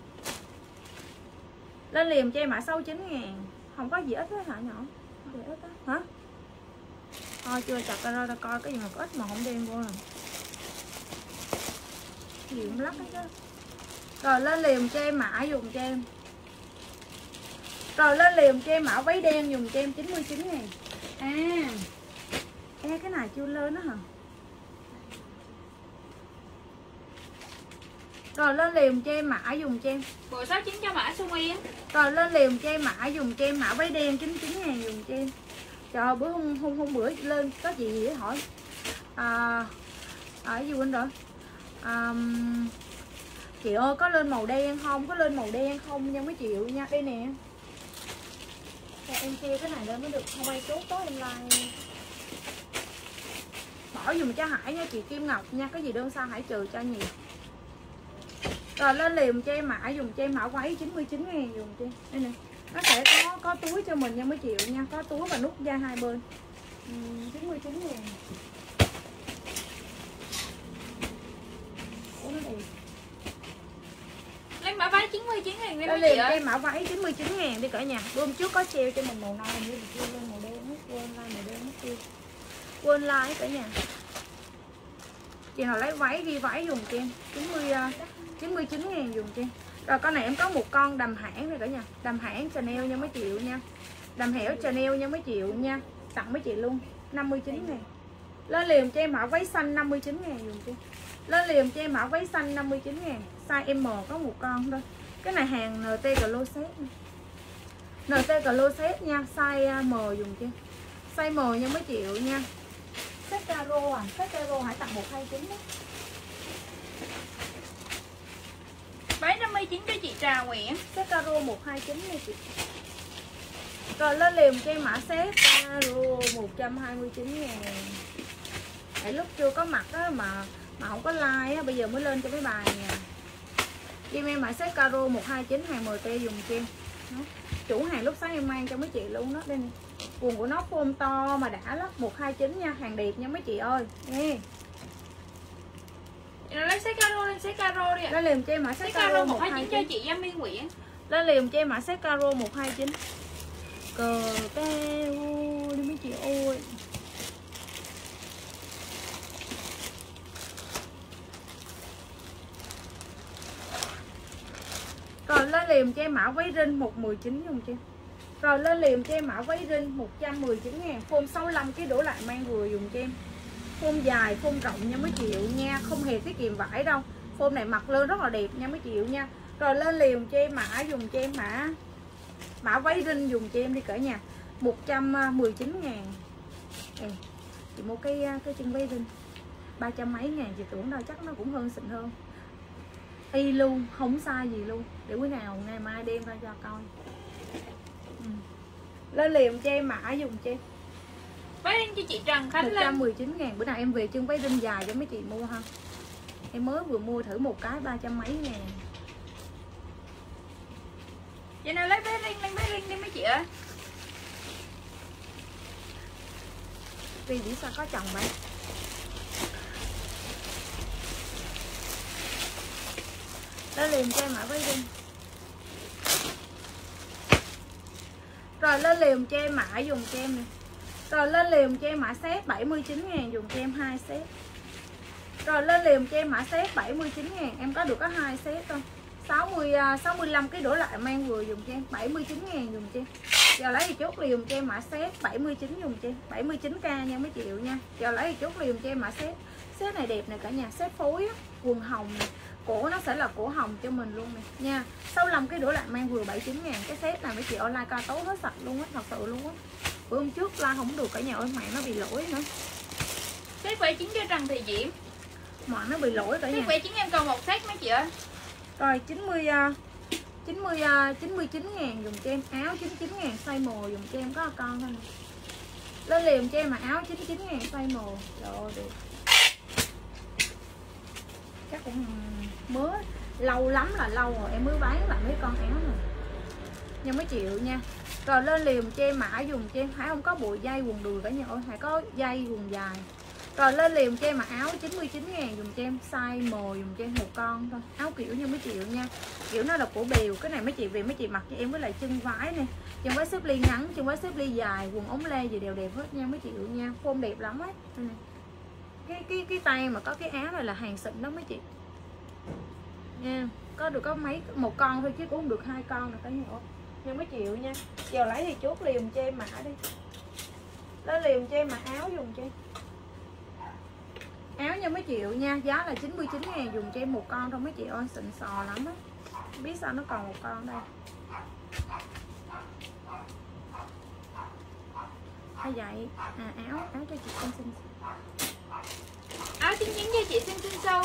Lên liền cho em mã 69.000. Không có gì ít hết hả nhỏ? Không gì ít á hả? Thôi chưa chặt ra coi cái gì mà có ít mà không đem vô rồi. gì cũng lắc hết đó. Rồi lên liền cho em mã dùng cho em. Rồi lên liền cho em mã váy đen dùng cho em 99.000. À cái này chưa lên đó hả? Rồi lên liền cho em mã dùng cho em. Bộ 69 cho mã Xuân Yên. Rồi lên liền cho em mã dùng cho em mã váy đen 99.000 dùng cho em. Trời ơi, bữa hôm bữa lên có gì để hỏi. Gì quên rồi. Chị ơi có lên màu đen không? Có lên màu đen không nha mấy triệu nha. Đây nè. Cho em kêu cái này lên mới được. Không ai chốt tối em like. Bỏ dùm cho Hải nha chị Kim Ngọc nha. Cái gì đơn sao Hải trừ cho nhiều. Rồi lên liền cho em mã dùng cho em mã váy 99.000 dùng cho em. Đây nè. Nó sẽ có túi cho mình nha mấy triệu nha. Có túi và nút da hai bên. 99.000. Ủa nó đẹp. Lấy mã váy 99.000 Lên liền cho em mã váy 99.000 đi cả nhà. Hôm trước có treo cho mình màu nâu như mình chưa lên màu đen hết. Quên like màu đen mất tiêu. Quên like cả nhà. Chị nào lấy váy ghi váy dùng cho em 99.000 dùng cho em. Rồi con này em có một con đầm hãng rồi cả nhà. Đầm hãng Chanel nha mấy triệu nha. Đầm hẻo Chanel nha mấy triệu nha. Tặng mấy chị luôn 59.000. Lên liền cho em mã váy xanh 59.000 dùng cho em. Lên liền cho em mã váy xanh 59.000. Size M có một con thôi. Cái này hàng NT Closet. NT Closet nha. Size M dùng cho em. Size M nha mấy triệu nha. Set caro à. Set caro Hải tặng 129 đó. Váy 59 cho chị Trà Nguyễn. Set caro 129 nha chị. Rồi lên liền cho em mã set caro 129.000. Tại lúc chưa có mặt á mà không có like á, bây giờ mới lên cho mấy bài nè. Kim em mã set caro 129 hàng MT dùng cho em. Đó. Chủ hàng lúc sáng em mang cho mấy chị luôn đó. Đây nè. Quần của nó form to mà đã lắm 129 nha, hàng đẹp nha mấy chị ơi. Nghe. Nó lấy set caro lên set caro đi ạ. Lên liền cho em mã set caro 129 cho chị Giang Minh Nguyễn. Lên liền cho em mã set caro 129. Cờ keo đi mấy chị ơi. Rồi lên liền cho em mã váy rin 119 dùng cho em. Rồi lên liền cho em mã váy rin 119.000. Form 65 cái đổ lại mang vừa dùng cho em. Form dài, form rộng nha mấy triệu nha. Không hề tiết kiệm vải đâu. Form này mặc lên rất là đẹp nha mấy triệu nha. Rồi lên liền cho em mã dùng cho em mã váy rin dùng cho em đi cả nhà 119.000. Chị mua cái chân váy rin 300 mấy ngàn. Chị tưởng đâu chắc nó cũng hơn xịn hơn. Y luôn, không sai gì luôn. Để bữa nào ngày mai đem ra cho coi. Lên liền cho em mã dùng cho em váy rin cho chị Trần Khánh Linh 119.000. Bữa nào em về chân váy rin dài cho mấy chị mua ha. Em mới vừa mua thử một cái 300 mấy ngàn. Vậy nào lấy váy rin đi mấy chị ơi. Vì biết sao có chồng vậy. Lên liền cho em mã váy rin. Rồi lên liền cho em mã dùng cho em nè. Rồi lên liền cho em mã set 79.000 dùng cho em 2 set. Rồi lên liền cho em mã set 79.000. Em có được có 2 set thôi. 65 cái đổ lại mang vừa dùng cho em 79.000 dùng cho em. Giờ lấy thì chốt liền cho em mã set 79 dùng cho em 79k nha mấy triệu nha. Giờ lấy thì chốt liền cho em mã set. Set này đẹp nè cả nhà, set phối á, quần hồng nè. Cổ nó sẽ là cổ hồng cho mình luôn nè nha. 65 cái đổ lại mang vừa 79.000. Cái set này mấy chị online cao tấu hết sạch luôn á, thật sự luôn á. Bữa hôm trước like không được cả nhà ơi, mạng nó bị lỗi nữa. Set 79 cho Trần Thị Diễm. Mạng nó bị lỗi cả nhà. Set 79 em còn một set mấy chị ơi. Rồi 99.000 dùng cho em. Áo 99.000 size M dùng cho em có con thôi nè. Lên liền cho em mà áo 99.000 size M. Rồi được. Chắc cũng mới lâu lắm là lâu rồi em mới bán lại mấy con áo này nha mấy triệu nha. Rồi lên liền cho em mã dùng cho em. Hải không có bộ dây quần đùi cả nhà ơi, Hải có dây quần dài. Rồi lên liền cho em mà áo 99.000 dùng cho em size M dùng cho em một con thôi. Áo kiểu như mấy triệu nha. Kiểu nó là cổ bèo. Cái này mấy chị về mấy chị mặc cho em với lại chân vái nè. Chân váy xếp ly ngắn, chân váy xếp ly dài, quần ống lê gì đều đẹp hết nha mấy triệu nha. Form đẹp lắm ấy. Cái tay mà có cái áo này là hàng xịn đó mấy chị. nha. Có được có một con thôi chứ cũng không được 2 con là cả nhà ơi. Nhưng mấy triệu nha. Giờ lấy thì chốt liền cho em mã đi. Lấy liền cho em mã áo dùng cho em. Áo nha mấy triệu nha, giá là 99.000 dùng cho em một con thôi mấy chị ơi, xịn sò lắm á. Không biết sao nó còn một con đây. Ai vậy? À áo cho chị xinh. Áo 99 cho chị xinh sâu.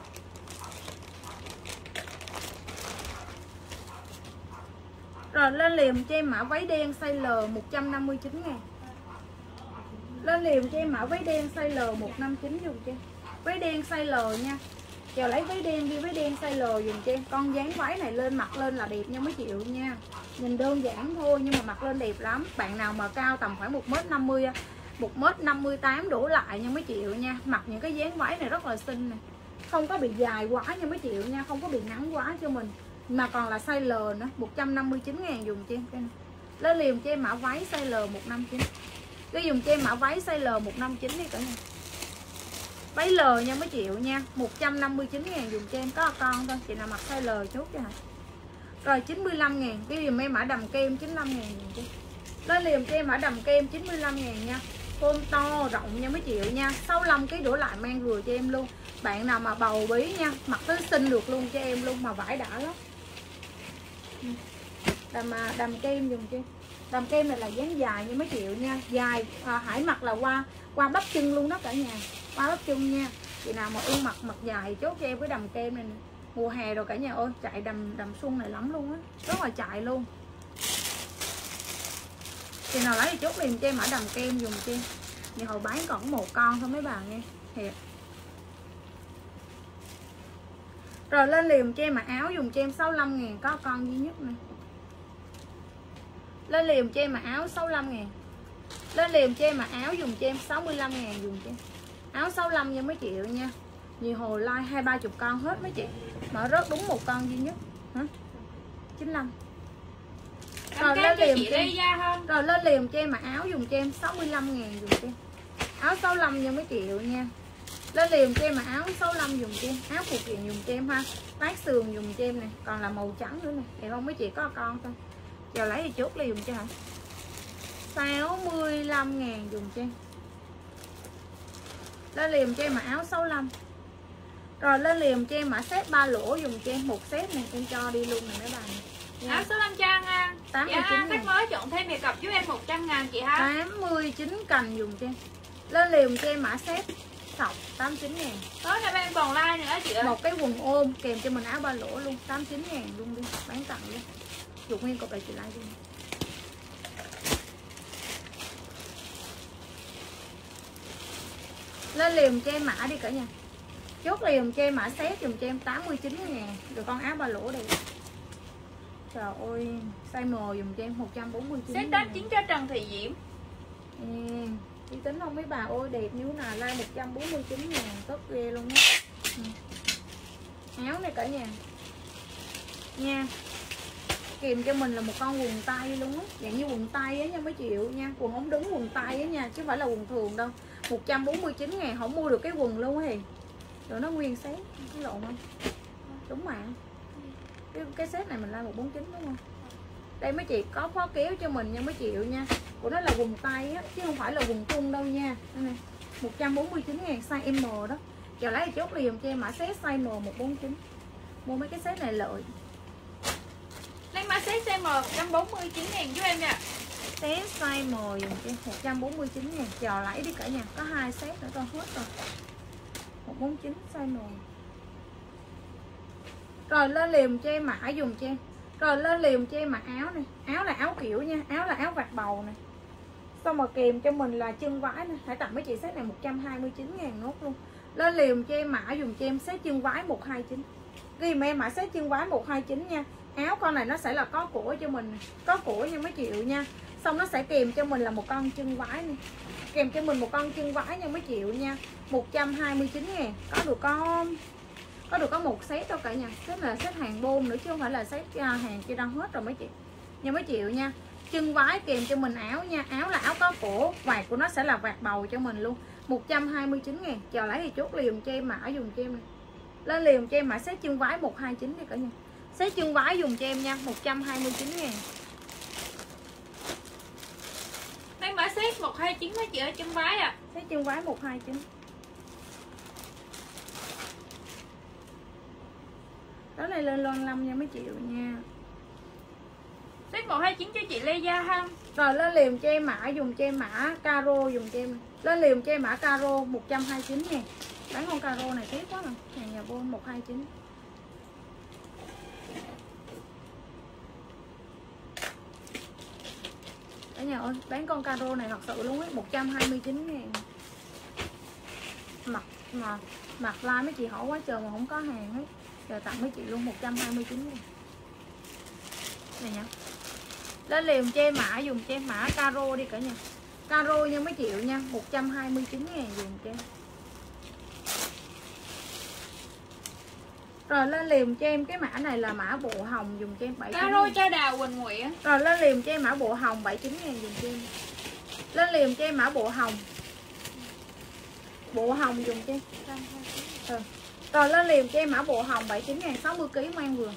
Rồi lên liền cho em mã váy đen size L 159.000. Lên liền cho em mã váy đen size L 159 dùng cho em. Váy đen size L nha. Giờ lấy váy đen đi, váy đen size L dùng cho em. Con dáng váy này lên mặc lên là đẹp nha mấy triệu nha. Nhìn đơn giản thôi nhưng mà mặc lên đẹp lắm. Bạn nào mà cao tầm khoảng 1m50, 1m58 đổ lại nha mấy triệu nha. Mặc những cái dáng váy này rất là xinh nè. Không có bị dài quá nha mấy triệu nha, không có bị ngắn quá cho mình. Mà còn là size L nữa, 159.000 dùng cho em. Lên liền cho em mã váy size L 159. Cứ dùng cho em mã váy size L 159 đi cả nhà. Váy L nha mấy triệu nha, 159.000 dùng cho em, có con thôi. Chị nào mặc size L chốt cho hả. Rồi 95.000, cái dùm em mã đầm kem 95.000 dùng cho em. Lên liền cho em mã đầm kem 95.000 nha. Form to rộng nha mấy triệu nha, 65 kg đổ lại mang vừa cho em luôn. Bạn nào mà bầu bí nha, mặc tới xinh được luôn cho em luôn, mà vải đã lắm. Đầm kem dùng cho em. Đầm kem này là dáng dài như mấy triệu nha, dài Hải mặc là qua bắp chân luôn đó cả nhà, qua bắp chân nha. Chị nào mà ưa mặc dài chốt cho em cái đầm kem này nè. Mùa hè rồi cả nhà ơi, chạy đầm xuân này lắm luôn á, rất là chạy luôn. Chị nào lấy thì chốt liền cho em mã đầm kem dùng cho em. Nhà hồi bán còn một con thôi mấy bà nghe thiệt. Rồi lên liền cho em mà áo dùng cho em 65.000, có con duy nhất nè. Lên liền cho em mà áo 65.000. Lên liền cho em mà áo dùng cho em 65.000 dùng cho em. Áo 65 nha mấy triệu nha. Nhiều hồi like 20-30 con hết mấy chị. Mà rớt đúng một con duy nhất. Hả? 95. Rồi lên liền cho em. Rồi lên liền cho em mà áo dùng cho em 65.000 dùng cho em. Áo 65 nha mấy triệu nha. Lên liền cho em mà áo 65 dùng cho em. Áo phụ kiện dùng cho em ha. Vát sườn dùng cho em nè. Còn là màu trắng nữa nè. Đẹp không mấy chị, có con thôi. Giờ lấy thì chốt liền cho hả. 65.000 dùng cho em. Lên liền cho em mà áo 65. Rồi lên liền cho em mã set 3 lỗ dùng cho em. Một set này em cho đi luôn nè mấy bạn. Áo 65 trang ha. 89.000. Khách mới chọn thêm đề cập giúp em 100.000 chị ha. 89 cành dùng cho em. Lên liền cho em mã set sọc 89.000. Tối nay em còn like nữa chị ơi. Một cái quần ôm kèm cho mình áo 3 lỗ luôn, 89.000 luôn đi, bán tặng luôn. Dục nguyên cục lại chị like đi. Lên liền cho em mã đi cả nhà. Chốt liền cho em mã set dùm cho em 89.000. Rồi con áo 3 lỗ đây. Trời ơi, size M dùm cho em 149. Set 89 cho Trần Thị Diễm. Đi tính không mấy bà ơi, đẹp như thế nào, like 149.000 tốt ghê luôn á. Áo này cả nhà nha. Kèm cho mình là một con quần tay luôn á, dạng như quần tay á nha mấy triệu nha. Quần ống đứng quần tay á nha, chứ không phải là quần thường đâu. 149.000 không mua được cái quần luôn thì. Rồi nó nguyên set, cái lộn không? Đúng mà. Cái set này mình like 149 đúng không? Đây mấy chị có phó kéo cho mình nha mấy triệu nha. Của nó là quần tay á, chứ không phải là quần thun đâu nha. Đây này, 149.000 size M đó. Giờ lấy chốt liền cho em mã set size M 149. Mua mấy cái set này lợi. Lấy mã set size M 149.000 giúp em nha. Set size M dùng cho 149.000. Giờ lấy đi cả nhà, có 2 set nữa thôi hết rồi. 149 size M. Rồi lên liền cho em mã dùng cho em. Rồi lên liền cho em mặc áo này. Áo là áo kiểu nha, áo là áo vạt bầu này. Xong mà kèm cho mình là chân vải này. Hãy tặng mấy chị set này 129.000 nốt luôn. Lên liền cho em mã dùng cho em set chân vải 129. Ghi mà em mã set chân vải 129 nha. Áo con này nó sẽ là có cổ cho mình, có cổ nha mấy triệu nha. Xong nó sẽ kèm cho mình là một con chân vải này. Kèm cho mình một con chân vải nha mấy triệu nha. 129.000. Có được có một set đâu cả nhà. Set là set hàng bôn nữa chứ không phải là set hàng kia đâu hết rồi mấy chị. Nha mấy triệu nha. Chân vải kèm cho mình áo nha. Áo là áo có cổ, vạt của nó sẽ là vạt bầu cho mình luôn. 129.000. Chờ lấy thì chốt liền cho em mã dùng cho em này. Lên liền cho em mã set chân váy 129 đi cả nhà. Set chân váy dùng cho em nha, 129.000. Mấy mã set 129 mấy chị ơi, chân váy à. Set chân váy 129. Đó này lên lon 5 nha mấy triệu nha. Set 129 cho chị Lê Gia ha. Rồi lên liềm cho em mã, dùng cho em mã caro dùng cho em. Lên liềm cho em mã caro 129.000. Bán con caro này tiếc quá nè. Hàng nhà vô 129. Cả nhà ơi, bán con caro này thật sự luôn ấy, 129.000. Mặt like mấy chị hỏi quá trời mà không có hàng ấy. Giờ tặng mấy chị luôn 129.000. Này nha. Lên liềm cho em mã, dùng cho em mã caro đi cả nhà. Caro nha mấy triệu nha, 129.000 dùng cho em. Rồi lên liềm cho em cái mã này là mã bộ hồng dùng cho em 79.000. Caro cho Đào Quỳnh Nguyễn. Rồi lên liềm cho em mã bộ hồng 79.000 dùng cho em. Lên liềm cho em mã bộ hồng. Bộ hồng dùng cho em. Rồi lên liềm cho em mã bộ hồng 79.000, 60kg mang vừa.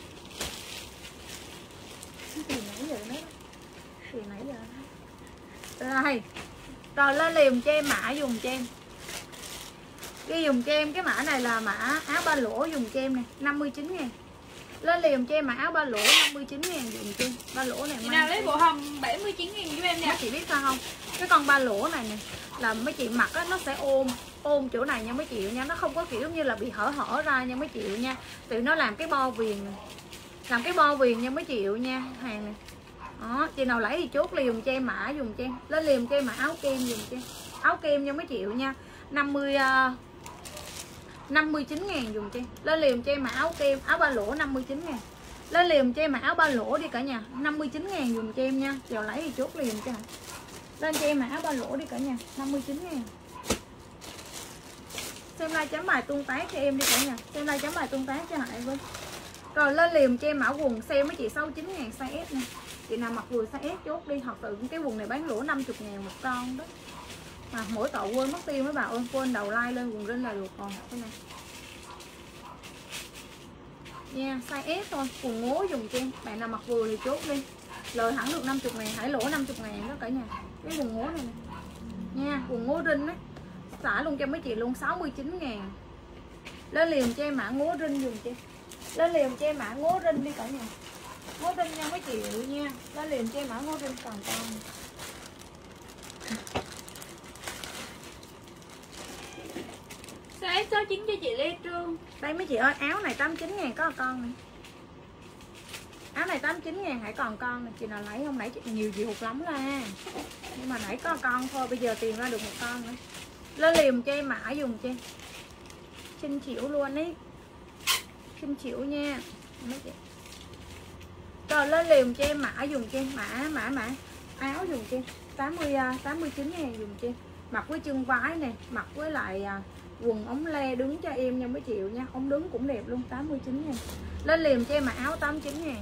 Thì nãy giờ đó. Thì nãy giờ đó. Rồi lên liềm cho em mã dùng cho em. Ghi dùng cho em cái mã này là mã áo ba lỗ dùng cho em này, 59.000. Lên liềm cho em mã áo ba lỗ 59.000 dùng cho em. Ba lỗ này nào lấy bộ hồng 79.000 giúp em nè. Mấy chị biết sao không? Cái con ba lỗ này nè là mấy chị mặc á, nó sẽ ôm chỗ này nha mấy chị nha, nó không có kiểu như là bị hở ra nha mấy chị nha. Tụi nó làm cái bo viền này. Làm cái bo viền nha mấy chị nha, hàng này. Đó, chị nào lấy thì chốt liềm cho em mã dùng cho em. Lên liềm cho em mã áo kem dùng cho em. Áo kem nha mấy chị nha. 59.000 dùng cho em. Lên liềm cho em mã áo kem, áo ba lỗ 59.000. Lên liềm cho em mã áo ba lỗ đi cả nhà, 59.000 dùng cho em nha. Giờ lấy thì chốt liềm cho hả. Lên cho em mã áo ba lỗ đi cả nhà, 59.000. Xem like chấm bài tương tác cho em đi cả nhà. Xem like chấm bài tương tác cho Hải với. Rồi lên liềm cho em mã quần sale mấy chị 69.000 size S nè. Chị nào mặc vừa size S chốt đi, thật sự cái quần này bán lỗ 50.000 một con đó. Mà mỗi tội quên mất tiêu mấy bà ơi, quên đầu like lên quần rinh là được còn cái này. Nha, size S thôi, quần ngố dùng cho em. Bạn nào mặc vừa thì chốt đi. Lời hẳn được 50.000, Hải lỗ 50.000 đó cả nhà. Cái quần ngố này nè. Nha, quần ngố rinh á. Xả luôn cho mấy chị luôn 69.000. Lên liềm cho em mã ngố rinh dùng cho em. Lên liềm cho em mã ngố rinh đi cả nhà. Ngố rinh nha mấy chị nha. Lên liềm cho em mã ngố rinh còn con. Size S69 cho chị Lê Trương. Đây mấy chị ơi, áo này 89.000 có con này. Áo này 89.000 hãy còn con này. Chị nào lấy không, nãy nhiều chị hụt lắm ra. Nhưng mà nãy có con thôi, bây giờ tìm ra được một con nữa. Lên liềm cho em mã dùng cho em. Xin chịu luôn ý. Xin chịu nha mấy chị. Rồi lên liềm cho em mã dùng cho em. Mã áo dùng cho em 89.000 dùng cho em. Mặc với chân vái nè, mặc với lại quần ống le đứng cho em nha mấy triệu nha. Ống đứng cũng đẹp luôn, 89.000. Lên liềm cho em mà áo 89.000.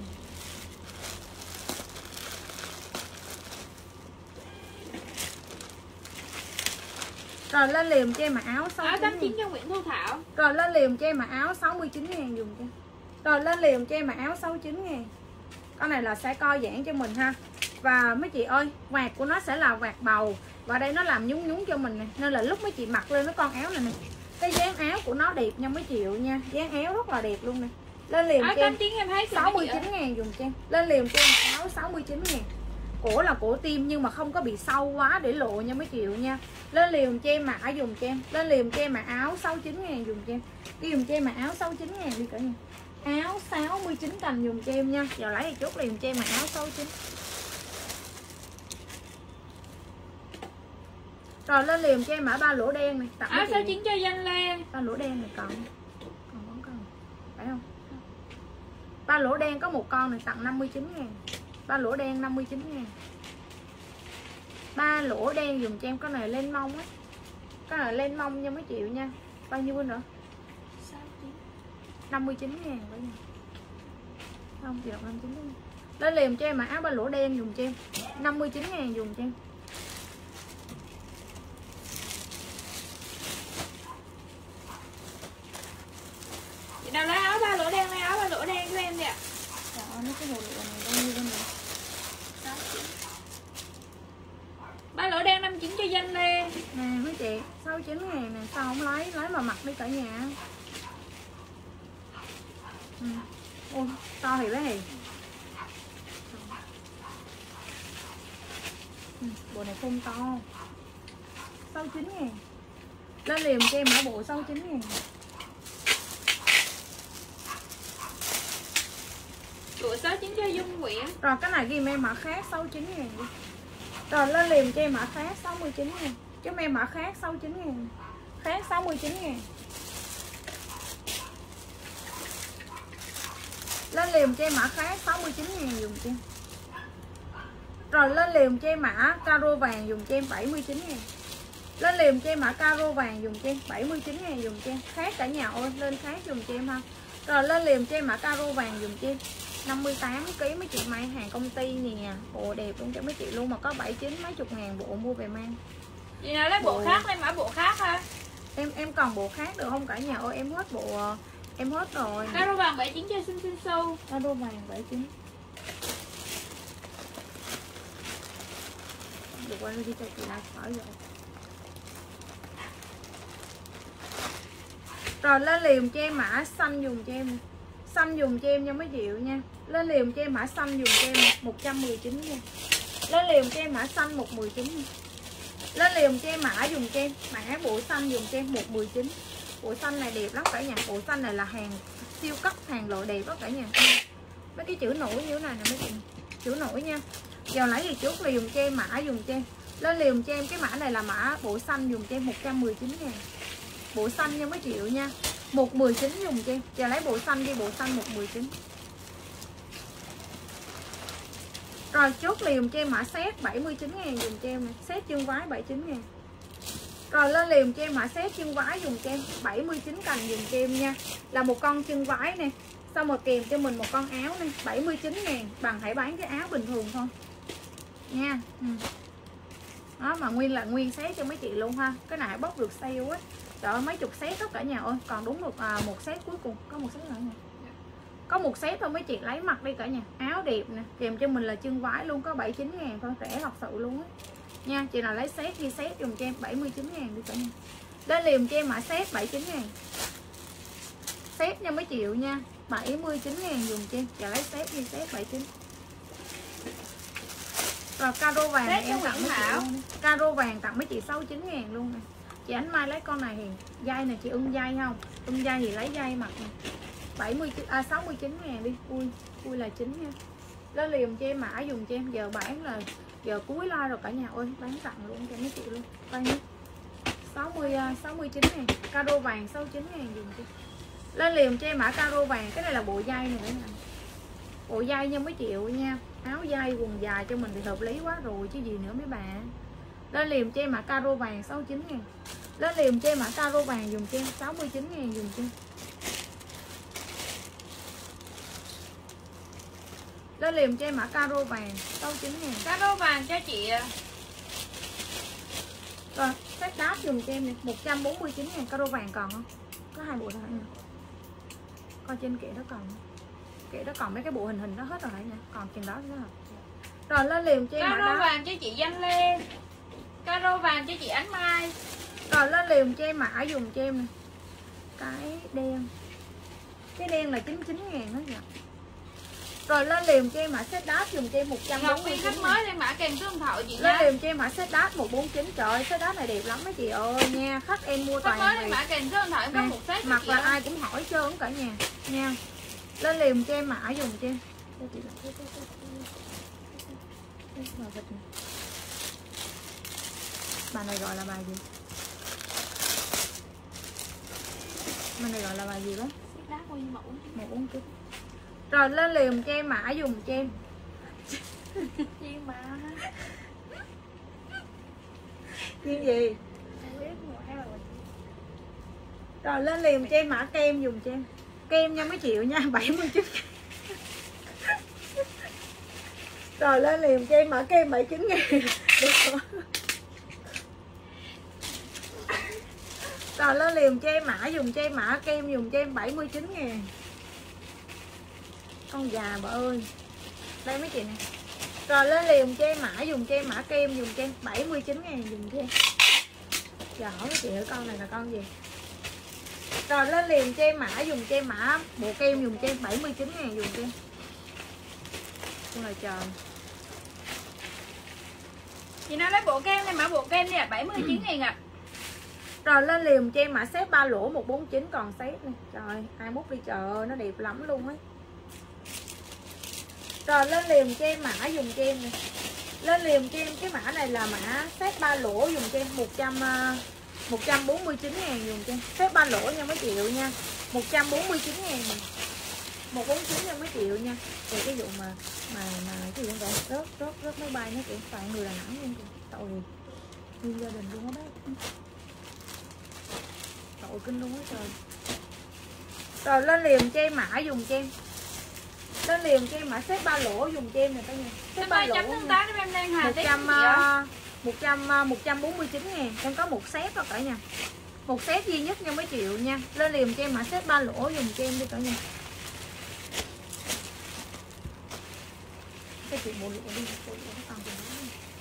Rồi lên liềm cho em mà áo 69.000. Áo 89 cho Nguyễn Thu Thảo. Rồi lên liềm cho em mà áo 69.000 dùng cho. Rồi lên liềm cho em mà áo 69.000. Con này là sẽ co giãn cho mình ha. Và mấy chị ơi, vạt của nó sẽ là vạt bầu. Và đây nó làm nhúng nhúng cho mình nè. Nên là lúc mấy chị mặc lên cái con áo này nè, cái dáng áo của nó đẹp nha mấy chị nha. Dáng áo rất là đẹp luôn nè. Lên liềm cho em 69.000 dùng cho em. Lên liềm cho em áo 69.000. Cổ là cổ tim nhưng mà không có bị sâu quá để lộ nha mấy triệu nha. Lên liềm cho em mã dùng cho em. Lên liềm cho em mà áo 69.000 dùng cho em. Đi dùng cho em mà áo 69.000 đi cả nhà. Áo 69 cành dùng cho em nha. Giờ lấy thì chốt liềm cho em mà áo 69. Rồi lên liềm cho em mã ba lỗ đen này. Tặng áo 69 cho Danh Lê. Ba lỗ đen này còn vẫn còn. Phải không? Ba lỗ đen có một con này tặng 59.000. Ba lỗ đen 59.000. Ba lỗ đen dùng cho em cái này lên mông á. Cái này lên mông nha mấy triệu nha. Bao nhiêu nữa? 59.000 vậy nha. Không chị đọc 59. Lên liềm cho em mà áo ba lỗ đen dùng cho em 59.000 dùng cho em. cho danh Lê. Nè mấy chị 69.000 nè, sao không lấy mà mặc đi cả nhà. Ôi to thì bé Hiền. Bộ này phun to 69.000. Lên liền cho em mã bộ 69.000. Bộ 69 cho Dung Nguyễn. Rồi cái này ghi em mã khác 69.000 đi. Rồi lên liền cho em mã khác 69.000. Cho em mã khác 69.000. Khác 69.000. Lên liền cho em mã khác 69.000 dùng cho. Rồi lên liền cho em mã caro vàng dùng cho em 79.000. Lên liền cho em mã caro vàng dùng cho em 79.000 dùng cho em. Khác cả nhà ơi, lên khác dùng cho em ha. Rồi lên liền cho em mã caro vàng dùng cho em 58 kg mấy chị may hàng công ty nè, bộ đẹp luôn cho mấy chị luôn, mà có 79 mấy chục ngàn bộ mua về mang. Chị nào lấy bộ khác lên mã bộ khác ha. Em còn bộ khác được không cả nhà ơi, em hết bộ, em hết rồi. Caro vàng 79 cho xinh xinh sâu. Caro vàng 79. Được qua đi cho chị lại khỏi rồi. Rồi lên liềm cho em mã xanh dùng cho em. Xanh dùng cho em nha mấy triệu nha. Lên liềm cho em mã xanh dùng cho em 119 nha. Lên liềm cho em mã xanh 119 nha. Lên liềm cho em mã dùng cho em mã bộ xanh dùng cho em 119. Bộ xanh này đẹp lắm cả nhà. Bộ xanh này là hàng siêu cấp, hàng loại đẹp đó cả nhà. Mấy cái chữ nổi như thế này nè mấy chị. Chữ nổi nha. Giờ lấy gì trước liềm cho em mã dùng cho em. Lên liềm cho em cái mã này là mã bộ xanh dùng cho em 119 ngàn. Bộ xanh nha mấy triệu nha. 119 dùng cho em. Giờ lấy bộ xanh đi, bộ xanh 119. Rồi chốt liềm cho em mã set 79 ngàn dùng cho em này. Set chân vái 79 ngàn. Rồi lên liềm cho em mã set chân vái dùng cho em 79 cành dùng cho em nha. Là một con chân vái nè. Xong rồi kèm cho mình một con áo nè 79 ngàn. Bằng hãy bán cái áo bình thường thôi nha. Đó mà nguyên set cho mấy chị luôn ha. Cái này bóc được sale á. Trời ơi mấy chục set tất cả nhà ơi. Còn đúng được một set cuối cùng. Có một set nữa nha. Có một set thôi mấy chị lấy mặc đi cả nhà. Áo đẹp nè. Kèm cho mình là chân vái luôn. Có 79 ngàn thôi. Rẻ thật sự luôn á nha. Chị nào lấy set ghi set dùng cho em 79 ngàn đi cả nhà. Lên liềm cho em mã set 79 ngàn. Set nha mấy triệu nha. 79 ngàn dùng cho em. Giờ lấy set ghi set 79. Rồi caro vàng này em tặng mấy chị luôn. Caro vàng tặng mấy chị 69 ngàn luôn nè. Chị Ánh Mai lấy con này Hiền. Dây này chị ưng dây không? Ưng dây thì lấy dây mặt nè. 69 ngàn đi. Ui là 9 nha. Lên liềm cho em mã dùng cho em. Giờ bán là giờ cuối like rồi cả nhà ơi. Bán tặng luôn cho mấy chị luôn. Bao nhiêu? 69 ngàn. Caro vàng 69 ngàn dùng cho. Lên liềm cho em mã caro vàng. Cái này là bộ dây này nữa nè. Bộ dây nha mấy triệu nha. Áo dây quần dài cho mình thì hợp lý quá rồi chứ gì nữa mấy bà. Lên liềm cho em mã caro vàng 69 ngàn. Lên liềm cho em mã caro vàng dùng cho em 69 ngàn dùng cho em. Lên liềm cho em mã caro vàng 69 ngàn. Caro vàng cho chị. Rồi set đáp dùng cho em này 149 ngàn. Caro vàng còn không? Có 2 bộ thôi nè. Coi trên kệ đó còn không? Kệ đó còn mấy cái bộ hình đó hết rồi nha. Còn chừng đó nữa. Rồi lên liềm cho em caro vàng cho chị Danh Lê. Caro vàng cho chị Ánh Mai. Rồi lên liềm cho em mã dùng cho em nè. Cái đen. Cái đen là 99 ngàn đó nha. Rồi lên liềm cho em mã set đáp dùng cho em 149. Ngọc Viên khách mới lên mã kèm số điện thoại chị nha. Lên liềm cho em mã set đáp 149. Trời ơi set đáp này đẹp lắm mấy chị ơi nha. Khách em mua toàn mới lên mã kèm số điện thoại có một set. Mặc là ai cũng hỏi trơn cả nhà nha. Lên liềm cho em mã dùng cho em. Bà này gọi là bà gì? Bà này gọi là bà gì đó? Đá nguyên mẫu. Một uống chút. Rồi lên liềm cho em mã dùng cho em. Gì mà Chuyện gì? Rồi lên liềm cho em mã kem dùng cho em. Kem nha mấy triệu nha 79. Rồi lên liềm cho em mã kem 79 ngàn. Rồi lên liềm cho em mã dùng cho em mã kem dùng cho em 79 ngàn. Con già bà ơi. Đây mấy chị nè. Rồi lên liền cho em mã, dùng cho em mã kem, dùng cho em 79.000 dùng cho em. Giờ hỏi chị ở con này là con gì. Rồi lên liền cho em mã, dùng cho em mã bộ kem, dùng cho em 79.000 dùng cho em. Con này chờ. Chị nào lấy bộ kem này, mã bộ kem này 79.000 ạ. Rồi lên liền cho em mã set 3 lỗ 149 còn set này. Trời, 21 đi, trời ơi nó đẹp lắm luôn ấy. Rồi lên liền cho em mã, dùng cho em này. Lên liền cho em cái mã này là mã set 3 lỗ, dùng cho em 149.000 dùng cho em. Set 3 lỗ nha mấy triệu nha. 149.000 này. 149 nha mấy triệu nha. Rồi cái vụ mà cái vụ vậy rớt máy bay nó kiểu toàn người Đà Nẵng luôn kìa. Tội nguyên gia đình luôn á bác. Tội kinh luôn á trời. Rồi lên liền cho em mã, dùng cho em. Lên liền cho em mã xếp 3 lỗ, dùng cho em này cả nhà. Xếp 3 lỗ nha. Em đang hàng 149.000. Em có một set đó cả nhà. Một set duy nhất nha mấy triệu nha. Lên liền cho em mã xếp 3 lỗ, dùng cho em đi cả nhà. Cái chuyện bộ lụa đi, bộ lụa nó còn gì nữa.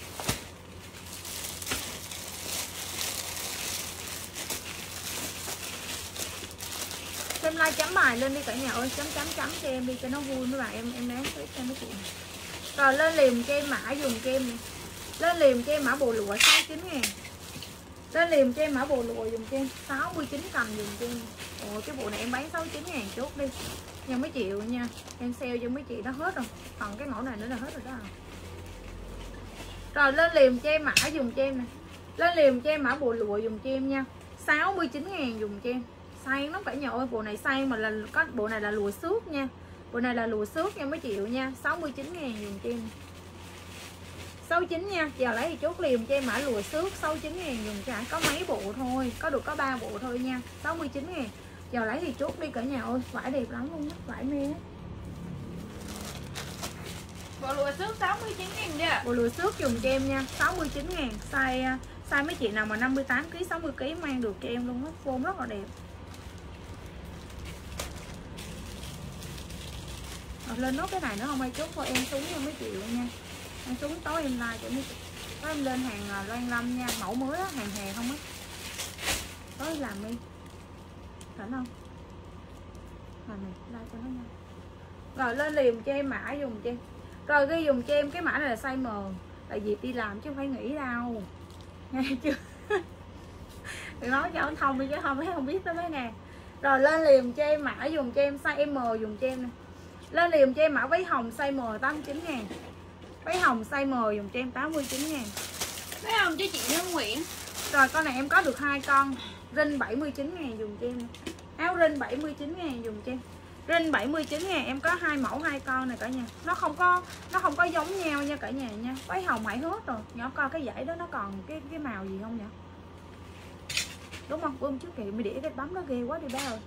Xem like chấm bài lên đi cả nhà ơi, chấm cho em đi cho nó vui mấy bạn em đáng thấy cho mấy chuyện. Rồi lên liềm cho em mã, dùng cho em này. Lên liềm cho em mã bồ lụa 69.000. Lên liềm cho em mã bồ lụa dùng cho em 69 cầm dùng cho em. Ồ cái bộ này em bán 69.000 chốt đi nha mấy triệu nha. Em sale cho mấy chị đó hết rồi. Còn cái mẫu này nữa là hết rồi đó. Rồi lên liềm cho em mã, dùng cho em nè. Lên liềm cho em mã bồ lụa dùng cho em nha 69.000 dùng cho em. Xanh lắm cả nhà ơi, bộ này xanh mà là có bộ này là lùa xước nha. Bộ này là lùa xước nha mấy triệu nha, 69.000 dùng cho em. 69 nha, giờ lấy thì chốt liềm cho em mã lùa xước 69.000 dùng cho có mấy bộ thôi, có 3 bộ thôi nha, 69.000. Giờ lấy thì chốt đi cả nhà ơi, vải đẹp lắm luôn á, vải mê á. Bộ lụa xước 69.000 đi ạ. Bộ lùa xước dùng cho em nha, 69.000. Size mấy chị nào mà 58 kg, 60 kg mang được cho em luôn á, form rất là đẹp. Lên nốt cái này nữa không ai chốt thôi em xuống nha mấy triệu nha. Em xuống tối em like cho mấy chị. Tối em lên hàng Loan Lâm nha, mẫu mới á, hàng hè không á. Tối làm đi. Rảnh không? Rồi này, like cho nó nha. Rồi lên liềm cho em mã, dùng cho em. Rồi ghi dùng cho em cái mã này là size M. Tại vì đi làm chứ không phải nghĩ đâu. Nghe chưa? Đừng nói cho ông thông đi chứ không biết đó mấy nè. Rồi lên liềm cho em mã, dùng cho em size M dùng cho em nè. Lên liềm cho em mã váy hồng size M 89.000. Váy hồng size M dùng cho em 89.000. Váy hồng cho chị Nhân Nguyễn. Rồi con này em có được 2 con. Rin 79.000 dùng cho em. Áo rin 79.000 dùng cho em. Rin 79.000 em có 2 mẫu 2 con này cả nhà. Nó không có giống nhau nha cả nhà nha. Váy hồng hãy hết rồi. Nhỏ coi cái dãy đó nó còn cái màu gì không nhỉ? Đúng không? Bơm trước kìa, mày để cái bấm đó ghê quá đi ba ơi.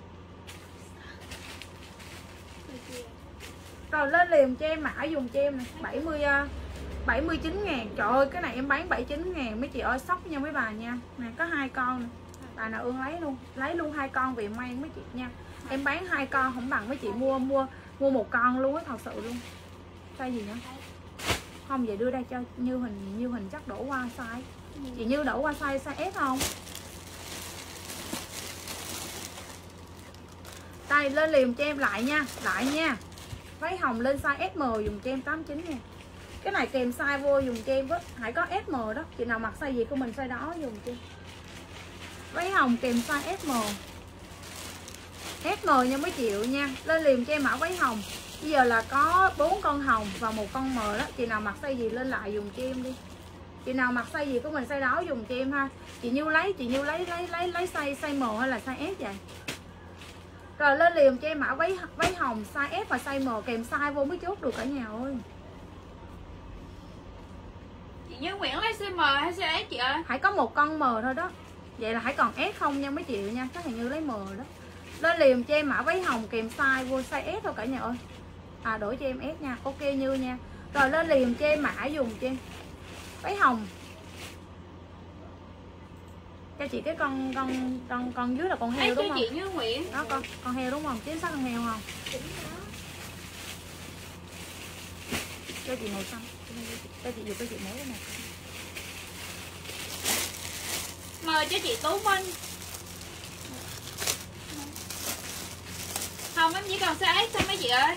Rồi lên liềm cho em mã, dùng cho em này 79.000. Trời ơi cái này em bán 79.000 mấy chị ơi, sốc nha mấy bà nha. Nè có 2 con nè. Bà nào ương lấy luôn 2 con về may mấy chị nha. Em bán 2 con không bằng mấy chị mua 1 con luôn á, thật sự luôn. Size gì nữa? Không vậy đưa đây cho Như Hình chắc đổ qua size. Chị Như đổ qua size S không? Đây lên liềm cho em lại nha, váy hồng lên size SM dùng cho em 89.000. Cái này kèm size vô dùng cho em với, hãy có SM đó. Chị nào mặc size gì của mình size đó dùng cho em. Váy hồng kèm size SM. SM nha mấy triệu nha. Lên liềm cho em mã váy hồng. Bây giờ là có 4 con hồng và 1 con M đó. Chị nào mặc size gì lên lại dùng cho em đi. Chị nào mặc size gì của mình size đó dùng cho em ha. Chị Như lấy size M hay là size S vậy? Rồi lên liềm cho em mã váy hồng size S và size M kèm size vô mới chốt được cả nhà ơi. Chị Như Nguyễn lấy size M hay size S chị ơi? Hãy có 1 con M thôi đó. Vậy là hãy còn S không nha mấy triệu nha. Chắc Hình Như lấy M đó. Lên liềm cho em mã váy hồng kèm size vô size S thôi cả nhà ơi. Đổi cho em S nha. Ok Như nha. Rồi lên liềm cho em mã, dùng cho em váy hồng. Cho chị cái con dưới là con heo đúng không? Chị Như Nguyễn. Đó con heo đúng không? Chính xác con heo không? Cho chị màu xanh. Cho chị dùng cái chị mới cái này. Mời cho chị Tú Minh. Hồng em chỉ còn size S thôi mấy chị ơi.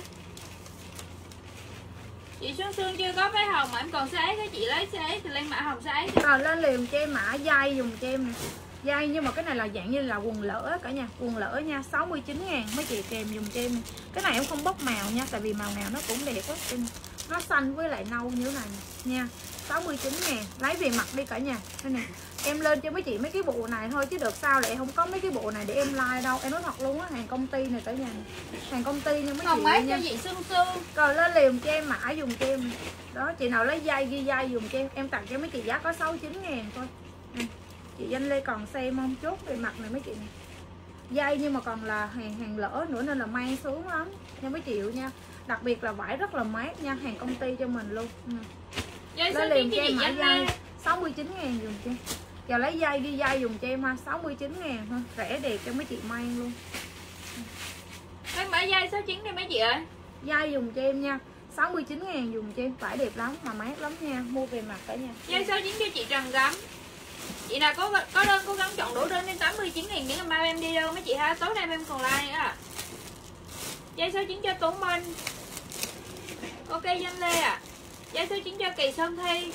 Chị Xuân Xuân chưa có váy hồng mà em còn size S, các chị lấy size S thì lên mã hồng size S. Rồi lên liền cho em mã dây dùng cho em nè. Dây nhưng mà cái này là dạng như là quần lỡ cả nhà, quần lỡ nha, 69.000 mấy chị kèm dùng cho em. Cái này em không bóc màu nha, tại vì màu nào nó cũng đẹp hết. Nó xanh với lại nâu như thế này nha. 69.000, lấy về mặc đi cả nhà. Đây nè, em lên cho mấy chị mấy cái bộ này thôi chứ được sao lại không có mấy cái bộ này để em like đâu. Em nói thật luôn á, hàng công ty này cả nhà. Hàng công ty nha mấy Hồng chị mấy nha. cho chị Xuân Xuân. Rồi lên liền cho em mã dùng cho em. Đó, chị nào lấy dây ghi dây dùng cho em. Em tặng cho mấy chị giá có 69.000 thôi. Chị Danh Lê còn xem không? Chốt về mặt này mấy chị này. Dây nhưng mà còn là hàng lỡ nữa nên là mang xuống lắm nha mấy chị nha. Đặc biệt là vải rất là mát nha, hàng công ty cho mình luôn. Lên liền cho em mã dây 69.000 dùng cho em. Giờ lấy dây đi dây dùng cho em ha, 69.000 thôi, rẻ đẹp cho mấy chị mang luôn. Lấy mã dây 69 đi mấy chị ơi. Dây dùng cho em nha, 69.000 dùng cho em, vải đẹp lắm mà mát lắm nha, mua về mặt cả nhà. Dây 69 cho chị Trần Gấm. Chị nào có đơn cố gắng chọn đủ đơn lên 89.000 những ngày mai em đi đâu mấy chị ha. Tối nay em còn like nữa à. Dây 69 cho Tú Minh. Ok Danh Lê à. Dây 69 cho Kỳ Sơn Thi.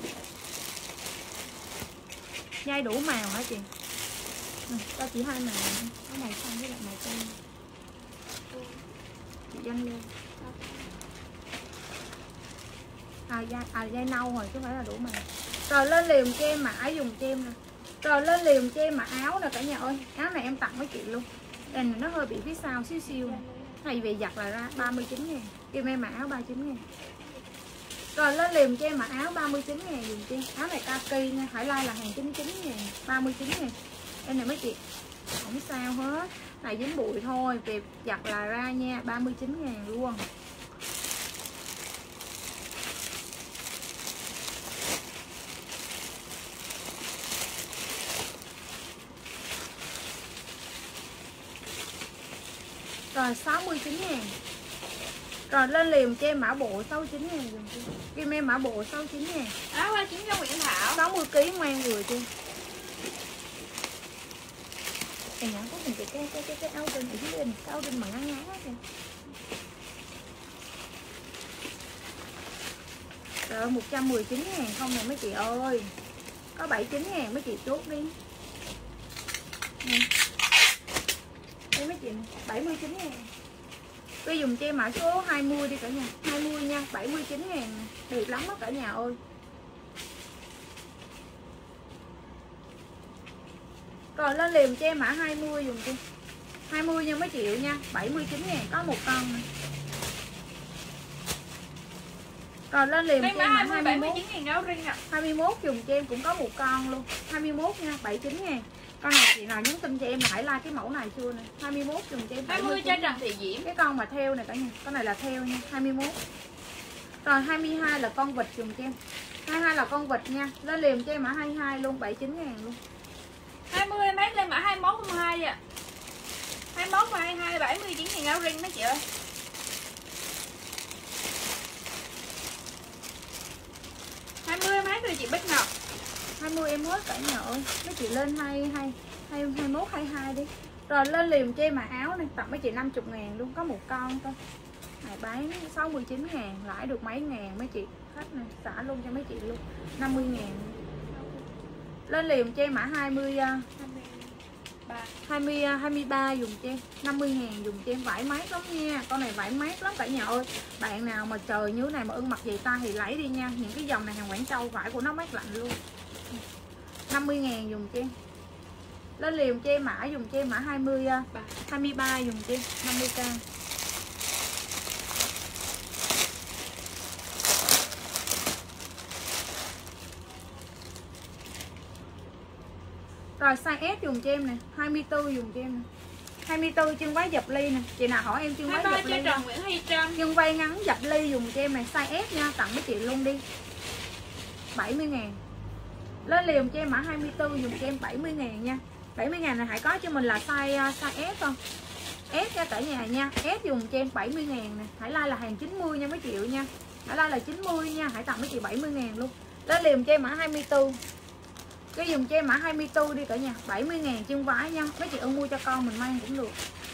Dây đủ màu hả chị? Cho chỉ hai màu, có màu xanh với lại màu cam. Chị Danh Lê. Dây nâu rồi chứ không phải là đủ màu. Rồi lên liền cho em mã dùng cho em nè. Rồi lên liền cho em mã áo nè cả nhà ơi. Áo này em tặng với chị luôn. Đây này nó hơi bị phía sau xíu xíu này. Này về giặt là ra 39.000. Kim em mã áo 39.000. Rồi lên liền cho em mã áo 39.000 dùng cho em. Áo này kaki nha, Hải Lai là hàng 99.000, 39.000. Đây này mấy chị. Không sao hết. Này dính bụi thôi, về giặt là ra nha, 39.000 luôn. Rồi 69.000. Rồi lên liền cho em mã bộ 69.000 dùng cho Kim em mã bộ 69.000. Áo 39 cho Nguyễn Thảo. 60kg mang vừa chưa? Em nhắn có mình cái áo đinh ở dưới đây, cái áo đinh mà ngắn ngắn á kìa. Rồi 119.000 không nè mấy chị ơi. Có 79.000 mấy chị chốt đi. Nè. Đây mấy chị 79.000. Tôi dùng cho em mã số 20 đi cả nhà, 20 nha, 79.000. Đẹp lắm đó cả nhà ơi. Rồi lên liền cho em mã 20 dùng cho 20 nha mấy triệu nha, 79.000 có một con này. Rồi lên liền cho em mã 21. 79.000 áo ring nè. 21 dùng cho em cũng có một con luôn. 21 nha, 79.000. Con này chị nào nhắn tin cho em là hãy like cái mẫu này chưa nè. 21 dùng cho em 20 cho Trần Thị Diễm. cái con mà theo này cả nhà. Con này là theo nha, 21. Rồi 22 là con vịt dùng cho em. 22 là con vịt nha. Lên liền cho em mã 22 luôn, 79.000 luôn. 20 em hết lên mã 21 02 vậy. 21 và 22 79.000 áo ring mấy chị ơi. Em hết rồi chị Bích Ngọc. 20 em hết cả nhà ơi. Mấy chị lên 21 22 đi. Rồi lên liền cho em mà áo này, tặng mấy chị 50.000 luôn, có một con thôi. Này bán 69.000, lãi được mấy ngàn mấy chị. Khách này xả luôn cho mấy chị luôn. 50.000. Lên liền cho em mã 23 dùng cho em, 50.000 dùng cho em, vải mát lắm nha. Con này vải mát lắm cả nhà ơi. Bạn nào mà trời như thế này mà ưng mặc giày tay thì lấy đi nha. Những cái dòng này hàng Quảng Châu, vải của nó mát lạnh luôn. 50.000 dùng cho em. Lên liền cho em mã dùng cho em mã 23 dùng cho em, 50k. Rồi size S dùng cho em nè, 24 dùng cho em nè. 24 chân váy dập ly nè. Chị nào hỏi em chân váy dập ly. Trần Nguyễn Huy Trâm. Chân váy ngắn dập ly dùng cho em này, size S nha, tặng mấy chị luôn đi. 70.000. Lên liền cho em mã 24 dùng cho em 70.000 nha. 70.000 này hãy có cho mình là size S không? S cho cả nhà nha. S dùng cho em 70.000 nè. Hãy like là hàng 90 nha mấy triệu nha. ở đây là 90 nha, hãy tặng mấy chị 70.000 luôn. Lên liền cho em mã 24. Cái dùng cho em mã 24 đi cả nhà, 70.000 chân vải nha. Mấy chị ưng mua cho con mình mang cũng được.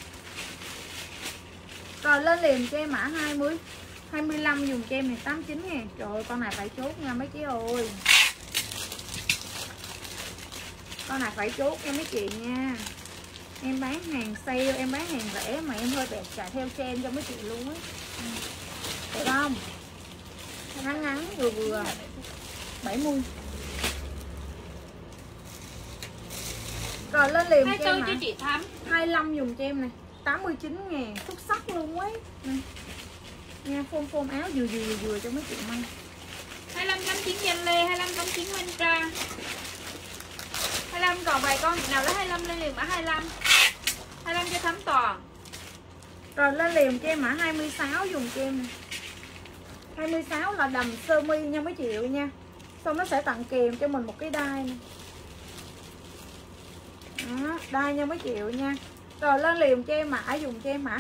Rồi lên liền cho em mã 20, 25 dùng cho em này 89.000. Trời ơi, con này phải chốt nha mấy chị ơi. Con này phải chốt nha mấy chị nha. Em bán hàng sale, em bán hàng rẻ mà em hơi bẹt chạy theo trend cho mấy chị luôn á. Được không? Ngắn ngắn vừa vừa 70. Rồi lên liền cho em cho chị Thắm 25 dùng cho em này 89.000, xuất sắc luôn ấy nha. Phôn áo vừa cho mấy chị may. 2589 Danh Lê, 2589 Minh Trang, 25 còn vài con nào đó 25 lên liền mã 25 cho Thắm Toàn. Rồi lên liền cho em mã 26 dùng cho em này. 26 là đầm sơ mi nha mấy chị nha. Xong nó sẽ tặng kèm cho mình một cái đai này. Đó, đai nha mấy chị nha. Rồi lên liền cho em mã dùng cho em mã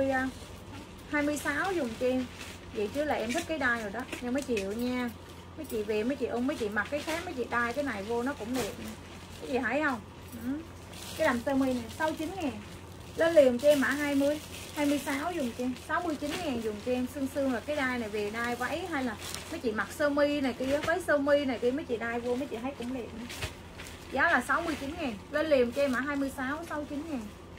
26 dùng cho em. Vậy chứ là em thích cái đai rồi đó nha mấy chị nha. Mấy chị về mấy chị ung mấy chị mặc cái khác, mấy chị đai cái này vô nó cũng đẹp. Cái gì thấy không? Cái đầm sơ mi này 69.000. Lên liền cho em mã 20, 26 dùng cho em 69.000 dùng cho em. Xương là cái đai này về đai váy hay là mấy chị mặc sơ mi này kia, váy sơ mi này kia mấy chị đai vô mấy chị thấy cũng đẹp. Giá là 69.000. Lên liền cho em mã 26, 69.000.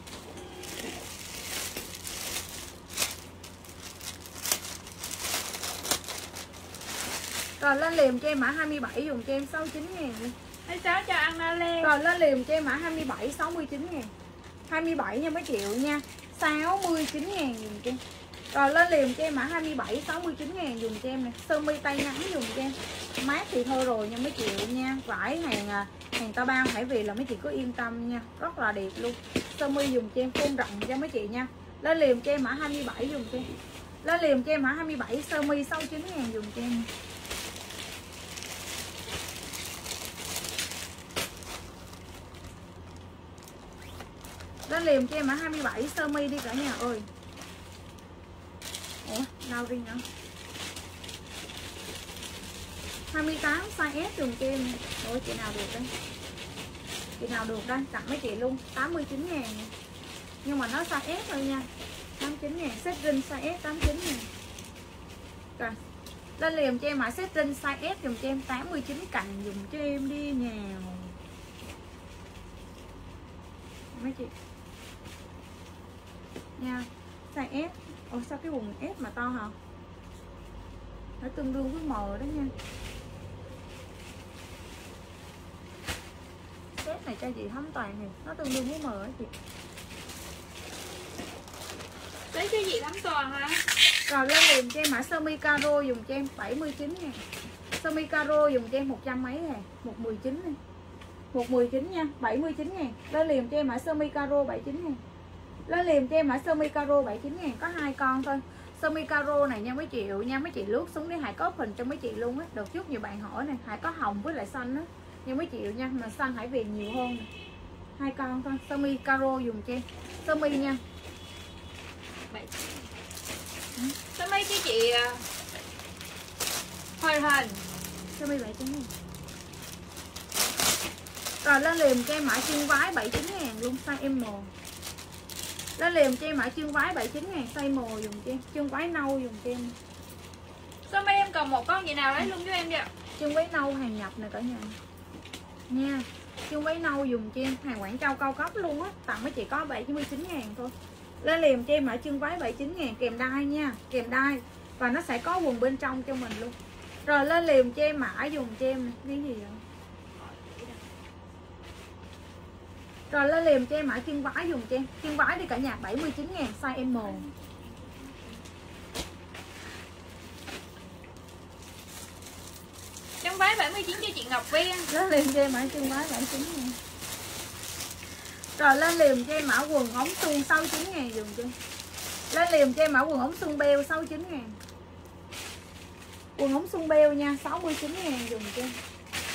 Rồi lên liền cho em mã 27 dùng cho em 69.000 đi. 26 cho Anna Lê. Rồi lên liền cho em mã 27 69.000. 27 nha mấy triệu nha. 69.000 dùng cho em. Rồi lên liền cho em mã 27 69.000 dùng cho em này. Sơ mi tay ngắn dùng cho em. Mát thì thôi rồi nha mấy triệu nha. Vải hàng ta bao phải vì là mấy chị cứ yên tâm nha. Rất là đẹp luôn. Sơ mi dùng cho em phôn rộng cho mấy chị nha. Lên liền cho em mã 27 dùng cho em. Lên liền cho em mã 27 sơ mi 69.000 dùng cho em. Lên liền cho em mã 27 sơ mi đi cả nhà ơi. Ủa, nào riêng nữa. 28 size S dùng cho em. Ủa, chị nào được đây? Chị nào được đây? Tặng mấy chị luôn 89.000. Nhưng mà nó size S thôi nha. 89.000. Set ring size S 89.000. Rồi. Lên liền cho em mã set ring size S dùng cho em 89 cành dùng cho em đi nhà. Mấy chị nha. Size S. Ồ sao cái quần S mà to hả? Nó tương đương với M đó nha. Set này cho chị Thắm Toàn thì nó tương đương với M đó chị. Lấy cho chị Thắm Toàn hả? Rồi lên liền cho em mã sơ mi caro dùng cho em 79.000. Sơ mi caro dùng cho em 100 mấy nè, 119 này. 119 nha, 79.000. Lên liền cho em mã sơ mi caro 79.000. Lên liền cho em mã sơ mi caro 79.000, có 2 con thôi. Sơ mi caro này nha mấy triệu nha, mấy chị lướt xuống đi Hải có hình cho mấy chị luôn á. Đợt trước nhiều bạn hỏi này, Hải có hồng với lại xanh á. Nhưng mấy triệu nha, mà xanh Hải về nhiều hơn này. 2 con thôi, sơ mi caro dùng cho em. Sơ mi nha. Sơ mi cho chị Hình. Sơ mi 79.000. Rồi lên liền cho em mã chân vái 79.000 luôn, size M. Lên liền cho em mã chân vái 79.000 size M dùng cho em. Chân váy nâu dùng cho em. Sơ mi em còn một con gì nào lấy luôn cho em đi ạ. Chân váy nâu hàng nhập này cả nhà nha. Chân váy nâu dùng cho em, hàng Quảng Châu cao cấp luôn á. Tặng mấy chị có 79.000 thôi. Lên liền cho em mã chân váy 79.000 kèm đai nha, kèm đai. Và nó sẽ có quần bên trong cho mình luôn. Rồi lên liền cho em mã dùng cho em này. Cái gì vậy? Rồi lên liền cho em mã chân vải dùng cho em. Chân vải đi cả nhà 79.000 size M. Chân váy 79 cho chị Ngọc Viên. Lên liền cho em mã chân váy 79.000. Rồi lên liền cho em mã quần ống suông 69.000 dùng cho em. Lên liền cho em mã quần ống suông beo 69.000. Quần ống suông beo nha, 69.000 dùng cho em.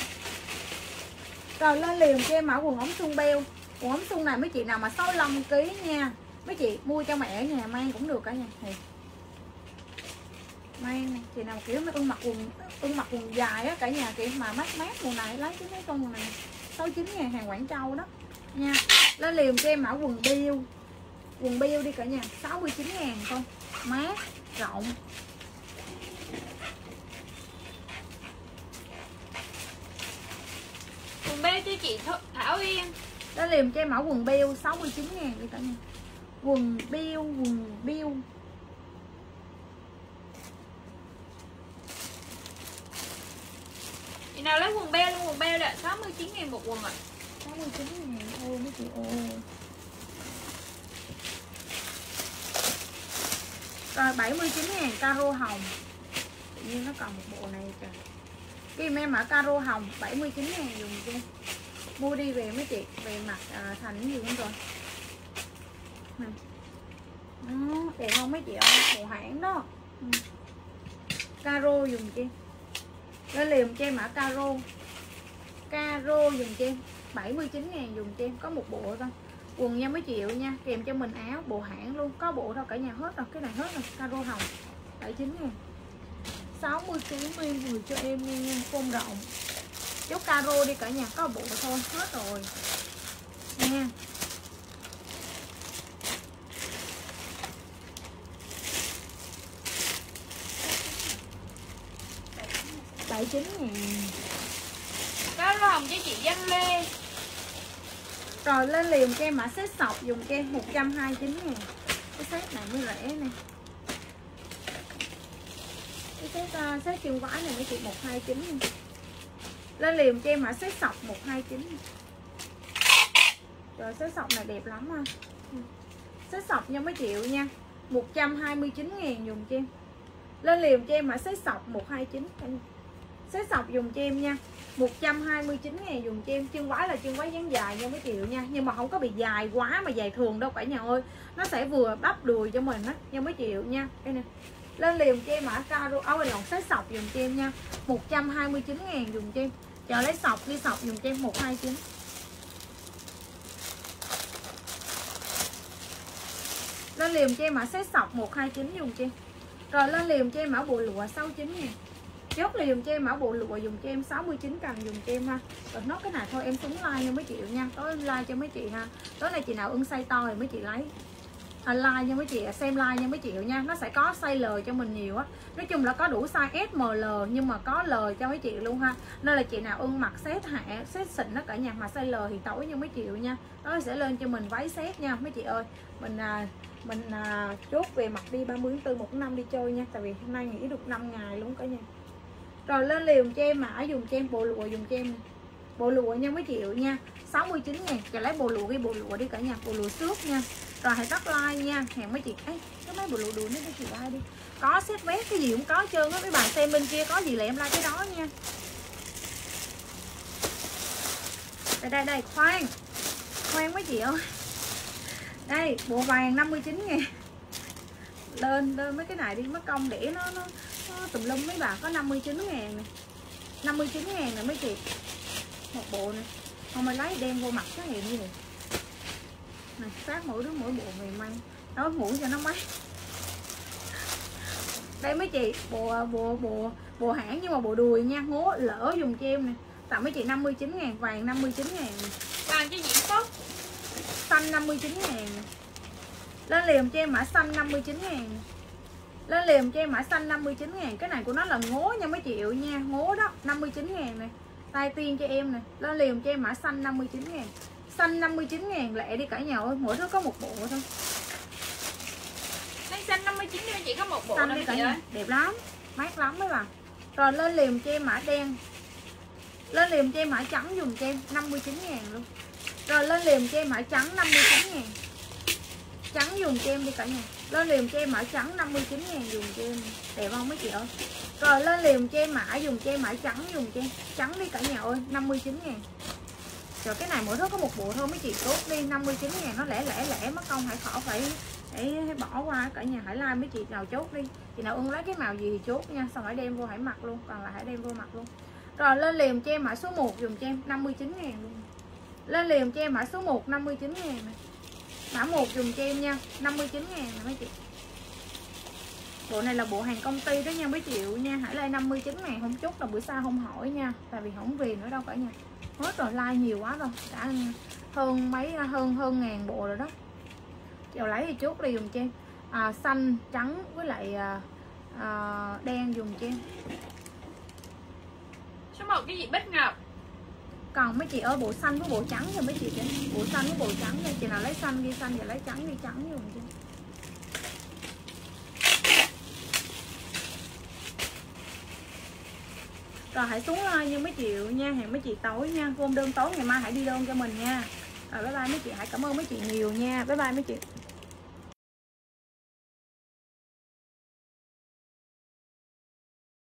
Rồi lên liền cho em mã quần ống suông beo. Quần ống suông này mấy chị nào mà 65 kg nha. Mấy chị mua cho mẹ ở nhà mang cũng được cả nhà. Thì May này, chị nào kiểu mà ưng mặc quần dài á cả nhà, kiểu mà mát mùa này lấy cái con quần này 69.000 hàng Quảng Châu đó nha. Lên liền cho em mã quần biêu đi cả nhà, 69.000 không, mát rộng. Quần beo cho chị Thảo Yên. Lên liền cho em mã quần biêu 69.000 đi cả nhà. Quần biêu Chị nào lấy quần beo luôn, quần beo là 69.000 một quần ạ. 69.000 thôi mấy chị ơi. Rồi 79.000 caro hồng. Tự nhiên nó còn một bộ này trời. Kim em mã caro hồng 79.000 dùng cho. Mua đi về mấy chị, về mặt thành cái gì cũng rồi. Nè. Đó, đẹp không mấy chị ơi, bộ hãng đó. Caro dùng chi. Lên liền cho em mã caro dùng cho em 79.000 dùng cho em, có một bộ thôi. Quần nha mấy triệu nha, kèm cho mình áo bộ hãng luôn, có bộ thôi cả nhà, hết rồi, cái này hết rồi. Caro hồng 79.000. 60 kg vừa cho em nha, phông rộng. Chốt caro đi cả nhà, có bộ thôi, hết rồi nha. Bảy 9.000. Caro hồng cho chị Danh Lê. Rồi lên liền cho em mã set sọc dùng cho em 129.000. Cái set này mới rẻ nè. Cái set chân vải này mấy chị 129. Lên liền cho em mã set sọc 129. Rồi set sọc này đẹp lắm ha. Set sọc nha mấy triệu nha. 129.000 dùng cho em. Lên liền cho em mã set sọc 129. Set sọc dùng cho em nha. 129.000 dùng cho em. Chân váy là chân váy dáng dài nha mấy triệu nha, nhưng mà không có bị dài quá mà dài thường đâu cả nhà ơi. Nó sẽ vừa bắp đùi cho mình á nha mấy triệu nha. Đây nè. Lên liền cho em mã caro áo lòn set sọc dùng cho em nha. 129.000 dùng cho em. Chờ lấy sọc đi, sọc dùng cho em 129. Lên liền cho em mã set sọc 129 dùng cho em. Rồi lên liền cho em mã bộ lụa 69.000. Chốt liền cho em mã bộ lụa dùng cho em 69 cần dùng cho em ha. Rồi nốt cái này thôi em xuống like nha mấy chị nha. Tối em like cho mấy chị ha. Tối nay chị nào ưng size to thì mấy chị lấy. Like nha mấy chị, xem like nha mấy chị nha. Nó sẽ có size L cho mình nhiều á. Nói chung là có đủ size S, M, L nhưng mà có L cho mấy chị luôn ha. Nên là chị nào ưng mặc set hạ, set xịn đó cả nhà, mà size L thì tối nha mấy chị nha. Nó sẽ lên cho mình váy set nha mấy chị ơi. Mình chốt về mặt đi 30 tháng 4 1 năm đi chơi nha. Tại vì hôm nay nghỉ được 5 ngày luôn cả nhà. Rồi lên liền cho em mã dùng cho em bộ lụa dùng cho em. Bộ lụa nha mấy triệu nha. 69.000. Cho lấy bộ lụa, cái bộ lụa đi cả nhà, bộ lụa xước nha. Rồi hãy tắt like nha. Hẹn mấy chị. Ấy, cái mấy bộ lụa đùi nó mấy chị like đi. Có set vest cái gì cũng có hết trơn á. Mấy bạn xem bên kia có gì là em like cái đó nha. Đây khoan mấy chị ơi. Đây bộ vàng 59.000. Lên mấy cái này đi, mất công để nó tùm lum mấy bà. Có 59.000 nè, 59.000 nè mấy chị. Một bộ nè. Không mày lấy đem vô mặt cái nghiệm như vậy này, phát mỗi đứa mỗi bộ mày mang nói mũi cho nó mấy. Đây mấy chị, bộ hãng nhưng mà bộ đùi nha, ngố lỡ dùng cho em nè. Tặng mấy chị 59.000, vàng 59.000 nè. Vàng cho chị Phúc. Xanh 59.000 nè. Lên liền cho em mã xanh 59.000. Lên liền cho em mã xanh 59.000. Cái này của nó là ngố nha mấy triệu nha. Ngố đó 59.000 nè. Tay tiên cho em nè. Lên liền cho em mã xanh 59.000. Xanh 59.000 lẹ đi cả nhà ơi. Mỗi đứa có một bộ thôi. Lấy xanh 59 cho chị có một bộ xanh đó đi mấy cả chị nhà. ơi. Đẹp lắm. Mát lắm mấy bà. Rồi lên liền cho em mã đen. Lên liền cho em mã trắng dùng cho em 59.000 luôn. Rồi lên liền cho em mã trắng 59.000. Trắng dùng cho em đi cả nhà. Lên liền cho em mã trắng 59.000 dùng cho em. Đẹp không mấy chị ơi. Rồi lên liền cho em mã dùng cho em mã trắng dùng cho em. Trắng đi cả nhà ơi 59.000. Rồi cái này mỗi thứ có một bộ thôi mấy chị, tốt đi 59.000 nó lẻ mất công hãy khỏi phải bỏ qua cả nhà. Hãy like mấy chị nào chốt đi. Chị nào ưng lấy cái màu gì thì chốt nha. Xong hãy đem vô hãy mặc luôn. Còn là hãy đem vô mặc luôn. Rồi lên liền cho em mã số 1 dùng cho em 59.000 luôn. Lên liền cho em mã số 1 59.000 này. Mã 1 dùng cho em nha 59.000 nè mấy chị. Bộ này là bộ hàng công ty đó nha mấy triệu nha. Hãy like 59.000 không chốt là bữa sau không hỏi nha. Tại vì không về nữa đâu cả nhà. Hết rồi, like nhiều quá rồi. Đã hơn hơn ngàn bộ rồi đó. Chiều lấy thì chốt đi dùng cho em. Xanh, trắng với lại đen dùng cho em. Số 1 cái gì Bích Ngọc. Còn mấy chị ơi bộ xanh với bộ trắng cho mấy chị chứ. Bộ xanh với bộ trắng nha. Chị nào lấy xanh ghi xanh và lấy trắng ghi trắng dùng cho. Rồi hãy xuống like nha mấy chị nha. Hẹn mấy chị tối nha. Gom đơn tối ngày mai hãy đi đơn cho mình nha. Rồi bye bye mấy chị. Hãy cảm ơn mấy chị nhiều nha. Bye bye mấy chị.